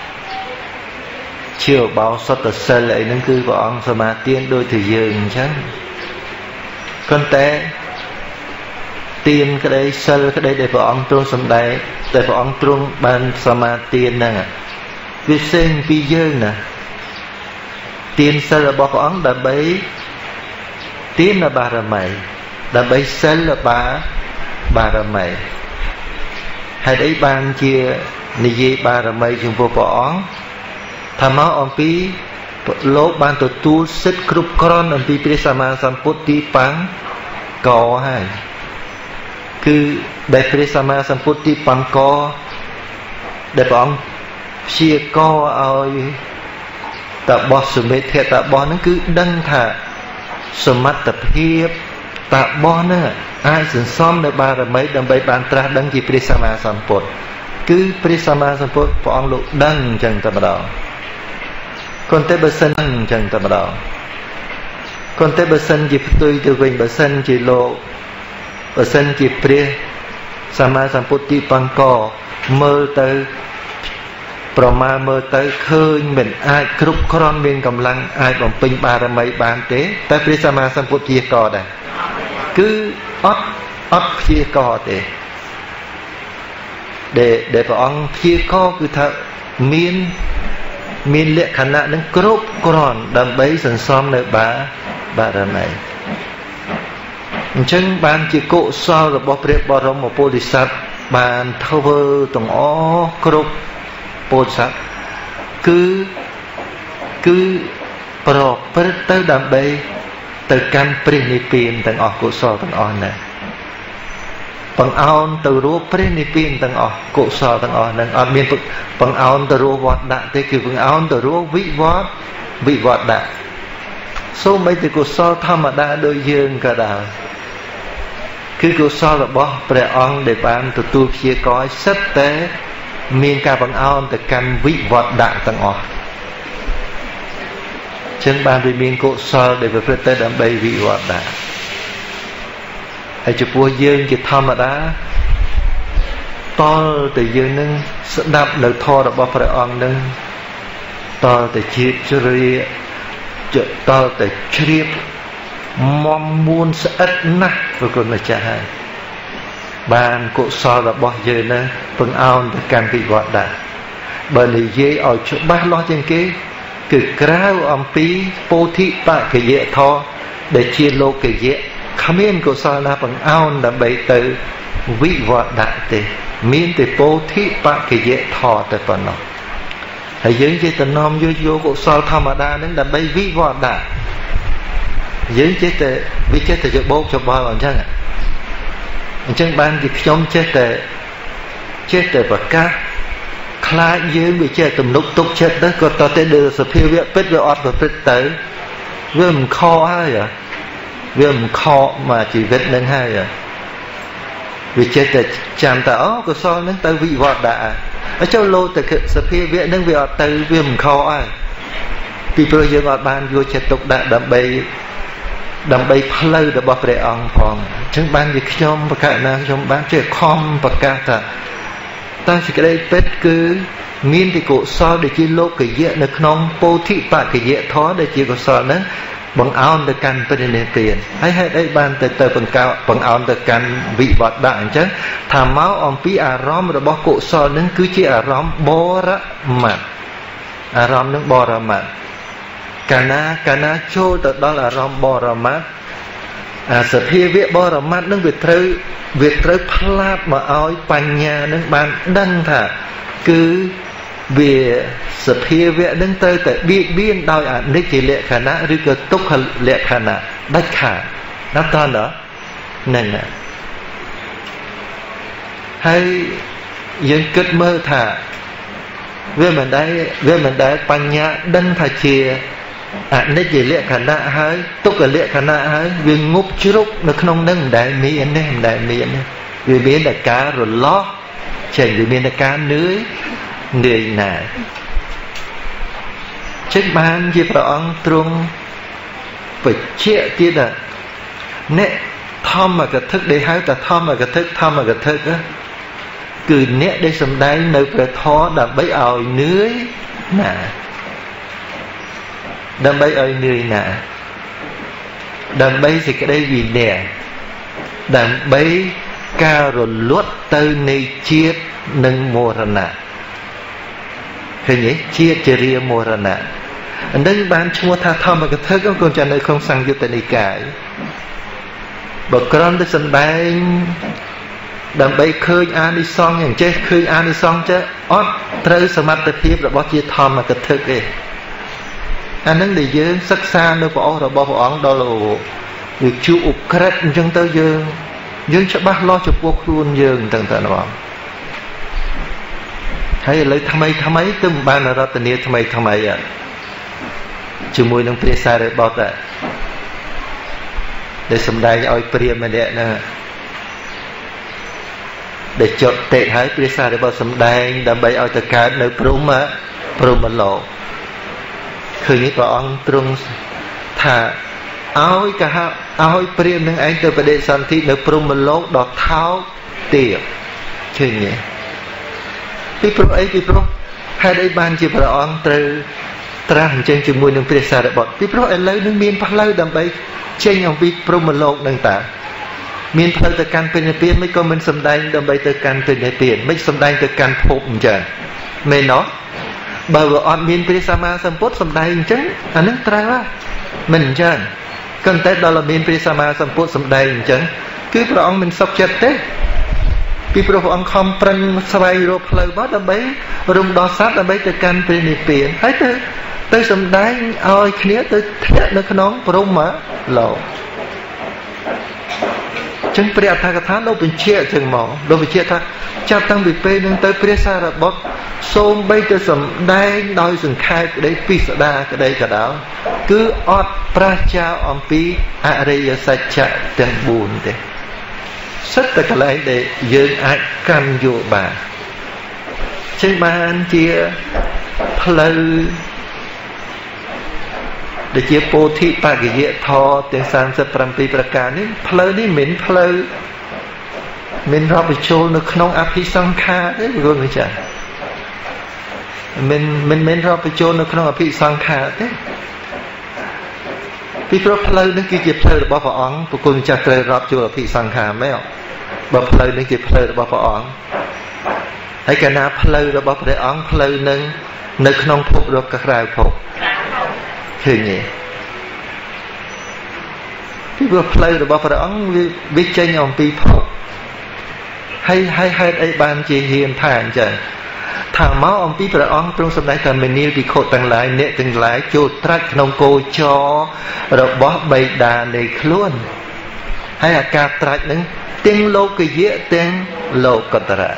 ជាបោសុទ្ធសិលអីហ្នឹងគឺព្រះអង្គសមាទានដូចជាយើងអញ្ចឹងក៏តែទានក្តីសិលក្តីដែលព្រះអង្គទ្រង់សម្ដែងតែព្រះអង្គទ្រង់បានសមាទានហ្នឹងវាផ្សេងពីយើងណាទានសិលរបស់ព្រះអង្គដើម្បីទានបារមីដើម្បីសិលបាបារមីហេតុអីបានជានិយាយបារមីចំពោះព្រះអង្គថាមកអំពីលោកបានទទួលសិទ្ធិគ្រប់គ្រាន់អំពីព្រះសម្មាសម្ពុទ្ធទីបង្កហើយ cứ đạiព្រះសម្មាសម្ពុទ្ធទីបង្កដែលព្រះអង្គព្យាករឲ្យតបោះសុមេធៈតបោះហ្នឹងគឺដឹងថាសមត្ថភាពតបោះហ្នឹងអាចសន្សំនៅបារមីដើម្បីបានត្រាស់ដឹងជាព្រះសម្មាសម្ពុទ្ធគឺព្រះសម្មាសម្ពុទ្ធព្រះអង្គលោកដឹងអញ្ចឹងតែម្ដងគន់តែបើសិនអញ្ចឹងតែម្ដងគន់តែបើសិនជាផ្ទុយទៅវិញបើសិនជាលោកបើសិនជាព្រះសម្មាសម្ពុទ្ធទីបង្កមើលទៅប្រមាណមើលទៅឃើញមិនអាចគ្រប់គ្រាន់មានកម្លាំងអាចបំពេញបារមីបានទេតែព្រះសម្មាសម្ពុទ្ធព្យាករដែរគឺអត់អត់ព្យាករទេដែលដែលព្រះអង្គព្យាករគឺថាមានមានលក្ខណៈនឹងគ្រប់គ្រាន់ដើម្បីសន្សំនៅបាបារមីអញ្ចឹងបានជាកុសលរបស់ព្រះបរមពុទ្ធិសត្វបានធ្វើទាំងអស់គ្រប់ពុទ្ធិសត្វគឺគឺប្រព្រឹត្តទៅដើម្បីទៅកាន់ព្រះនិព្វានទាំងអស់កុសលទាំងអស់ហ្នឹងបង្អោនទៅរស់ព្រះនិព្វានទាំងអស់កុសលទាំងអស់ហ្នឹងអត់មានបង្អោនទៅរស់វត្តដាក់ទេគឺបង្អោនទៅរស់វិវត្តវិវត្តដាក់សូម្បីតែកុសលធម្មតាដូចយើងក៏ដោយគឺកុសលរបស់ព្រះអង្គដែលបានទទួលព្យាករណ៍សិតតែមានការបង្អោនទៅកាន់វិវត្តដាក់ទាំងអស់ចឹងបានវាមានកុសលដែលប្រព្រឹត្តទៅដើម្បីវិវត្តដាក់ហើយចំពោះយើងជាធម្មតាតលតែយើងនឹងស្ដាប់នៅធម៌របស់ព្រះអង្គនឹងតលតែជ្រាបជ្រាតលតែជ្រាបមុំមួនស្អិតណាស់ព្រះគុណម្ចាស់ហើយបានកុសលរបស់យើងនឹងពឹងអោនទៅកាន់វិវត្តដាក់បើនិយាយឲ្យច្បាស់លាស់ជាងគេគឺក្រៅអំពីពោធិបក្ខយៈធម៌ដែលជាលោកយៈគ្មានកុសលណាបង្អោនដើម្បីទៅវិវត្តដាក់ទេមានតែពោធិបក្ខយៈធម៌តែប៉ុណ្ណោះហើយយើងចេះតែនាំយកយកកុសលធម្មតានឹងដើម្បីវិវត្តដាក់យើងចេះតែវាចេះតែច្បោកច្បល់អញ្ចឹងអញ្ចឹងបានជាខ្ញុំចេះតែចេះតែប្រកាសខ្លាចយើងវាចេះទំនុកទុកចិត្តទៅក៏តតែលើសភាវៈពិតវាអត់ប្រព្រឹត្តទៅវាមិនខកហើយវាមិនខកមកជីវិតនឹងហើយវាចេះតែចាំតែអូកុសលនឹងទៅវិវត្តដាក់ហើយចូលលោទៅសភាវៈនឹងវាអត់ទៅវាមិនខកហើយពីព្រោះយើងអត់បានយកចិត្តទុកដាក់ដើម្បីដើម្បីផ្លូវរបស់ព្រះអង្គផងអញ្ចឹងបានជាខ្ញុំប្រកាសណាខ្ញុំបានជាខំប្រកាសថាតែសេចក្តីពិតគឺមានទីកុសលដែលជាលោកយៈនៅក្នុងពោធិបក្ខយៈធម៌ដែលជាកុសលហ្នឹងបង្អោនទៅកាន់ព្រះនិព្វានហើយហេតុអីបានទៅទៅបង្កោបង្អោនទៅកាន់វិវត្តដាក់អញ្ចឹងថាមកអំពីអារម្មណ៍របស់កុសលហ្នឹងគឺជាអារម្មណ៍បរមត្តអារម្មណ៍ហ្នឹងបរមត្តកាលណាកាលណាចូលទៅដល់អារម្មណ៍បរមត្តអាសភាវៈបរមត្តនឹងវាត្រូវវាត្រូវផ្លាតមកឲ្យបញ្ញានឹងបានដឹងថាគឺវាសភាវៈនឹងត្រូវតែបៀតបៀនដោយអនិច្ចលក្ខណៈឬក៏ទុក្ខលក្ខណៈដាច់ខាតណាស់តើហ្នឹងហើយយើងគិតមើលថាវាមិនដែលវាមិនដែលបញ្ញាដឹងថាជាអនិច្ចលក្ខណៈហើយទុក្ខលក្ខណៈហើយវាងប់ជ្រុកនៅក្នុងនឹងមិនដែលមានទេមិនដែលមានទេវាមានតែការរលាស់ចេញវាមានតែការនឿយនឿយណាស់ចឹងបានជាព្រះអង្គទ្រង់បញ្ជាក់ទៀតថាអ្នកធម្មកថាដែលហៅថាធម្មកថាធម្មកថាគឺអ្នកដែលសំដែងនៅព្រះធម៌ដើម្បីឲ្យនឿយណាស់ដើម្បីឲ្យនឿយណាស់ដើម្បីសេចក្តីវិន័យដើម្បីការរលត់ទៅនៃជាតិនិងមរណៈឃើញទេជាតិជារាមរណៈអញ្ចឹងបានឈ្មោះថាធម្មកថាក៏គង់ចាំនៅក្នុងសង្យុត្តនិកាយបើក្រំទៅសំដែងដើម្បីឃើញអានិសង្ឃយ៉ាងចេះឃើញអានិសង្ឃចេះអត់ត្រូវសមត្ថភាពរបស់ជាធម្មកថាទេអានឹងដែលយើងសិក្សានៅព្រះអង្គរបស់ព្រះអង្គដល់វាជួបឧក្រិដ្ឋអញ្ចឹងទៅយើងយើងច្បាស់លាស់ចំពោះខ្លួនយើងទាំងតែនោះហើយឥឡូវថ្មីថ្មីទៅមិនបានរតនាថ្មីថ្មីជាមួយនឹងព្រះសារីបុត្រដែលសម្ដែងឲ្យព្រាហ្មណ៍ម្នាក់ហ្នឹងដែលចត់តិហើយព្រះសារីបុត្រសម្ដែងដើម្បីឲ្យទៅកើតនៅព្រហ្មព្រហ្មលោកឃើញនេះព្រះអង្គទ្រង់ថាឲ្យកហឲ្យព្រាហ្មណ៍នឹងឯងទៅបដិសន្ធិនៅព្រហ្មលោកដ៏ថោកទាបឃើញទេពីព្រោះអីពីព្រោះហេតុអីបានជាព្រះអង្គត្រូវត្រាស់អញ្ចឹងជាមួយនឹងព្រះសារីបុត្រពីព្រោះឥឡូវនឹងមានផ្លូវដើម្បីចេញអំពីព្រហ្មលោកនឹងតើមានផ្លូវទៅកាន់ពេញនិព្វានមិនក៏មិនសំដែងដើម្បីទៅកាន់ពេញនិព្វានមិនសំដែងទៅកាន់ភពអញ្ចឹងមែនណោះបើវាអត់មានព្រះសម្មាសម្ពុទ្ធសំដែងអញ្ចឹងអានឹងត្រូវហ่ะមិនអញ្ចឹងគន់តែដល់មានព្រះសម្មាសម្ពុទ្ធសំដែងអញ្ចឹងគឺព្រះអង្គមិនសុខចិត្តទេពីព្រោះព្រះអង្គខំប្រឹងស្វែងរកផ្លូវមកដើម្បីរំដោះសត្វដើម្បីទៅកាន់ព្រះនិព្វានហើយទៅទៅសំដែងឲ្យគ្នាទៅធ្លាក់នៅក្នុងព្រហ្មលោកចឹងព្រះអដ្ឋកថានៅបញ្ជាក់ចឹងមកលោកបញ្ជាក់ថាចាប់តាំងពីពេលនឹងទៅព្រះសារីបុត្រសូមបីទៅសំដែងដោយសង្ខេបក្តីពិស្ដារក្តីក៏ដោយគឺអត់ប្រាជ្ញាអំពីអរិយសច្ចៈទាំងបួនទេសិតតែកន្លែងដែលយើងអាចកាន់យកបានចឹងបានជាផ្លូវដែលជាពោធិបក្ខយធម៌ទាំងសាមសិបប្រាំពីរប្រការនេះផ្លូវនេះមិនផ្លូវមិនរាប់បញ្ចូលនៅក្នុងអភិសង្ខារទេព្រោះមិនចាមិនមិនមិនរាប់បញ្ចូលនៅក្នុងអភិសង្ខារទេពីព្រោះផ្លូវនេះគឺជាផ្លូវរបស់ព្រះអង្គប្រគុណចាស់ត្រូវរាប់ចូលអភិសង្ខារមែនបើផ្លូវនេះជាផ្លូវរបស់ព្រះអង្គហើយកាលណាផ្លូវរបស់ព្រះអង្គផ្លូវនឹងនៅក្នុងភពរកក្រៅភពឃើញទេពីព្រោះផ្លូវរបស់ព្រះអង្គវាវាចេញអំពីភពហើយហើយហេតុអីបានជាហ៊ានថាអញ្ចឹងថាមកអំពីព្រះអង្គទ្រង់សម្ដែងថាមេនីលភិក្ខុទាំងឡាយអ្នកទាំងឡាយចូលត្រាច់ក្នុងគោចររបស់បិតានៃខ្លួនហើយអាការត្រាច់នឹងទាំងលោកយៈទាំងលោកតរៈ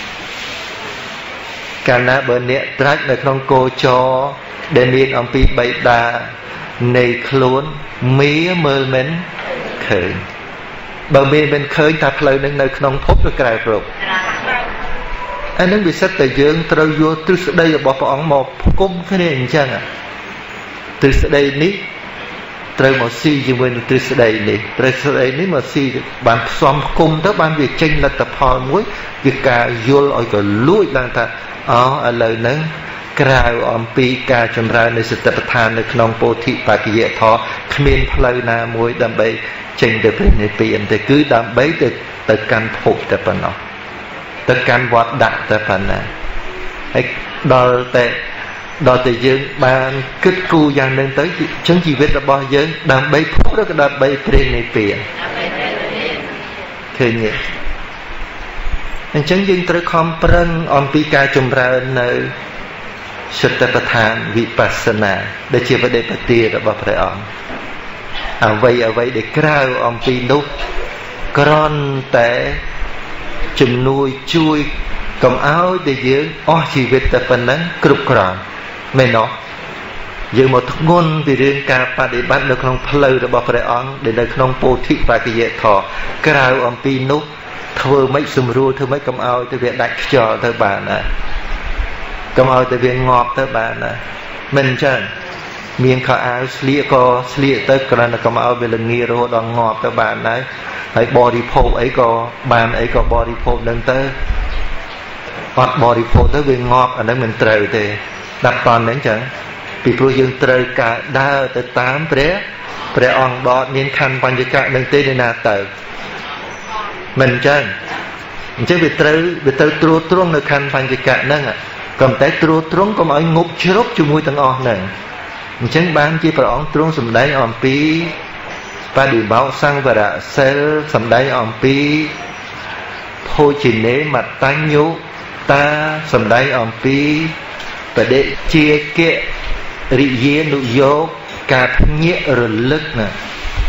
កាលណាបើអ្នកត្រាច់នៅក្នុងគោចរដែលមានអំពីបិតានៃខ្លួនមីមើលមិនឃើញបើមានមិនឃើញថាផ្លូវនឹងនៅក្នុងភពឬក្រៅភពអានឹងវាសិតតែយើងត្រូវយកទ្រឹស្ដីរបស់ព្រះអង្គមកផ្គុំគ្នាអញ្ចឹងទ្រឹស្ដីនេះត្រូវមកស៊ីជាមួយនឹងទ្រឹស្ដីនេះទ្រឹស្ដីនេះមកស៊ីបានផ្សំផ្គុំទៅបានវាចេញលទ្ធផលមួយគឺការយល់ឲ្យក៏លួចឡើងថាអូឥឡូវហ្នឹងក្រៅអំពីការចម្រើននៃសតិប្បដ្ឋាននៅក្នុងពោធិបក្ខយធម៌គ្មានផ្លូវណាមួយដើម្បីចេញទៅព្រះនិព្វានទេគឺដើម្បីទៅទៅកាន់ភពតែប៉ុណ្ណោះទៅកាន់វត្តដាក់តែប៉ុណ្ណាហើយដល់តែដល់តែយើងបានគិតគូរយ៉ាងហ្នឹងទៅអញ្ចឹងជីវិតរបស់យើងដើម្បីភពឬក៏ដើម្បីព្រះនិព្វានឃើញទេអញ្ចឹងយើងត្រូវខំប្រឹងអំពីការចម្រើននៅសតិប្បដ្ឋានវិបស្សនាដែលជាបដិបទារបស់ព្រះអង្គអ្វីអ្វីដែលក្រៅអំពីនោះគ្រាន់តែជំនួយជួយកុំឲ្យតែយើងអស់ជីវិតតែប៉ុណ្ណឹងគ្រប់គ្រាន់មែនទេយើងមកធ្ងន់ពីរឿងការបដិបត្តិនៅក្នុងផ្លូវរបស់ព្រះអង្គដែលនៅក្នុងពោធិបក្ខយធម៌ក្រៅអំពីនោះធ្វើម៉េចសម្រួលធ្វើម៉េចកុំឲ្យទៅវាដាច់ខ្យល់ទៅបានណាកុំឲ្យទៅវាងាប់ទៅបានណាមិនអញ្ចឹងមានខោអាវស្លៀកក៏ស្លៀកទៅគ្រាន់តែកុំឲ្យវាល្ងារហូតដល់ងាប់ទៅបានដែរហើយបរិភោគអីក៏បានអីក៏បរិភោគនឹងទៅអត់បរិភោគទៅវាងាប់អានឹងមិនត្រូវទេដាក់តន់ហ្នឹងអញ្ចឹងពីព្រោះយើងត្រូវការដើរទៅតាមព្រះព្រះអង្គបតមានខណ្ឌបញ្ញកៈនឹងទេណាទៅមិនអញ្ចឹងអញ្ចឹងវាត្រូវវាត្រូវត្រួតត្រងនៅខណ្ឌបញ្ញកៈហ្នឹងកុំតែត្រួតត្រងកុំឲ្យងប់ជ្រប់ជាមួយទាំងអស់ហ្នឹងអញ្ចឹងបានជាព្រះអង្គទ្រង់សម្ដែងអំពីបដិបោសង្វរៈសិលសម្ដែងអំពីភោជនេមតញ្ញុតាសម្ដែងអំពីបដិជាកិរិយានុយោគការភ្ញាក់រលឹកណា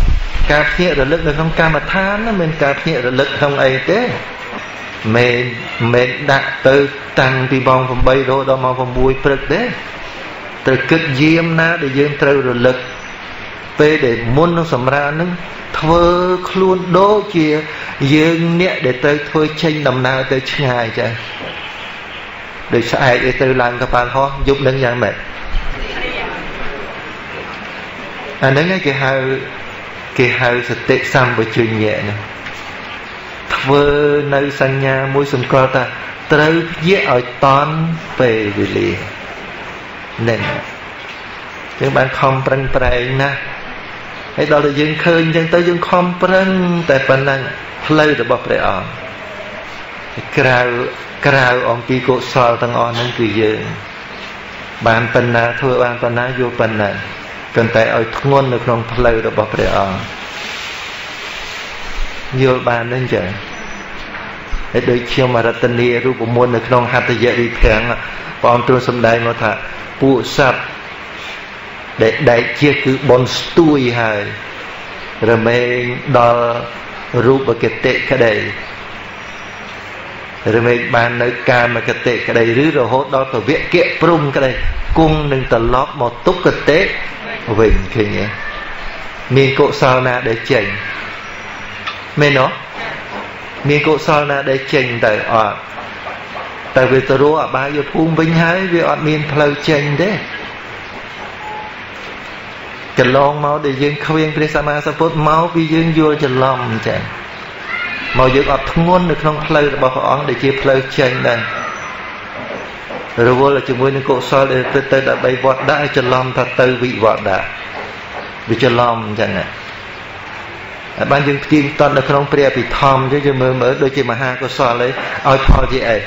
ការភ្ញាក់រលឹកនៅក្នុងកម្មដ្ឋានណាមិនការភ្ញាក់រលឹកក្នុងអីទេមិនមិនដាក់ទៅតាំងពីម៉ោង8រហូតដល់ម៉ោង6ព្រឹកទេត្រូវគិតយាមណាដែលយើងត្រូវរលឹកពេលដែលមុននឹងសម្រាលនឹងធ្វើខ្លួនដូចជាយើងអ្នកដែលត្រូវធ្វើចេញដំណើរទៅឆ្ងាយចា៎ដូចស្អែកឲ្យទៅឡើងកប៉ាល់ហោះយប់នឹងយ៉ាងម៉េចអាហ្នឹងគេហៅគេហៅសតិសម្បជញ្ញៈណាធ្វើនៅសញ្ញាមួយសម្គាល់ថាត្រូវភ្ញាក់ឲ្យតន់ពេលវេលាហ្នឹងយើងបានខំប្រឹងប្រែងណាហើយដល់តែយើងឃើញអញ្ចឹងទៅយើងខំប្រឹងតែប៉ុណ្ណឹងផ្លូវរបស់ព្រះអង្គក្រៅក្រៅអំពីកុសលទាំងអស់ហ្នឹងគឺយើងបានប៉ុណ្ណាធ្វើបានប៉ុណ្ណាយកប៉ុណ្ណាប៉ុន្តែឲ្យធ្ងន់នៅក្នុងផ្លូវរបស់ព្រះអង្គយល់បានហ្នឹងចឹងហើយដូចខ្ញុំរតនីរូបមន្តនៅក្នុងហត្ថយវិភាំងព្រះអង្គទ្រង់សម្ដែងមកថាពួកសត្វដែលដែកជាគឺបនស្ទួយហើយរមែងដល់រូបគតិក្តីរមែងបាននៅកាមគតិក្តីឬរហូតដល់ពវគៈព្រំក្តីគង់នឹងត្រឡប់មកទុក្ខគតិវិញឃើញទេមានកុសលណាដែលចេញមែនទេមានកុសលណាដែលចេញទៅអត់តែវាទៅរកអបាយភូមិវិញហើយវាអត់មានផ្លូវចេញទេកន្លងមកដែលយើងឃ្វៀងព្រះសម្មាសម្ពុទ្ធមកពីយើងយល់ច្រឡំចា៎មកយើងអត់ធ្ងន់នៅក្នុងផ្លូវរបស់ព្រះអង្គដែលជាផ្លូវចេញដែររវល់ជាមួយនឹងកុសលដែលទៅទៅដើម្បីវត្តដាក់ច្រឡំថាទៅវិវត្តដាក់វាច្រឡំអញ្ចឹងហើយបានយើងផ្ទៀងផ្ទាត់នៅក្នុងព្រះអភិធម្មអញ្ចឹងយើងមើលមើលដូចជាមហាកុសលឯងឲ្យផលជាអី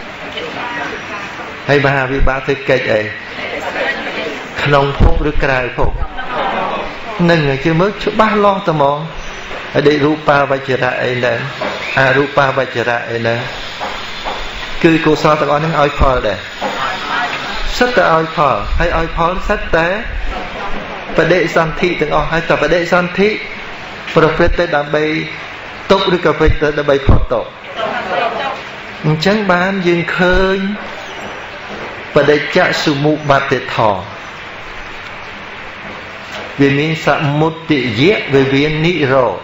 ហើយមហាវិបាកធ្វើកិច្ចអីក្នុងភពឬក្រៅភពនឹងជាមើលច្បាស់លាស់តែហ្មងហើយដូចរូបាវចរៈអីដែរអរូបាវចរៈអីដែរគឺកុសលទាំងអស់ហ្នឹងឲ្យផលដែរសិតតែឲ្យផលហើយឲ្យផលសិតតែបដិសន្ធិទាំងអស់ហើយតែបដិសន្ធិប្រព្រឹត្តទៅដើម្បីទុកឬក៏ប្រព្រឹត្តទៅដើម្បីផុតទុកអញ្ចឹងបានយើងឃើញបដិច្ចសមុបត្តិធម៌វាមានសមុទយៈវាមាននិរោធ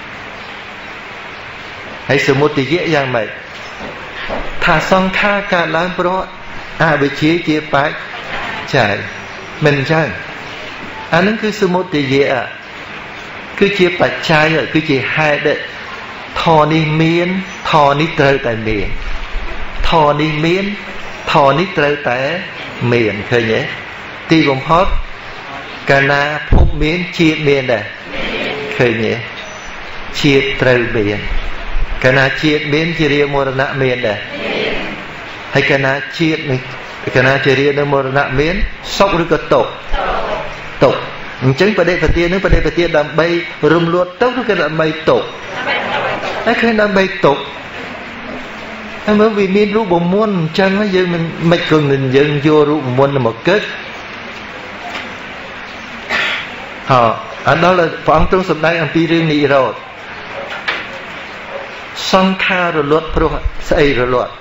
ហើយសមុទយៈយ៉ាងម៉េចថាសង្ខារកើតឡើងព្រោះអវិជ្ជាជាបច្ច័យមិនអញ្ចឹងអានឹងគឺសមុទយៈគឺជាបច្ច័យគឺជាហេតុធម៌នេះមានធម៌នេះត្រូវតែមានធម៌នេះមានធម៌នេះត្រូវតែមានឃើញទេទីបំផុតកាលណាភពមានជាតិមានដែរឃើញទេជាតិត្រូវមានកាលណាជាតិមានជារាមរណៈមានដែរហើយកាលណាជាតិកាលណាជារានៅមរណៈមានសុខឬក៏ទុក្ខទុក្ខអញ្ចឹងបដិបទានឹងបដិបទាដើម្បីរំលត់ទុក្ខឬក៏ដើម្បីទុក្ខហើយឃើញដើម្បីទុក្ខហើយមើលវាមានរូបមន្តអញ្ចឹងយើងមិនមិនគង់នឹងយើងយករូបមន្តមកគិតហ៎អត់ដល់ព្រះអង្គទ្រង់សម្ដែងអំពីរឿងនិរោធសង្ខាររលត់ព្រោះស្អីរលត់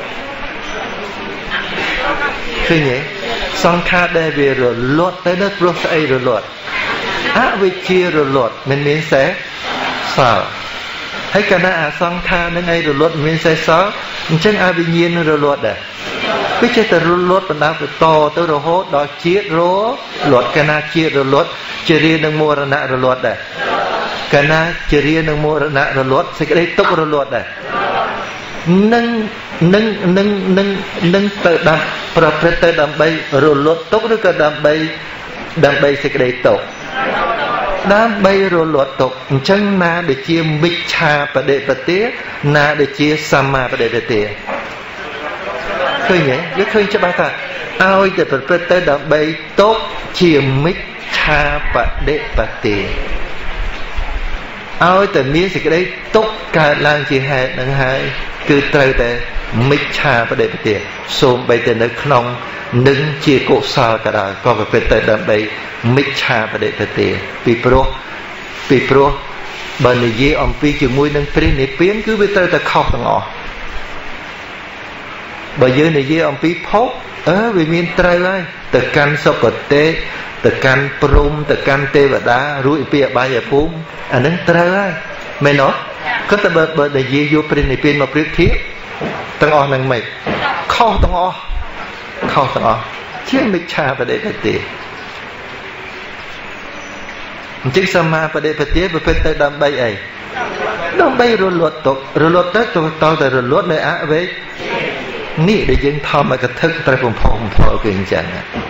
ឃើញទេសង្ខារដែលវារលត់ទៅនោះព្រោះស្អីរលត់អវិជ្ជារលត់មិនមានសេះសល់ហើយកាលណាអាសង្ខារនឹងឯងរលត់មានសេះសល់អញ្ចឹងអវិញ្ញាណនឹងរលត់ដែរវាចេះតែរលត់បណ្ដាទៅតទៅរហូតដល់ជាតិរលត់កាលណាជាតិរលត់ជារានឹងមរណៈរលត់ដែរកាលណាជារានឹងមរណៈរលត់សេចក្តីទុក្ខរលត់ដែរនឹងនឹងនឹងនឹងនឹងទៅដាក់ប្រព្រឹត្តទៅដើម្បីរលត់ទុក្ខឬក៏ដើម្បីដើម្បីសេចក្តីទុក្ខដើម្បីរលត់ទុក្ខអញ្ចឹងណាដែលជាមិច្ឆាបដិបទាណាដែលជាសម្មាបដិបទាឃើញទេយើងឃើញច្បាស់ថាឲ្យតែប្រព្រឹត្តទៅដើម្បីទុក្ខជាមិច្ឆាបដិបទាឲ្យតែមានសេចក្តីទុក្ខកើតឡើងជាហេតុនឹងហើយគឺត្រូវតែមិច្ឆាបដិបទាសូម្បីតែនៅក្នុងនឹងជាកុសលក៏ដោយក៏ប្រព្រឹត្តទៅដើម្បីមិច្ឆាបដិបទាពីព្រោះពីព្រោះបើនិយាយអំពីជាមួយនឹងព្រះនិព្វានគឺវាត្រូវតែខុសទាំងអស់បើយើងនិយាយអំពីភពអឺវាមានត្រូវហើយទៅកាន់សុគតិទៅកាន់ព្រំទៅកាន់ទេវតារួចពីអបាយភូមិអានឹងត្រូវហើយមែនអត់គាត់តែបើបើនិយាយយកព្រះនិព្វានមកប្រៀបធៀបទាំងអស់នឹងមិនខុសទាំងអស់ខុសទាំងអស់ជាមិច្ឆាបដិបទាអញ្ចឹងសមាបដិបទាប្រភេទទៅដើម្បីអីដើម្បីរលត់ទុករលត់ទៅទៅតតែរលត់នៅអវេនេះដែលយើងធម្មកថាត្រូវបំផុសបំផុសគេអញ្ចឹង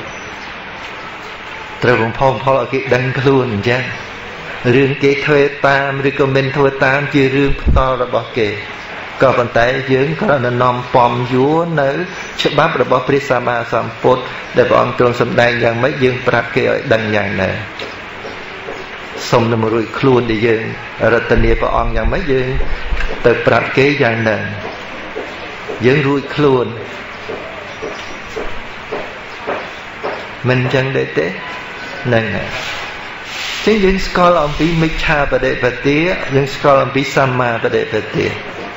ត្រូវបំផុសបំផុសឲ្យគេដឹងខ្លួនអញ្ចឹងរឿងគេធ្វើតាមឬក៏មិនធ្វើតាមជារឿងផ្ទាល់របស់គេក៏ប៉ុន្តែយើងគ្រាន់តែនាំពំយួរនៅច្បាប់របស់ព្រះសម្មាសម្ពុទ្ធដែលព្រះអង្គទ្រង់សម្ដែងយ៉ាងម៉េចយើងប្រាប់គេឲ្យដឹងយ៉ាងណាសុំនឹងរួចខ្លួនដែលយើងរតនាព្រះអង្គយ៉ាងម៉េចយើងទៅប្រាប់គេយ៉ាងហ្នឹងយើងរួចខ្លួនមិនចឹងទេទេហ្នឹងហើយចឹងយើងស្គាល់អំពីមិច្ឆាបដិបទាយើងស្គាល់អំពីសម្មាបដិបទា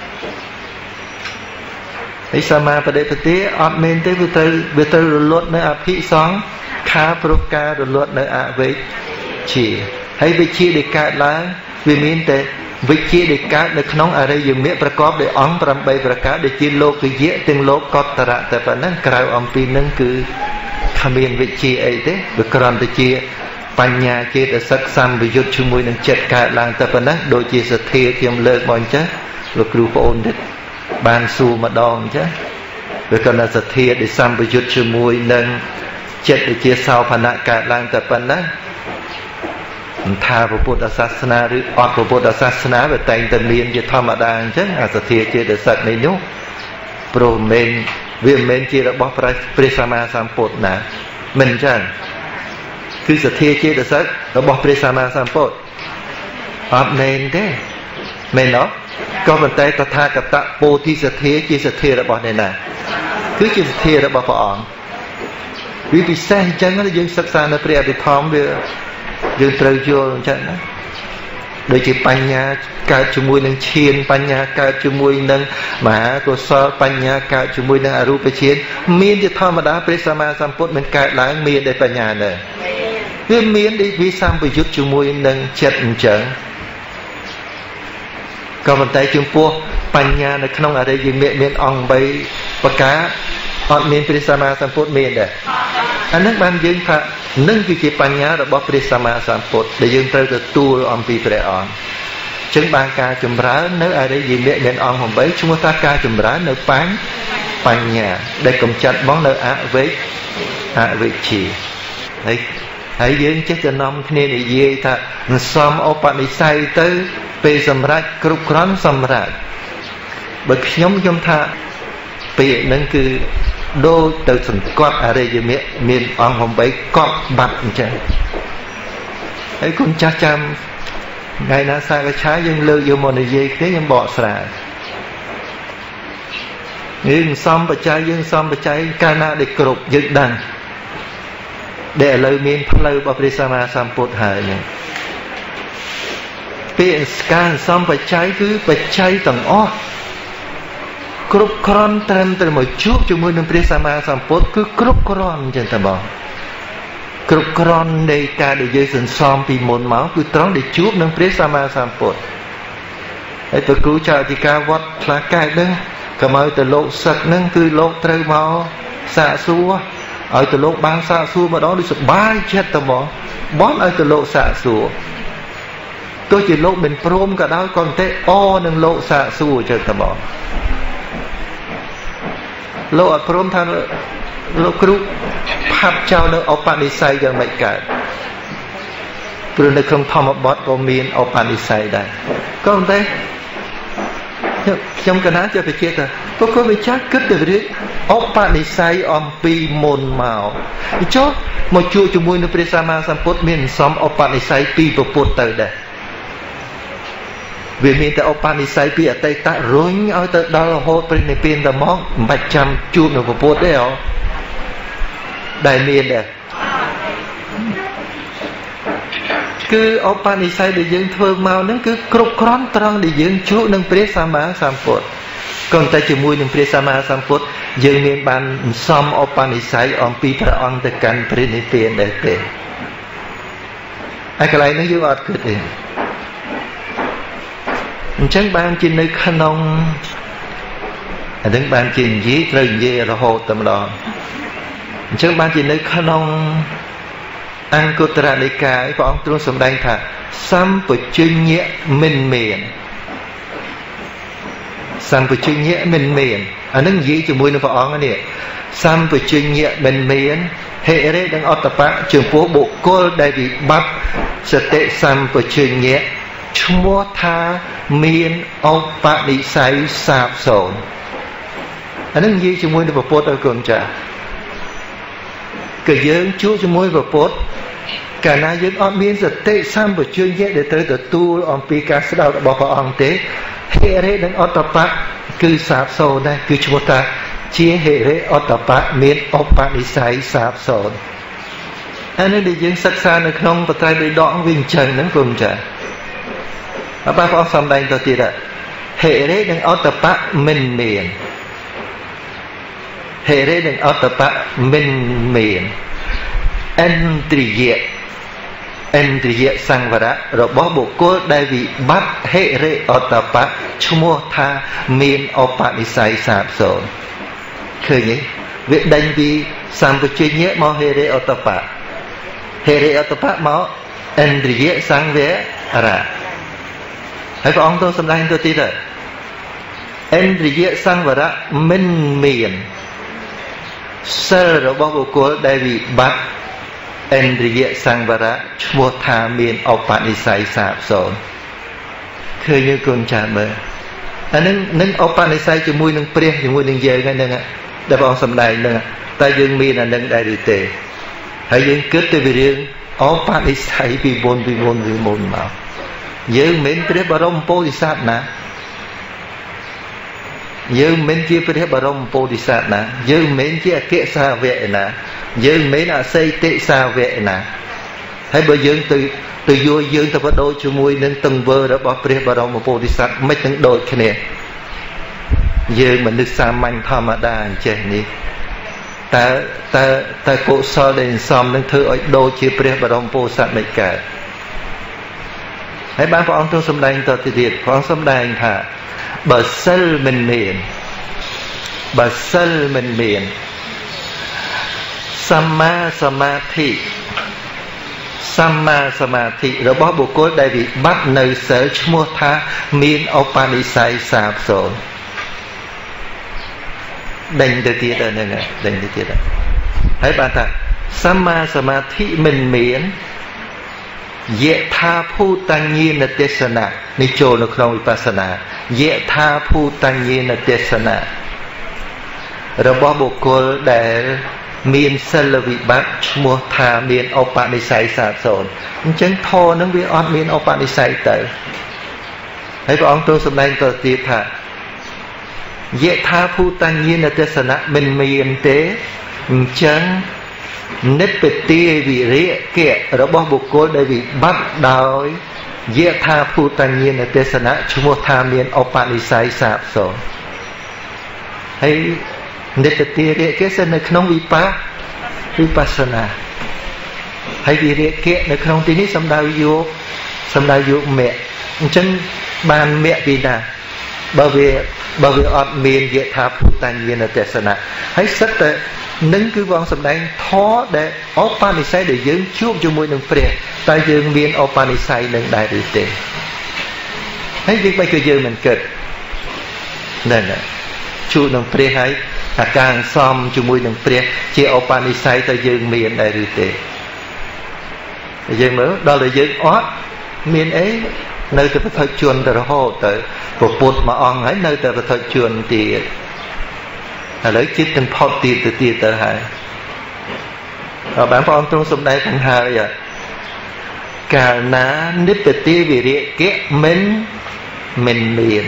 ហើយសម្មាបដិបទាអត់មែនទេវាត្រូវវាត្រូវរលត់នៅអភិសង្ខាព្រោះការរលត់នៅអវេជ្ជាហើយវិជ្ជាដែលកើតឡើងវាមានតែវិជ្ជាដែលកើតនៅក្នុងអរិយមគ្គប្រកបដោយអង្គប្រាំបីប្រការដែលជាលោកយៈទាំងលោកកតរៈតែប៉ុណ្ណឹងក្រៅអំពីនឹងគឺគ្មានវិជ្ជាអីទេវាគ្រាន់តែជាបញ្ញាចេតសិកសម្បយុទ្ធជាមួយនឹងចិត្តកើតឡើងតែប៉ុណ្ណឹងដូចជាសទ្ធាខ្ញុំលើកមកអញ្ចឹងលោកគ្រូប្អូនទៀតបានសួរម្ដងអញ្ចឹងវាគ្រាន់តែសទ្ធាដែលសម្បយុទ្ធជាមួយនឹងចិត្តដែលជាសោភណៈកើតឡើងតែប៉ុណ្ណឹងមិនថាពុទ្ធសាសនាឬអត់ពុទ្ធសាសនាវាតែងតែមានជាធម្មតាអញ្ចឹងអាសទ្ធាចេតសិកនេះនោះព្រោះមិនវាមិនមែនជារបស់ព្រះសម្មាសម្ពុទ្ធណាមិនអញ្ចឹងគឺសទ្ធាចេតសិករបស់ព្រះសម្មាសម្ពុទ្ធអត់មែនទេមែនអត់ក៏ប៉ុន្តែតថាគតពោធិសទ្ធាជាសទ្ធារបស់អ្នកណាគឺជាសទ្ធារបស់ព្រះអង្គវាពិសេសអញ្ចឹងយើងសិក្សានៅព្រះអភិធម្មវាយើងត្រូវយល់អញ្ចឹងណាដូចជាបញ្ញាកើតជាមួយនឹងឈានបញ្ញាកើតជាមួយនឹងមហាកុសលបញ្ញាកើតជាមួយនឹងអរូបឈានមានជាធម្មតាព្រះសម្មាសម្ពុទ្ធមិនកើតឡើងមានតែបញ្ញាទេវាមានដូចវាសម្បយុទ្ធជាមួយនឹងចិត្តអញ្ចឹងក៏ប៉ុន្តែចំពោះបញ្ញានៅក្នុងអរិយមគ្គមានអង្គបីប្រការអត់មានព្រះសម្មាសម្ពុទ្ធមានដែរអានឹងបានយើងថានឹងគឺជាបញ្ញារបស់ព្រះសម្មាសម្ពុទ្ធដែលយើងត្រូវទទួលអំពីព្រះអង្គអញ្ចឹងបានការចម្រើននៅអរិយមគ្គមានអង្គtámឈ្មោះថាការចម្រើននៅបញ្ញបញ្ញាដែលកំចាត់បងនៅអវេជ្ជអវេជ្ជាហើយហើយយើងចេះតែនាំគ្នានិយាយថាសំឧបនិស្ស័យទៅពេលសម្រាប់គ្រប់គ្រាន់សម្រាប់បើខ្ញុំខ្ញុំថាពាក្យហ្នឹងគឺដូចទៅសង្កត់អរិយមគ្គមានអង្គtámកប់បាត់អញ្ចឹងហើយគុណចាស់ចាំថ្ងៃណាសាកឆាយើងលើកយកមកនិយាយគ្នាខ្ញុំបកស្រាយយើងសំបច្ច័យយើងសំបច្ច័យកាលណាដែលគ្រប់យើងដឹងដែលឥឡូវមានផ្លូវរបស់ព្រះសម្មាសម្ពុទ្ធហើយហ្នឹងពាក្យស្ការសំបច្ច័យគឺបច្ច័យទាំងអស់គ្រប់គ្រាន់ត្រឹមតែមកជួបជាមួយនឹងព្រះសម្មាសម្ពុទ្ធគឺគ្រប់គ្រាន់អញ្ចឹងតើបងគ្រប់គ្រាន់នៃការដែលយើងសន្សំពីមុនមកគឺត្រង់ដែលជួបនឹងព្រះសម្មាសម្ពុទ្ធហើយព្រះគ្រូចៅអធិការវត្តខ្លះកែហ្នឹងក៏មកទៅលោកសឹកហ្នឹងគឺលោកត្រូវមកសាកសួរឲ្យទៅលោកបានសាកសួរម្ដងដូចសុបាយចិត្តតើបងបន់ឲ្យទៅលោកសាកសួរទោះជាលោកមិនព្រមក៏ដោយក៏តែអនឹងលោកសាកសួរចឹងតើបងលោកអត់ព្រមថាលោកគ្រូផាត់ចោលនៅឧបនិស្ស័យយ៉ាងម៉េចកើតព្រោះនៅក្នុងធម្មបទក៏មានឧបនិស្ស័យដែរក៏ប៉ុន្តែខ្ញុំកណាជាបជាថាពុទ្ធវិចារគិតទៅរឿងឧបនិស្ស័យអំពីមុនមកចុះមកជួបជាមួយនឹងព្រះសម្មាសម្ពុទ្ធមានសំឧបនិស្ស័យពីពុទ្ធទៅដែរវាមានតែឧបនិស្ស័យពីអតីតរុញឲ្យទៅដល់រហូតព្រះនិព្វានតែមកមិនបាច់ចាំជួបនឹងពុទ្ធទេហ៎ដែលមានដែរ cứ Opanisai để dương thơ mau nó cứ cục krón trăng để dương chú nâng Priya Sama Samput còn ta chỉ mùi nâng Priya Sama Samput dương miền bàn xóm Opanisai ông pi pra ông ta cần Prinipien để tệ ai cái này nó dương ọt cứ đi chẳng bàn trên nơi khăn ông đứng bàn trên dí rừng dê rồi hồ tầm đó chẳng bàn trên nơi khăn ông Angkutara Nikaya ព្រះអង្គទ្រង់សម្ដែងថាសម្បជញ្ញៈមិនមានសម្បជញ្ញៈមិនមានអានឹងនិយាយជាមួយនឹងព្រះអង្គនេះសម្បជញ្ញៈមិនមានហេរេនិងអត្តបៈចំពោះបុគ្គលដែលវិបត្តិសតិសម្បជញ្ញៈឈ្មោះថាមានឧបនិស្ស័យសាបសូន្យអានឹងនិយាយជាមួយនឹងព្រះពុទ្ធអើគុណចាស់គឺយើងជួបជាមួយព្រះពុទ្ធកាលណាយើងអត់មានសតិសម្បជញ្ញៈដែលត្រូវទទួលអំពីការស្ដៅរបស់ព្រះអង្គទេហេរេនិងអត្តបៈគឺសាបសូន្យដែរគឺឈ្មោះថាជាហេរេអត្តបៈមានឧបនិស្ស័យសាបសូន្យអានេះដែលយើងសិក្សានៅក្នុងបត្រៃបិដកវិញចឹងហ្នឹងគុំចាអបព្រះអង្គសម្ដែងទៅទៀតហេរេនិងអត្តបៈមិនមានហេរេនិងអត្តបៈមិនមានឥន្ទ្រិយៈឥន្ទ្រិយៈសង្វរៈរបស់បុគ្គលដែលវិបត្តិហេរេអត្តបៈឈ្មោះថាមានឧបនិស្ស័យសាបសូន្យឃើញទេវាដេញពីសម្បជញ្ញៈមកហេរេអត្តបៈហេរេអត្តបៈមកឥន្ទ្រិយៈសង្វរៈហើយព្រះអង្គទៅសម្ដែងទៅទៀតឥន្ទ្រិយៈសង្វរៈមិនមានសិលរបស់បុគ្គលដែលវិបត្តិឥន្ទ្រិយៈសង្វរៈឈ្មោះថាមានឧបនិស្ស័យសាបសូន្យឃើញទេគុណចាស់មើលអានឹងនឹងឧបនិស្ស័យជាមួយនឹងព្រះជាមួយនឹងយើងហ្នឹងដែលព្រះអង្គសម្ដែងហ្នឹងតែយើងមានអានឹងដែរឬទេហើយយើងគិតទៅពីរឿងឧបនិស្ស័យពីមុនពីមុនពីមុនមកយើងមិនព្រះបរមពោធិសត្វណាយើងមិនជាព្រះបរមពោធិសត្វណាយើងមិនជាអគ្គសាវកណាយើងមិនអសេតិសាវកណាហើយបើយើងទៅទៅយល់យើងទៅបដូរជាមួយនឹងទង្វើរបស់ព្រះបរមពោធិសត្វមិនទាំងដូចគ្នាយើងមនុស្សសាមញ្ញធម្មតាអញ្ចេះនេះតើតើតើកុសលដែលសំនឹងធ្វើឲ្យដូចជាព្រះបរមពោធិសត្វមិនកើតហើយបានព្រះអង្គទ្រង់សម្ដែងទៅទៀតព្រះអង្គសម្ដែងថាបើសិលមិនមានបើសិលមិនមានសម្មាសមាធិសម្មាសមាធិរបស់បុគ្គលដែលវិបត្តិនៅសិលឈ្មោះថាមានឧបនិស្ស័យសាបសូន្យដេញទៅទៀតហ្នឹងដេញទៅទៀតហើយបានថាសម្មាសមាធិមិនមានយថាភូតញ្ញាណទេសនៈនេះចូលនៅក្នុងវិបស្សនាយថាភូតញ្ញាណទេសនៈរបស់បុគ្គលដែលមានសិលវិបត្តិឈ្មោះថាមានឧបនិស្ស័យសាបសូន្យអញ្ចឹងធម៌នឹងវាអត់មានឧបនិស្ស័យទៅហើយព្រះអង្គទ្រង់សម្ដែងទៅទៀតថាយថាភូតញ្ញាណទេសនៈមិនមានទេអញ្ចឹងនិព្វទាវិរិយកៈរបស់បុគ្គលដែលវិបត្តិដោយយថាភូតញ្ញាណទេសនៈឈ្មោះថាមានឧបនិស្ស័យសាបសូន្យហើយនិព្វទាវិរិយកៈនៅក្នុងវិបស្សវិបស្សនាហើយវិរិយកៈនៅក្នុងទីនេះសំដៅយកសំដៅយកមគ្គអញ្ចឹងបានមគ្គពីណាបើវាបើវាអត់មានយថាភូតញ្ញាណទេសនៈហើយសិតតែនឹងគឺបងសម្ដែងធម៌ដែលឧបនិស្ស័យដែលយើងជួបជាមួយនឹងព្រះតែយើងមានឧបនិស្ស័យនឹងដែរឬទេហើយយើងមិនគឺយើងមិនគិតហ្នឹងជួបនឹងព្រះហើយថាការសំជាមួយនឹងព្រះជាឧបនិស្ស័យទៅយើងមានដែរឬទេយើងមើលដល់តែយើងអត់មានអីនៅតែប្រតិជនទៅរហូតទៅពុទ្ធមួយអង្គហើយនៅតែប្រតិជនទៀតឥឡូវចិត្តទាំងផុតទៀតទៅទៀតទៅហើយអរបានព្រះអង្គទ្រង់សម្ដែងទាំងហើយកាលណានិព្វទាវិរិយកៈមិនមិនមាន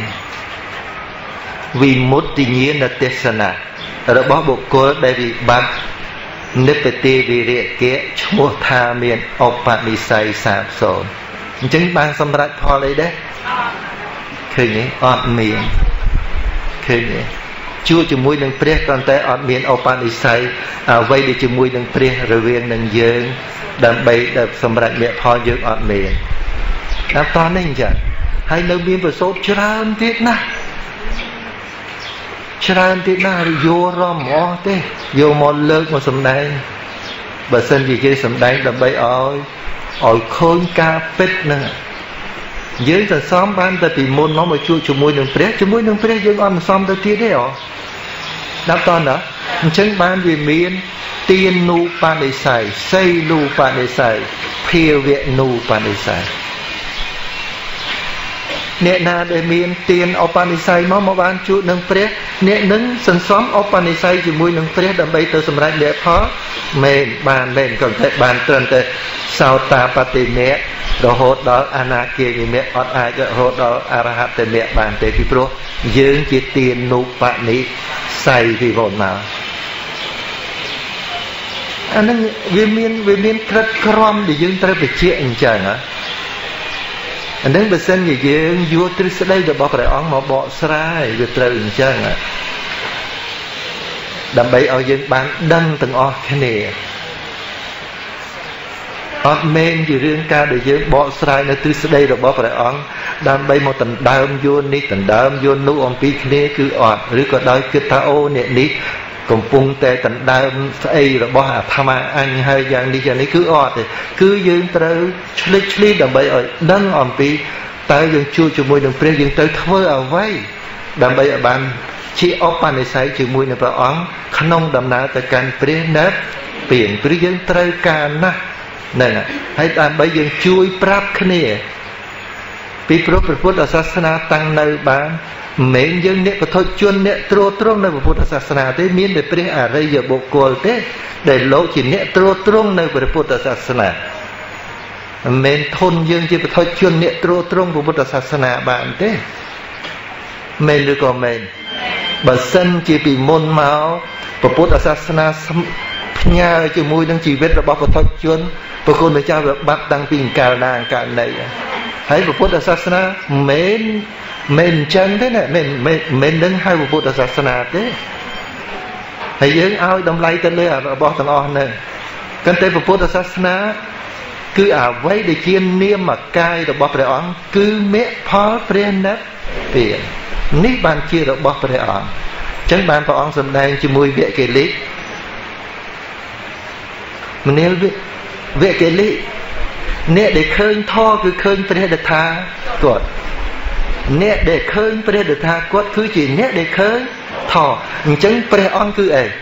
វិមុតតិញ្ញាណទេសនៈរបស់បុគ្គលដែលវិបត្តិនិព្វទេវិរិយកៈឈ្មោះថាមានឧបនិស្ស័យសាបសូន្យអញ្ចឹងបានសម្រេចផលអីដែរឃើញទេអត់មានឃើញទេជួបជាមួយនឹងព្រះគ្រាន់តែអត់មានឧបនិស្ស័យអ្វីដែលជាមួយនឹងព្រះរវាងនឹងយើងដើម្បីសម្រេចមគ្គផលយើងអត់មានដល់តនេះអញ្ចឹងហើយនៅមានប្រសូតច្រើនទៀតណាស់ច្រើនទៀតណាស់យករំអស់ទេយកមកលើកមកសម្ដែងបើសិនជាគេសម្ដែងដើម្បីឲ្យឲ្យឃើញការពិតហ្នឹងយើងសន្សំបានតែពីមុនមកមកជួបជាមួយនឹងព្រះជាមួយនឹងព្រះយើងអត់សន្សំទៅទៀតទេអូដល់តណាអញ្ចឹងបានវាមានទានូបនិស្ស័យសីលូបនិស្ស័យភាវៈនូបនិស្ស័យអ្នកណាដែលមានទានឧបនិស្ស័យមកមកបានជួបនឹងព្រះអ្នកនឹងសន្សំឧបនិស្ស័យជាមួយនឹងព្រះដើម្បីទៅសម្រេចមគ្គផលមែនបានមែនក៏តែបានត្រឹមតែសោតាបតិមគ្គរហូតដល់អនាគាមីមគ្គអត់អាចរហូតដល់អរហត្តមគ្គបានទេពីព្រោះយើងជាទានូបនិស្ស័យពីមុនមកអានឹងវាមានវាមានក្រិតក្រមដែលយើងត្រូវបញ្ជាក់អញ្ចឹងហ៎អានឹងបើសិនជាយើងយកទ្រឹស្ដីរបស់ព្រះអង្គមកបកស្រាយវាត្រូវអញ្ចឹងដើម្បីឲ្យយើងបានដឹងទាំងអស់គ្នាអត់មែនជារឿងការដែលយើងបកស្រាយនៅទ្រឹស្ដីរបស់ព្រះអង្គដើម្បីមកដណ្ដើមយល់នេះដណ្ដើមយល់នោះអំពីគ្នាគឺអត់ឬក៏ដោយគិតថាអូអ្នកនេះកំពុងតែដណ្ដើមស្អីរបស់អាត្មាអញហើយយ៉ាងនេះយ៉ាងនេះគឺអត់ទេគឺយើងត្រូវឆ្លិចឆ្លីដើម្បីឲ្យដឹងអំពីតើយើងជួបជាមួយនឹងព្រះយើងត្រូវធ្វើអ្វីដើម្បីឲ្យបានជាឧបនិស្ស័យជាមួយនឹងព្រះអង្គក្នុងដំណើរទៅកាន់ព្រះនិព្វានព្រោះយើងត្រូវការណាស់ហ្នឹងហើយដើម្បីយើងជួយប្រាប់គ្នាពីព្រោះព្រះពុទ្ធសាសនាតាំងនៅបានមិនមែនយើងអ្នកបទជនអ្នកត្រួតត្រងនៅពុទ្ធសាសនាទេមានតែព្រះអរិយបុគ្គលទេដែលលោកជាអ្នកត្រួតត្រងនៅព្រះពុទ្ធសាសនាមិនមែនធនយើងជាបទជនអ្នកត្រួតត្រងព្រះពុទ្ធសាសនាបានទេមែនឬក៏មែនបើសិនជាពីមុនមកព្រះពុទ្ធសាសនាផ្ញើជាមួយនឹងជីវិតរបស់បទជនព្រះគុណម្ចាស់វាបាត់តាំងពីកាលណាកាលណីហើយព្រះពុទ្ធសាសនាមិនមែនអញ្ចឹងទេណាមិនមិនមិននឹងហៅពុទ្ធសាសនាទេហើយយើងឲ្យតម្លៃទៅលើរបស់ទាំងអស់ហ្នឹងប៉ុន្តែពុទ្ធសាសនាគឺអ្វីដែលជានាមកាយរបស់ព្រះអង្គគឺមគ្គផលព្រះនិព្វាននេះបានជារបស់ព្រះអង្គអញ្ចឹងបានព្រះអង្គសម្ដែងជាមួយវគ្គលិមនាលវគ្គលិអ្នកដែលឃើញធម៌គឺឃើញព្រះតថាគតអ្នកដែលឃើញព្រះតថាគតគឺជាអ្នកដែលឃើញធម៌អញ្ចឹងព្រះអង្គគឺអី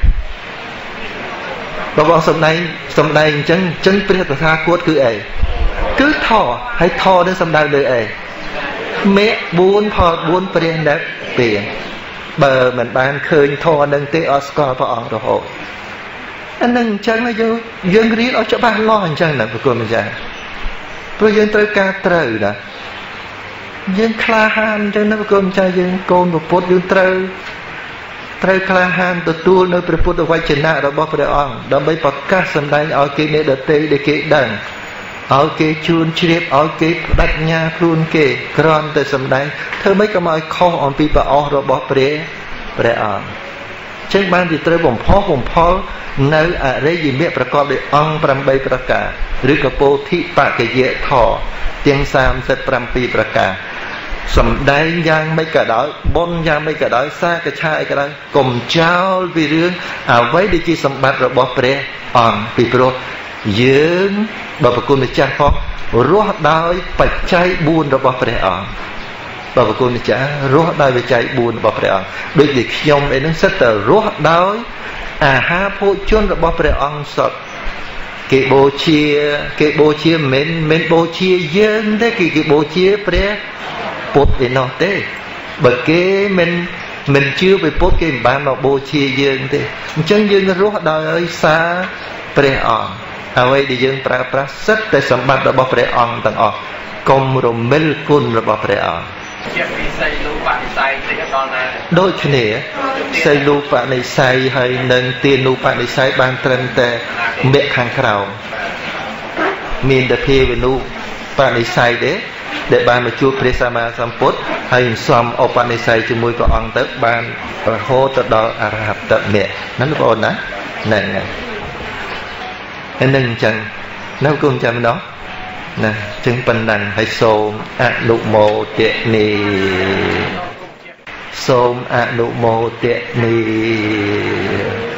បើបងសំដែងសំដែងអញ្ចឹងអញ្ចឹងព្រះតថាគតគឺអីគឺធម៌ហើយធម៌នឹងសំដៅលើអីមគ្គបួនផលបួនព្រះនិព្វានបើមិនបានឃើញធម៌នឹងទេអត់ស្គាល់ព្រះអង្គរហូតអានឹងអញ្ចឹងយើងយើងរៀនឲ្យច្បាស់លាស់អញ្ចឹងណាប្រគុណម្ចាស់ព្រោះយើងត្រូវការត្រូវណាយើងក្លាហានអញ្ចឹងណាប្រគុណម្ចាស់យើងកូនពុទ្ធយើងត្រូវត្រូវក្លាហានទទួលនៅព្រះពុទ្ធវចនៈរបស់ព្រះអង្គដើម្បីប្រកាសសម្ដែងឲ្យគេអ្នកដទៃដែលគេដឹងឲ្យគេជួនជ្រាបឲ្យគេបដិញ្ញាខ្លួនគេគ្រាន់តែសម្ដែងធ្វើម៉េចកុំឲ្យខុសអំពីប្រអស់របស់ព្រះព្រះអង្គចឹងបានទីត្រូវបំផុសបំផុលនៅអរិយមគ្គប្រកបដោយអង្គប្រាំបីប្រការឬក៏ពោធិបក្ខយធម៌ទាំងសាមសិបប្រាំពីរប្រការសំដែងយ៉ាងម៉េចក៏ដោយបុណ្យយ៉ាងម៉េចក៏ដោយសាកឆាអីក៏ដោយកុំចោលពីរឿងអ្វីដែលជាសម្បត្តិរបស់ព្រះអង្គពីព្រោះយើងបើប្រគុណម្ចាស់ផងរស់ដោយបច្ច័យបួនរបស់ព្រះអង្គបើប្រគុណម្ចាស់រស់ដោយបច្ច័យបួនរបស់ព្រះអង្គដូចជាខ្ញុំអីហ្នឹងសិតតែរស់ដោយអាហារភោជនរបស់ព្រះអង្គសុទ្ធគេបូជាគេបូជាមិនមិនបូជាយើងទេគេគេបូជាព្រះពុទ្ធឯណោះទេបើគេមិនមិនជឿព្រះពុទ្ធគេមិនបានមកបូជាយើងទេអញ្ចឹងយើងរស់ដោយសារព្រះអង្គអ្វីដែលយើងប្រើប្រាស់សិតតែសម្បត្តិរបស់ព្រះអង្គទាំងអស់កុំរមិលគុណរបស់ព្រះអង្គ đôi khi xây lưu bạn này xây hay nâng tiền lưu bạn này xây ban trần tệ mẹ hàng khảo miền đất phê về lưu bạn này xây đấy để ban mà chua presama samput hay xóm ở bạn này xây cho môi có ông tới ban hô tới đó à hạt tận mẹ nó nó ổn á này này nâng chẳng nó cũng chẳng đó nè chứng phần đằng hay xôm ạ nụ mô tiệ nì xôm ạ nụ mô tiệ nì